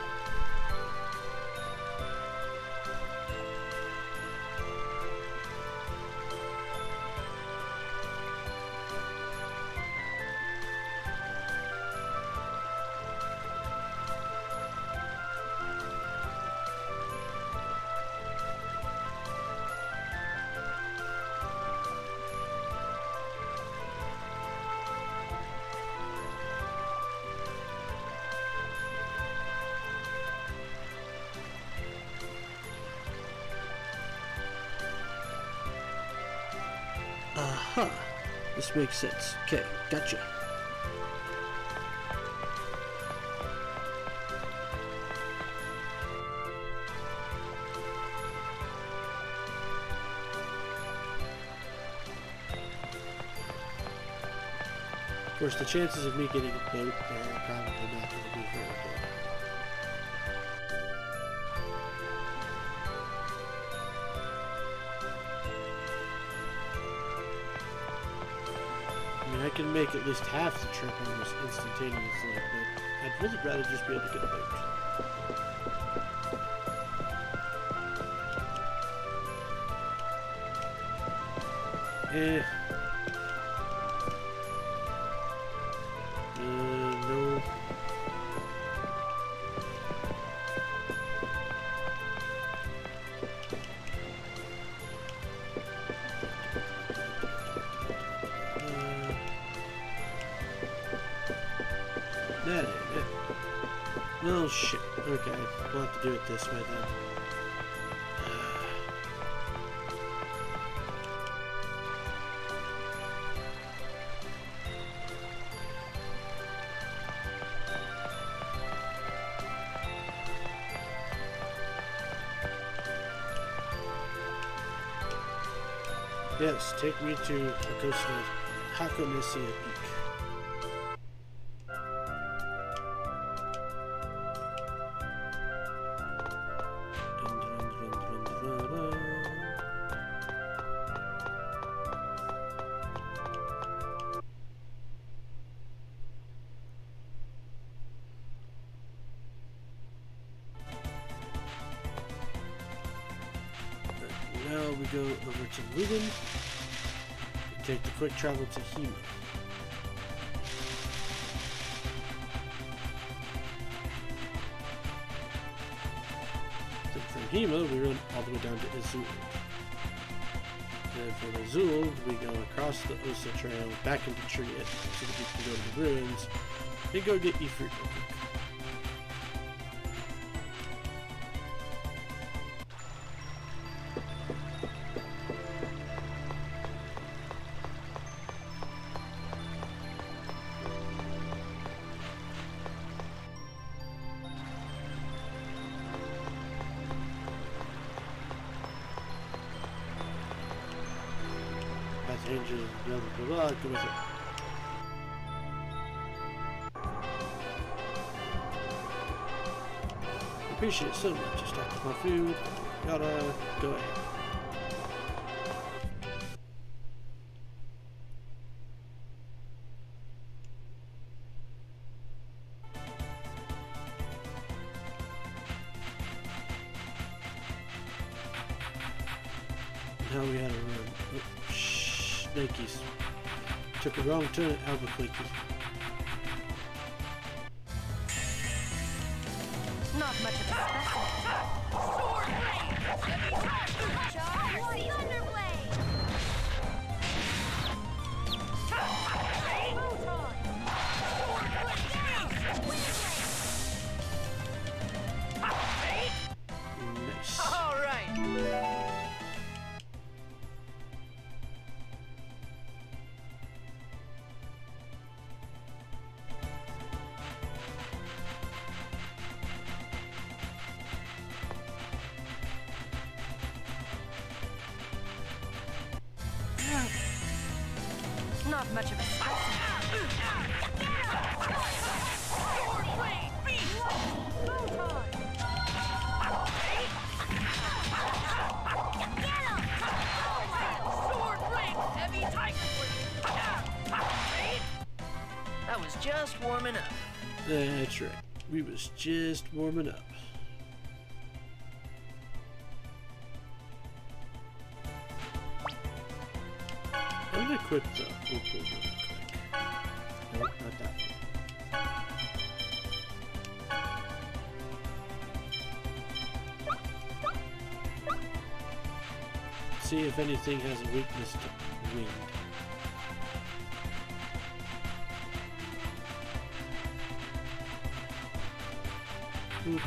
Aha, this makes sense. Okay, gotcha. Of course, the chances of me getting a boat there are probably not going to be very good. I can make at least half the trip almost instantaneously, but I'd really rather just be able to get a boat. No. That ain't it. Well, shit. Okay, we'll have to do it this way then. Yes, take me to Hakonesia Peak. Now we go over to Lugan. Take the quick travel to Hema. Then from Hema, we run all the way down to Izu. then from Azul, we go across the Osa Trail back into Triet so that we can go to the ruins and go get Ifrit real quick. Changes, blah blah blah, go with it. Appreciate it so much. Just talk to my food. Gotta go ahead. Now we had a run. Oh, Yankees. Took a wrong turn at Albuquerque. Not much of a specimen. Sword blade! Charge! Thunderblade! Nice. All right. Not much of a specimen. That was just warming up. That's right. We was just warming up. I'm gonna quit the Opal really quick. Nope, not that one. See if anything has a weakness to wind. Oop.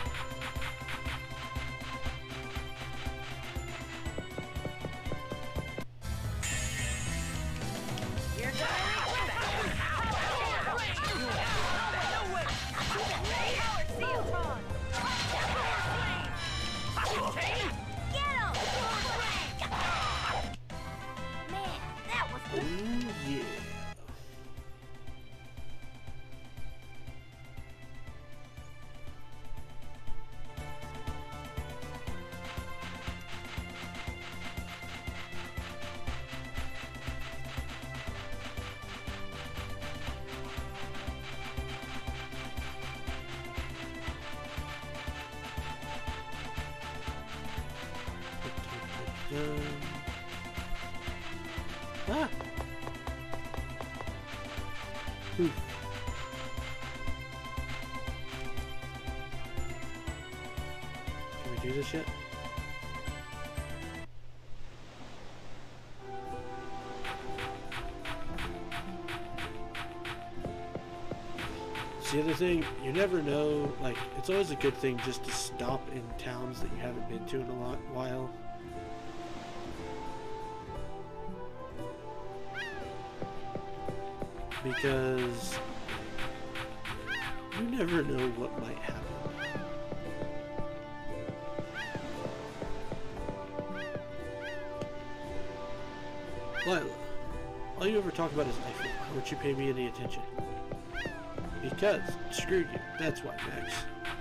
Ah! Oof. Can we do this yet? The other thing, you never know, like, it's always a good thing just to stop in towns that you haven't been to in a while. Because you never know what might happen. Lila, all you ever talk about is Eiffel. Why don't you pay me any attention? Because, screw you. That's why, Max.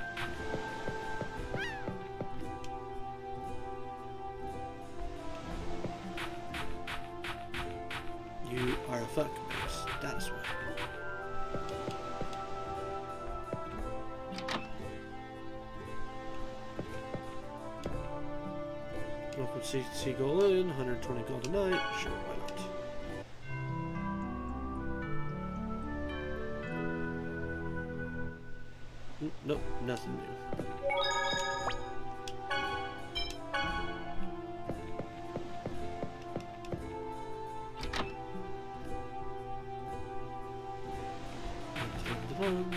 You are a fuck, Max. That's why. Welcome to Seagull Inn, 120 gold a night. Sure, why not? Nope, nothing new. home.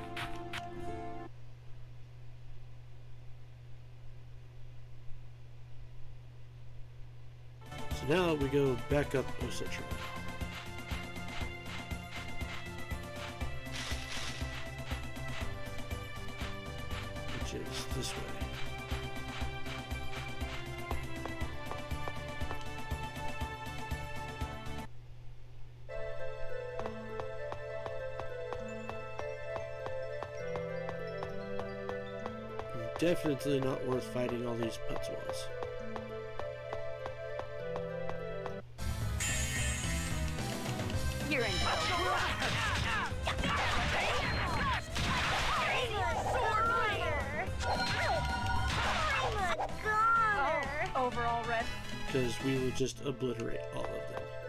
So now we go back up Osa Trail, which is this way. Definitely not worth fighting all these Putzwals. You're in over already. Because we will just obliterate all of them.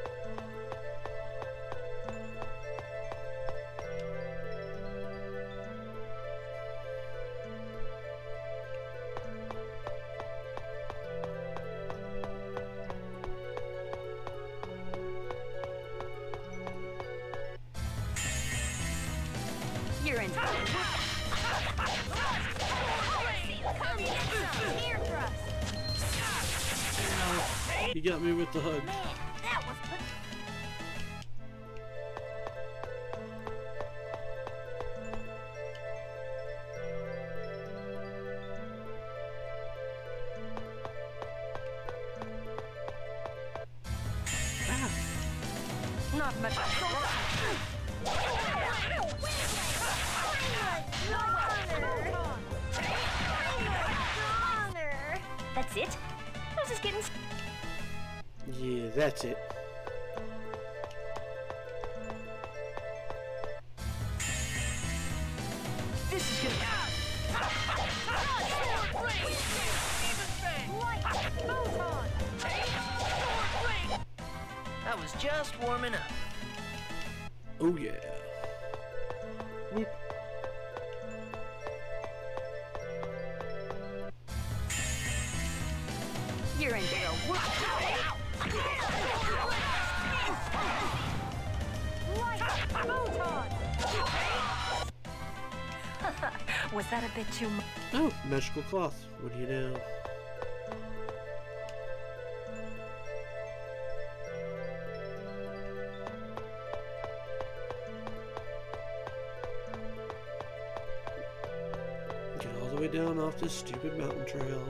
You're in He got me with the hug. That was good. Not much. That's it? I was just getting... Yeah, that's it. This is gonna... I was just warming up. Oh yeah. Whoop. You're in there. Was that a bit too much? Oh, magical cloth. What do you know? Get all the way down off this stupid mountain trail.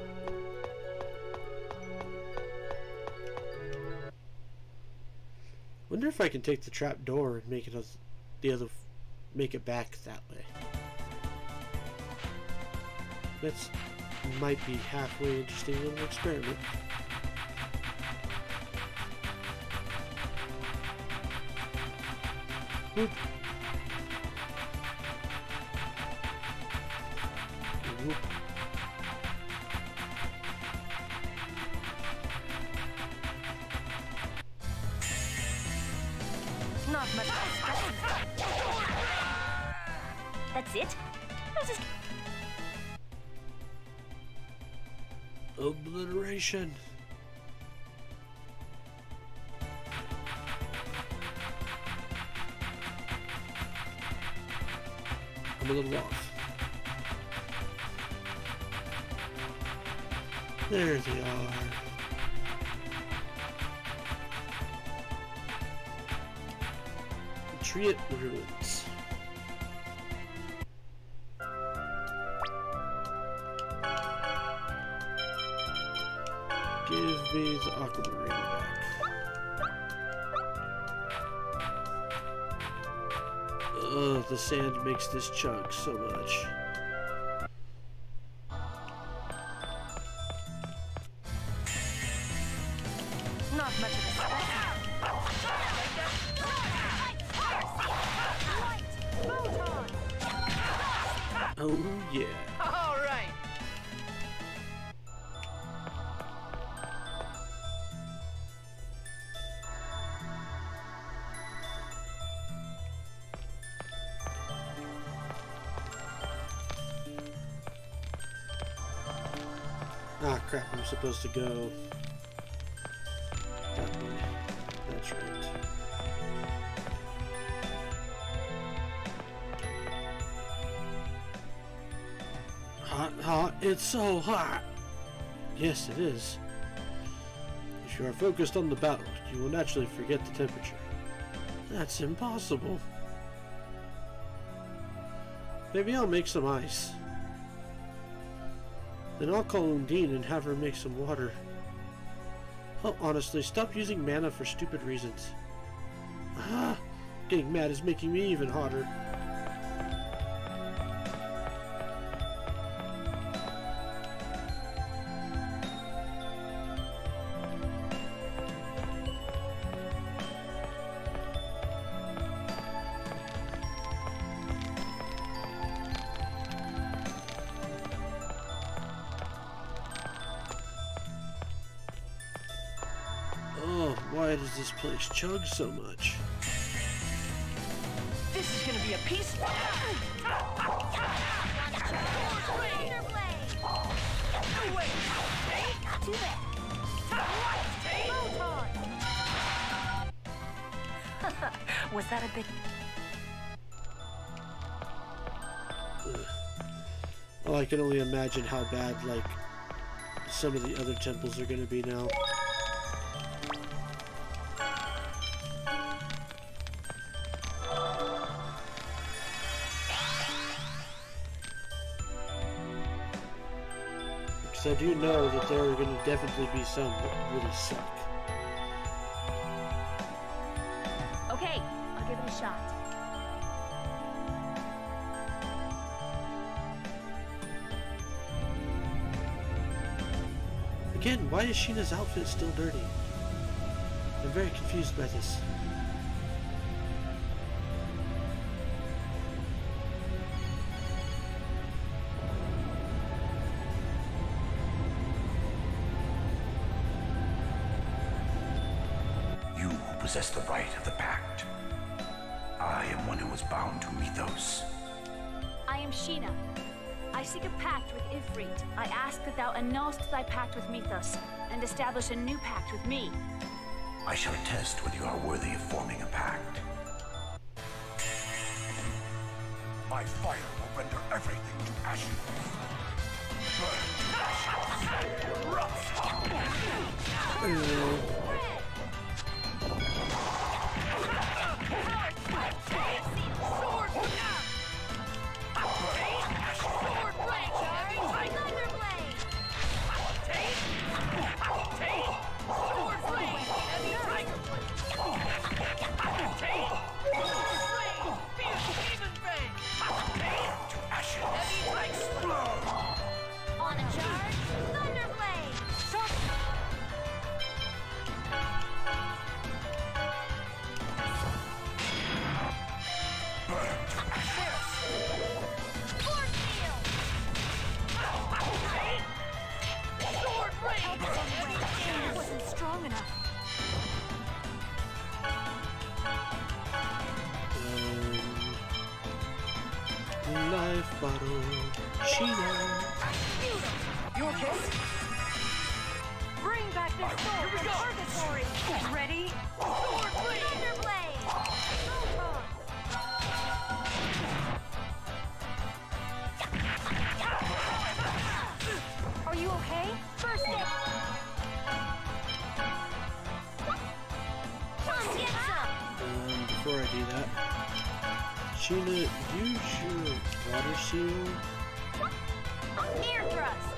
Wonder if I can take the trap door and make it make it back that way. That's might be halfway interesting little experiment. Whoop. Whoop. Not much. That's it? I was just... Obliteration. I'm a little off. There they are. Triet Ruins. Give me the aquamarine back. Ugh, the sand makes this chug so much. Not much of a Oh yeah. All right. Ah crap, I'm supposed to go. Got me. That's right. Hot, hot, it's so hot! Yes, it is. If you are focused on the battle, you will naturally forget the temperature. That's impossible. Maybe I'll make some ice. Then I'll call Undine and have her make some water. Oh, honestly, stop using mana for stupid reasons. Ah, getting mad is making me even hotter. Why does this place chug so much? This is gonna be a piece. Was that a bit... Well, I can only imagine how bad, like, some of the other temples are gonna be now. I do know that there are going to definitely be some that really suck. Okay, I'll give it a shot. Again, why is Sheena's outfit still dirty? I'm very confused by this. Possess the right of the Pact. I am one who is bound to Mythos. I am Sheena. I seek a pact with Ifrit. I ask that thou annulst thy pact with Mythos, and establish a new pact with me. I shall attest whether you are worthy of forming a pact. My fire will render everything to ashes. Burn. Life bottle, Sheena. You okay? Bring back this soul from purgatory. Ready? Sword blade! Thunder blade! Are you okay? First step. Come get some! Before I do that, Sheena, use your water seal. Air thrust!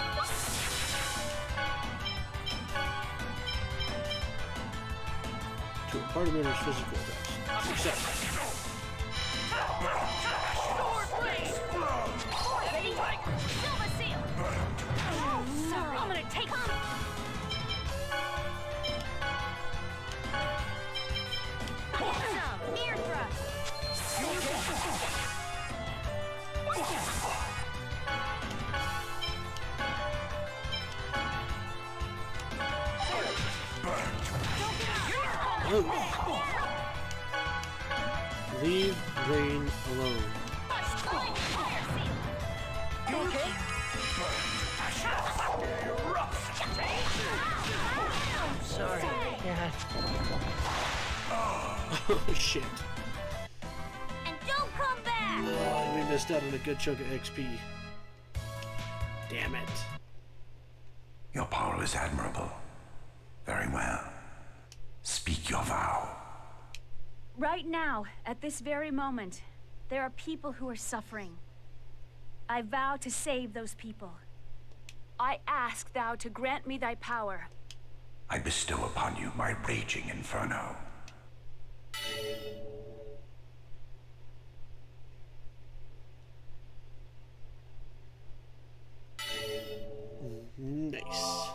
To impart a matter's physical attacks. Success. Sword blade! Ready? Silver seal! Oh, sorry. I'm gonna take some. Air thrust! Oh. Leave Rain alone. Okay. Sorry. Yeah. Oh shit. And don't come back! Oh, we missed out on a good chunk of XP. Damn it. Your power is admirable. Very well. Speak your vow. Right now, at this very moment, there are people who are suffering. I vow to save those people. I ask thou to grant me thy power. I bestow upon you my raging inferno. Nice.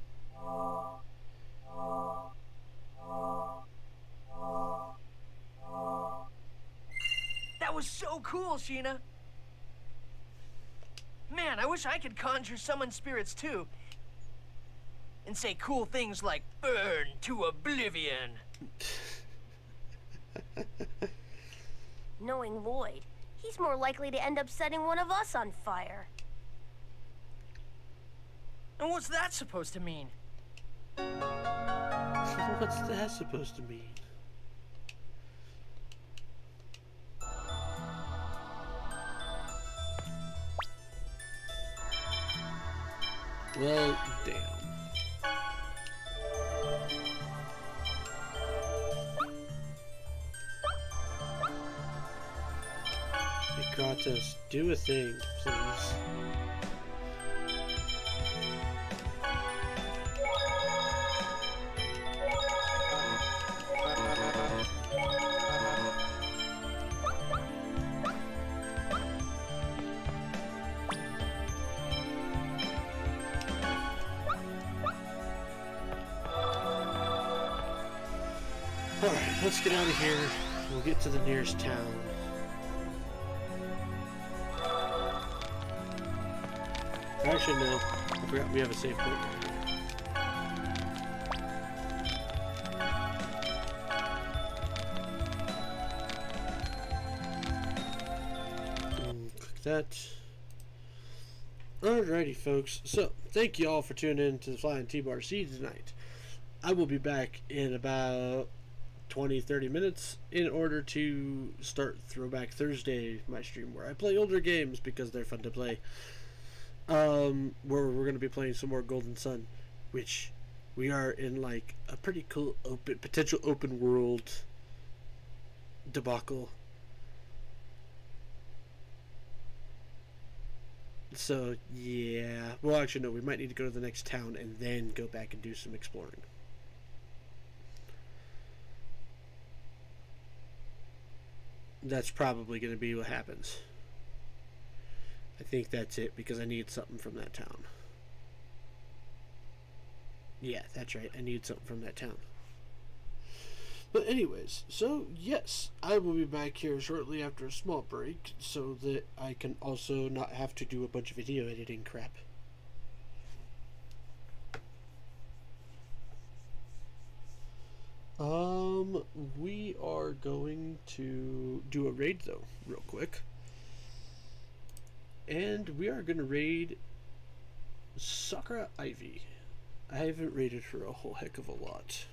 That was so cool, Sheena. Man, I wish I could conjure summon spirits too. And say cool things like, burn to oblivion. Knowing Lloyd, he's more likely to end up setting one of us on fire. And what's that supposed to mean? What's that supposed to mean? Well, damn. Hey, Kratos, do a thing, please. Alright, let's get out of here. We'll get to the nearest town. Actually, no. I forgot we have a save point. Click that. Alrighty, folks. So, thank you all for tuning in to the Flying T-Bar Seed tonight. I will be back in about 20-30 minutes in order to start Throwback Thursday, my stream where I play older games because they're fun to play. Where we're going to be playing some more Golden Sun, which we are in like a pretty cool potential open world debacle. So yeah, well actually no, we might need to go to the next town and then go back and do some exploring. That's probably going to be what happens. I think that's it because I need something from that town. Yeah, that's right. I need something from that town. But anyways, so yes, I will be back here shortly after a small break so that I can also not have to do a bunch of video editing crap. We are going to do a raid though, real quick. And we are going to raid Sakura Ivy. I haven't raided her a whole heck of a lot.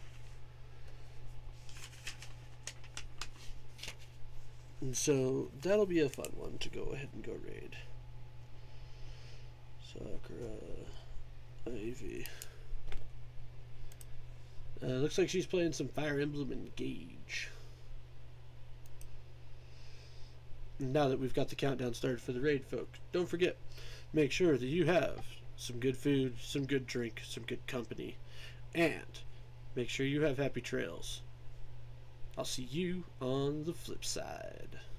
And so that'll be a fun one to go ahead and go raid. Sakura Ivy. Looks like she's playing some Fire Emblem Engage. Now that we've got the countdown started for the raid, folks, don't forget, make sure that you have some good food, some good drink, some good company, and make sure you have happy trails. I'll see you on the flip side.